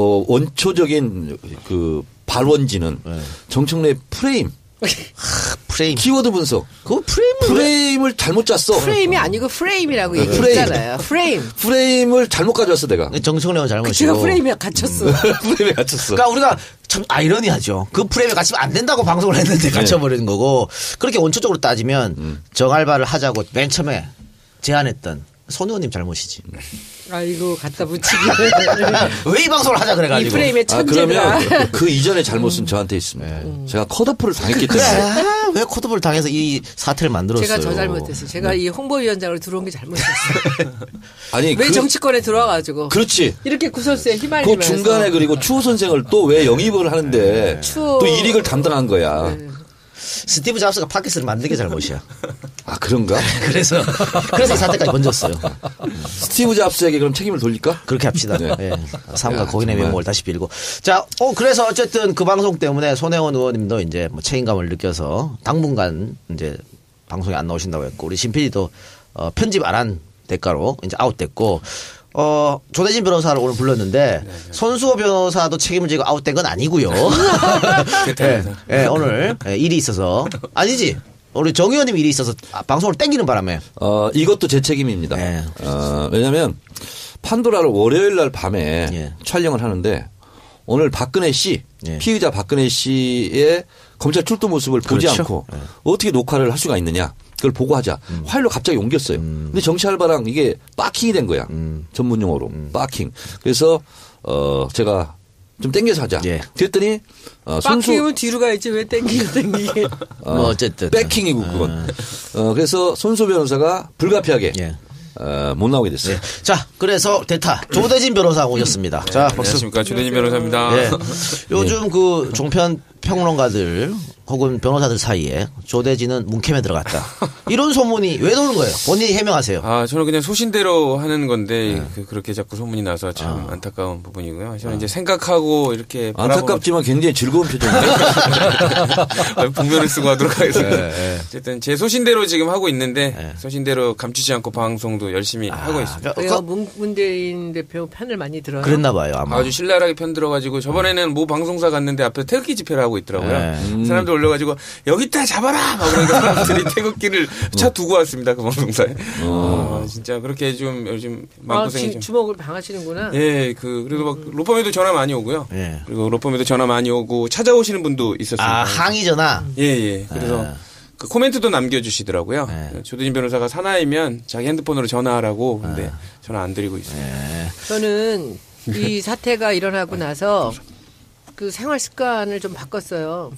원초적인 그 발원지는 정청래 프레임. 키워드 분석. 그 프레임을 잘못 짰어. 프레임이 아니고 프레임이라고 얘기했잖아요. 프레임을 잘못 가져왔어 내가. 정청래는 잘못이고. 제가 프레임에 갇혔어. 프레임에 갇혔어. 그러니까 우리가 참 아이러니하죠. 그 프레임에 갇히면 안 된다고 방송을 했는데 갇혀버리는 거고 그렇게 원초적으로 따지면 정알바를 하자고 맨 처음에 제안했던 손 의원님 잘못이지. 아이고 갖다 붙이기. 왜 이 방송을 하자 그래가지고. 이 프레임의 천재다. 그러면 그 이전에 잘못은 저한테 있습니다. 제가 컷오프를 당했기 때문에. 왜 컷오프를 당해서 이 사태를 만들었어요. 제가 저 잘못했어요. 제가 이 홍보위원장으로 들어온 게 잘못했어요. 아니 왜 정치권에 들어와가지고. 그렇지. 이렇게 구설수에 휘말리면서. 그 중간에 그리고 추호 선생을 또 왜 영입을 하는데 또 일익을 담당한 거야. 스티브 잡스가 팟캐스트를 만든 게 잘못이야. 아 그런가? 그래서 이 사태까지 번졌어요. 스티브 잡스에게 그럼 책임을 돌릴까? 그렇게 합시다. 네. 네. 삼가 고인의 명목을 다시 빌고. 자, 그래서 어쨌든 그 방송 때문에 손혜원 의원님도 이제 뭐 책임감을 느껴서 당분간 이제 방송에 안 나오신다고 했고, 우리 신PD도 편집 안 한 대가로 이제 아웃됐고, 조대진 변호사를 오늘 불렀는데 손수호 변호사도 책임을 지고 아웃된 건 아니고요. 네, 오늘 일이 있어서 아니지. 우리 정 의원님 일이 있어서 방송을 땡기는 바람에. 이것도 제 책임입니다. 네. 왜냐하면 판도라를 월요일 날 밤에 촬영을 하는데 오늘 박근혜 씨 피의자 박근혜 씨의 검찰 출두 모습을 보지 그렇죠. 않고 어떻게 녹화를 할 수가 있느냐. 그걸 보고하자. 파일로 갑자기 옮겼어요. 근데 정치 알바랑 이게 빠킹이 된 거야. 전문 용어로 빠킹. 그래서 제가 좀 땡겨서 하자. 그랬더니 빠킹이면 뒤로 가야지 왜 땡기게. 뭐 어쨌든 백킹이고 그건. 그래서 손수 변호사가 불가피하게 못 나오게 됐어요. 자, 그래서 대타 조대진 변호사 오셨습니다. 자, 박수. 안녕하십니까. 조대진 변호사입니다. 요즘 그 종편 평론가들 혹은 변호사들 사이에 조대진은 문캠에 들어갔다. 이런 소문이 왜 도는 거예요? 본인이 해명하세요. 저는 그냥 소신대로 하는 건데 그렇게 자꾸 소문이 나서 참 안타까운 부분이고요. 저는 이제 생각하고 이렇게 안타깝지만 굉장히 즐거운 표정이에요. 분별을 쓰고 하도록 하겠습니다. 어쨌든 제 소신대로 지금 하고 있는데 소신대로 감추지 않고 방송도 열심히 하고 있습니다. 왜요? 문재인 대표 편을 많이 들어요. 그랬나 봐요. 아마. 아주 신랄하게 편 들어가지고 저번에는 모 방송사 갔는데 앞에 태극기 집회를 하고 있더라고요. 사람들 올려가지고 여기다 잡아라! 막 그러니까 사람들이 태극기를 차 두고 왔습니다. 그 방송사에. 진짜 그렇게 좀 요즘 마음고생이 좀. 주먹을 방하시는구나. 예, 그래도 막 로펌에도 전화 많이 오고요. 그리고 로펌에도 전화 많이 오고 찾아오시는 분도 있었습니다. 항의 전화? 예. 그래서 그 코멘트도 남겨주시더라고요. 조대진 변호사가 사나이면 자기 핸드폰으로 전화하라고. 근데 전화 안 드리고 있어요. 저는 이 사태가 일어나고 나서 그 생활 습관을 좀 바꿨어요.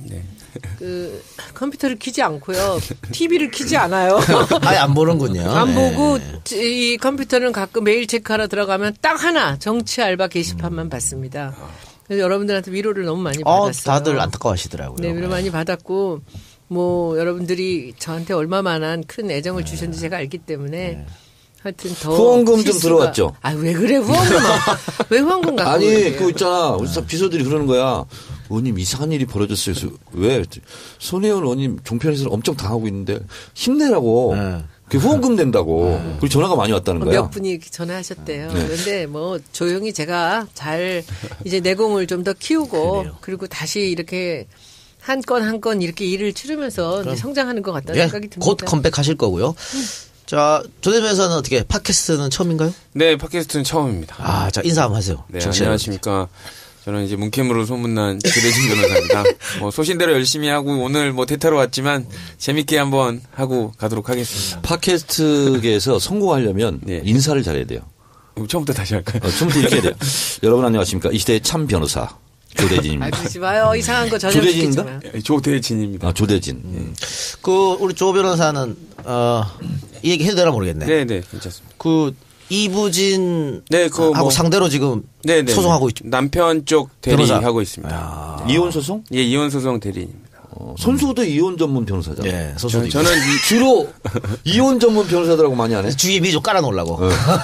그 컴퓨터를 켜지 않고요. TV를 켜지 않아요. 아예 안 보는군요. 안 보고 이 컴퓨터는 가끔 메일 체크하러 들어가면 딱 하나 정치 알바 게시판만 받습니다. 그래서 여러분들한테 위로를 너무 많이 받았어요. 다들 안타까워하시더라고요. 네, 위로 많이 받았고 뭐 여러분들이 저한테 얼마만한 큰 애정을 주셨는지 제가 알기 때문에 하여튼 더 후원금 좀 들어왔죠. 왜 그래 후원금? 왜 후원금 갖고? 아니 그거 있잖아. 우리 비서들이 그러는 거야. 의원님 이상한 일이 벌어졌어요. 그래서 왜? 손혜원 의원님 종편에서 엄청 당하고 있는데 힘내라고. 후원금 된다고. 그리고 전화가 많이 왔다는 거야. 몇 분이 전화하셨대요. 그런데 뭐 조용히 제가 잘 이제 내공을 좀 더 키우고 그리고 다시 이렇게 한 건 한 건 이렇게 일을 치르면서 이제 성장하는 것 같다는 생각이 듭니다. 곧 컴백하실 거고요. 자, 조대진 변호사는 어떻게 팟캐스트는 처음인가요? 네, 팟캐스트는 처음입니다. 자, 인사 한번 하세요. 네, 안녕하십니까. 저는 이제 문캠으로 소문난 조대진 변호사입니다. 소신대로 열심히 하고 오늘 대타로 왔지만 재밌게 한번 하고 가도록 하겠습니다. 팟캐스트계에서 성공하려면 인사를 잘해야 돼요. 처음부터 다시 할까요? 처음부터 이렇게 해야 돼요. 여러분 안녕하십니까. 이 시대의 참 변호사. 조대진입니다. 그러지 마요. 이상한 거 전혀 조대진인가? 조대진입니다. 조대진. 우리 조 변호사는 이 얘기 해도 되나 모르겠네. 네, 괜찮습니다. 이부진 하고 상대로 지금 소송하고 있죠. 남편 쪽 대리하고 있습니다. 이혼 소송? 예, 이혼 소송 대리입니다. 선수도 이혼 전문 변호사잖아요. 네, 선수도. 저는 주로 이혼 전문 변호사들하고 많이 하네. 주위에 미좀 깔아놓으려고.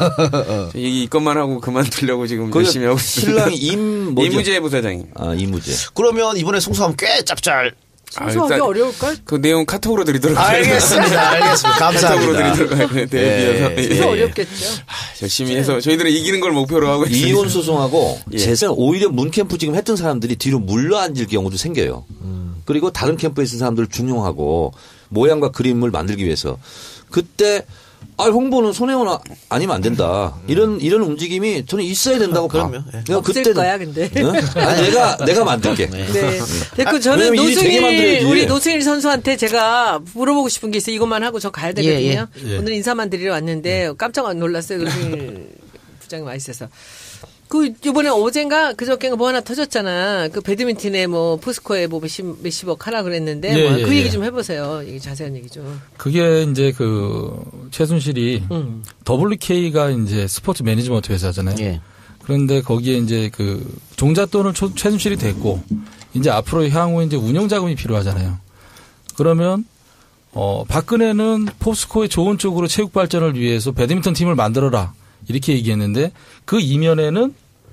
이것만 하고 그만두려고 지금 열심히 하고 있습니다. 신랑이 이무재 부사장입니다. 이무재. 그러면 이번에 송수하면 꽤 짭짤. 송수하기 어려울걸? 그 내용 카톡으로 드리도록 알겠습니다. 감사합니다. 카톡으로 드리도록 하겠습니다. 그래서 어렵겠죠. 열심히 해서 저희들은 이기는 걸 목표로 하고 있습니다. 이혼 소송하고 재산 오히려 문캠프 지금 했던 사람들이 뒤로 물러앉을 경우도 생겨요. 그리고 다른 캠프에 있는 사람들을 중용하고 모양과 그림을 만들기 위해서 그때 홍보는 손혜원 아니면 안 된다. 이런 움직임이 저는 있어야 된다고 봐. 그럼요. 네. 없을 그때는, 거야, 근데. 응? 아니, 내가 만들게. 네. 됐고 저는 우리 노승일 선수한테 제가 물어보고 싶은 게 있어요. 이것만 하고 저 가야 되거든요. 예. 오늘 인사만 드리러 왔는데 깜짝 놀랐어요. 노승일 부장님 와 있어서. 이번에 어젠가 그저께가 뭐 하나 터졌잖아. 그 배드민턴에 뭐 포스코에 뭐 몇십억 하라 그랬는데 그 얘기 좀 해보세요. 이게 자세한 얘기 좀. 그게 이제 그 최순실이 WK가 이제 스포츠 매니지먼트 회사잖아요. 예. 그런데 거기에 이제 그 종잣돈을 최순실이 댔고 이제 앞으로 향후 이제 운영 자금이 필요하잖아요. 그러면 박근혜는 포스코의 좋은 쪽으로 체육 발전을 위해서 배드민턴 팀을 만들어라 이렇게 얘기했는데 그 이면에는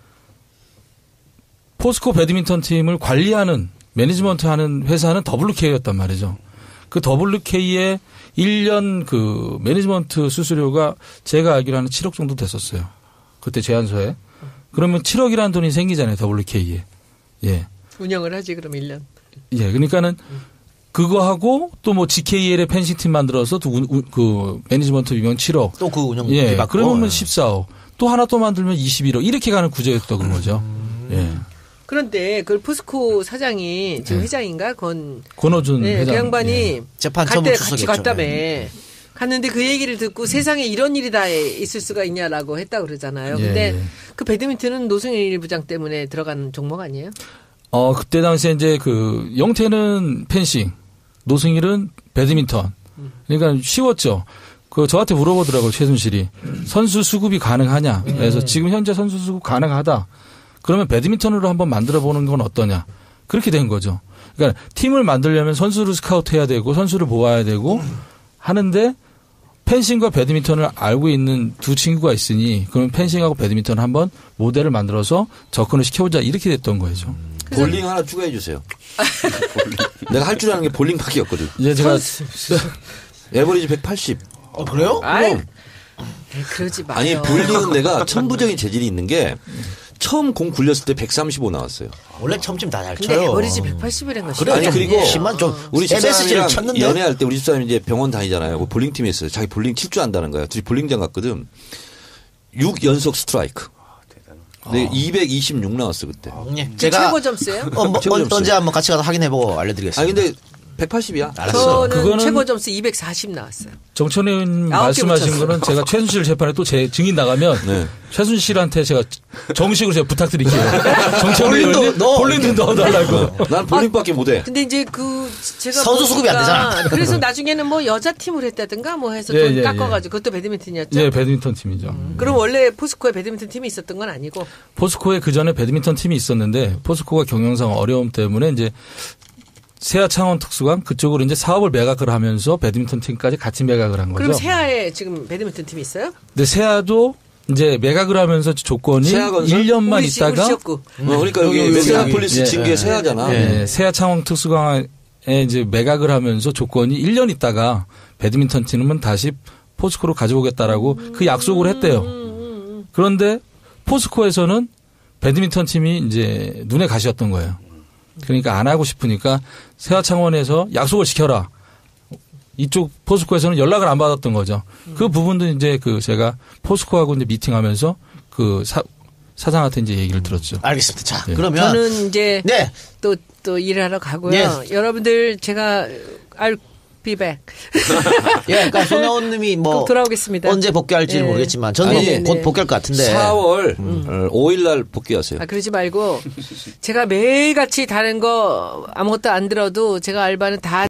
포스코 배드민턴 팀을 관리하는 매니지먼트 하는 회사는 WK였단 말이죠. 그 WK의 1년 그 매니지먼트 수수료가 제가 알기로 한 7억 정도 됐었어요. 그때 제안서에. 그러면 7억이라는 돈이 생기잖아요. WK에. 예. 운영을 하지 그럼 1년. 예. 그러니까는 그거 하고 또 뭐 GKL의 펜싱 팀 만들어서 그 매니지먼트 비용 7억. 또 그 운영 예. 받고. 그러면 14억. 또 하나 또 만들면 21억. 이렇게 가는 구조였던 거죠. 예. 그런데 그 포스코 사장이 지금 회장인가? 권호준 네, 회장. 그 양반이 예. 재판 갈 때 같이 출석했죠. 갔다며. 갔는데 그 얘기를 듣고 세상에 이런 일이 다 있을 수가 있냐라고 했다고 그러잖아요. 근데 그 배드민턴은 노승일 부장 때문에 들어간 종목 아니에요? 그때 당시에 이제 그 영태는 펜싱, 노승일은 배드민턴. 그러니까 쉬웠죠. 저한테 물어보더라고요, 최순실이. 선수 수급이 가능하냐. 그래서 지금 현재 선수 수급 가능하다. 그러면 배드민턴으로 한번 만들어 보는 건 어떠냐. 그렇게 된 거죠. 그러니까 팀을 만들려면 선수를 스카우트해야 되고 선수를 모아야 되고 하는데 펜싱과 배드민턴을 알고 있는 두 친구가 있으니 그러면 펜싱하고 배드민턴을 한번 모델을 만들어서 접근을 시켜보자. 이렇게 됐던 거죠. 볼링 하나 추가해 주세요. 내가 할 줄 아는 게 볼링밖에 없거든. 이제 제가 에버리지 180. 그래요? 그럼. 그러지 마요. 아니 볼링은 내가 천부적인 재질이 있는 게 처음 공 굴렸을 때 135 나왔어요. 원래 처음쯤 다 잘 근데 쳐요. 에버리지 180이란 거 그래, 아니 그리고 심한 좀 우리 MSG를 집사람이랑 쳤는데 연애할 때 우리 집사람이 이제 병원 다니잖아요. 그 볼링팀에 있어요. 자기 볼링 칠 줄 안다는 거야. 둘이 볼링장 갔거든. 6연속 스트라이크. 네, 226 나왔어 그때. 제가 최고 점수예요? 언제 한번 같이 가서 확인해보고 알려드리겠습니다. 아니 근데 180이야. 알았어. 저는 그거는 최고 점수 240 나왔어요. 정천 의원 9개 말씀하신 붙였어. 거는 제가 최순실 재판에 또 제 증인 나가면 최순실한테 제가 정식으로 제가 부탁드릴게요. 정천 의원님 볼링도 넣어달라고. 난 볼링밖에 못해. 근데 이제 제가 선수 수급이 안 되잖아. 그래서 나중에는 뭐 여자 팀을 했다든가 뭐 해서 예, 돈 예, 깎아가지고 그것도 배드민턴이었죠. 예, 배드민턴 팀이죠. 그럼 원래 포스코에 배드민턴 팀이 있었던 건 아니고. 포스코에 그 전에 배드민턴 팀이 있었는데 포스코가 경영상 어려움 때문에 이제 세아 창원 특수관 그쪽으로 이제 사업을 매각을 하면서 배드민턴 팀까지 같이 매각을 한 거죠. 그럼 세아에 지금 배드민턴 팀이 있어요? 근데 세아도 이제 매각을 하면서 조건이 세아건설? 1년만 있다가 그러니까 여기 메트로폴리스 징계 세아잖아. 네, 세아 창원 특수관에 이제 매각을 하면서 조건이 1년 있다가 배드민턴 팀은 다시 포스코로 가져오겠다라고 그 약속을 했대요. 그런데 포스코에서는 배드민턴 팀이 이제 눈에 가시였던 거예요. 그러니까 안 하고 싶으니까 세아창원에서 약속을 지켜라. 이쪽 포스코에서는 연락을 안 받았던 거죠. 그 부분도 이제 제가 포스코하고 이제 미팅하면서 사장한테 이제 얘기를 들었죠. 알겠습니다. 자, 네. 그러면 저는 이제 또 일을 하러 가고요. 네. 여러분들 제가 I'll be back. 예, 그러니까 손혜원님이 뭐 꼭 돌아오겠습니다. 언제 복귀할지는 모르겠지만 저는 곧 복귀할 것 같은데 4월 5일 날 복귀하세요. 그러지 말고 제가 매일같이 다른 거 아무것도 안 들어도 제가 알바는 다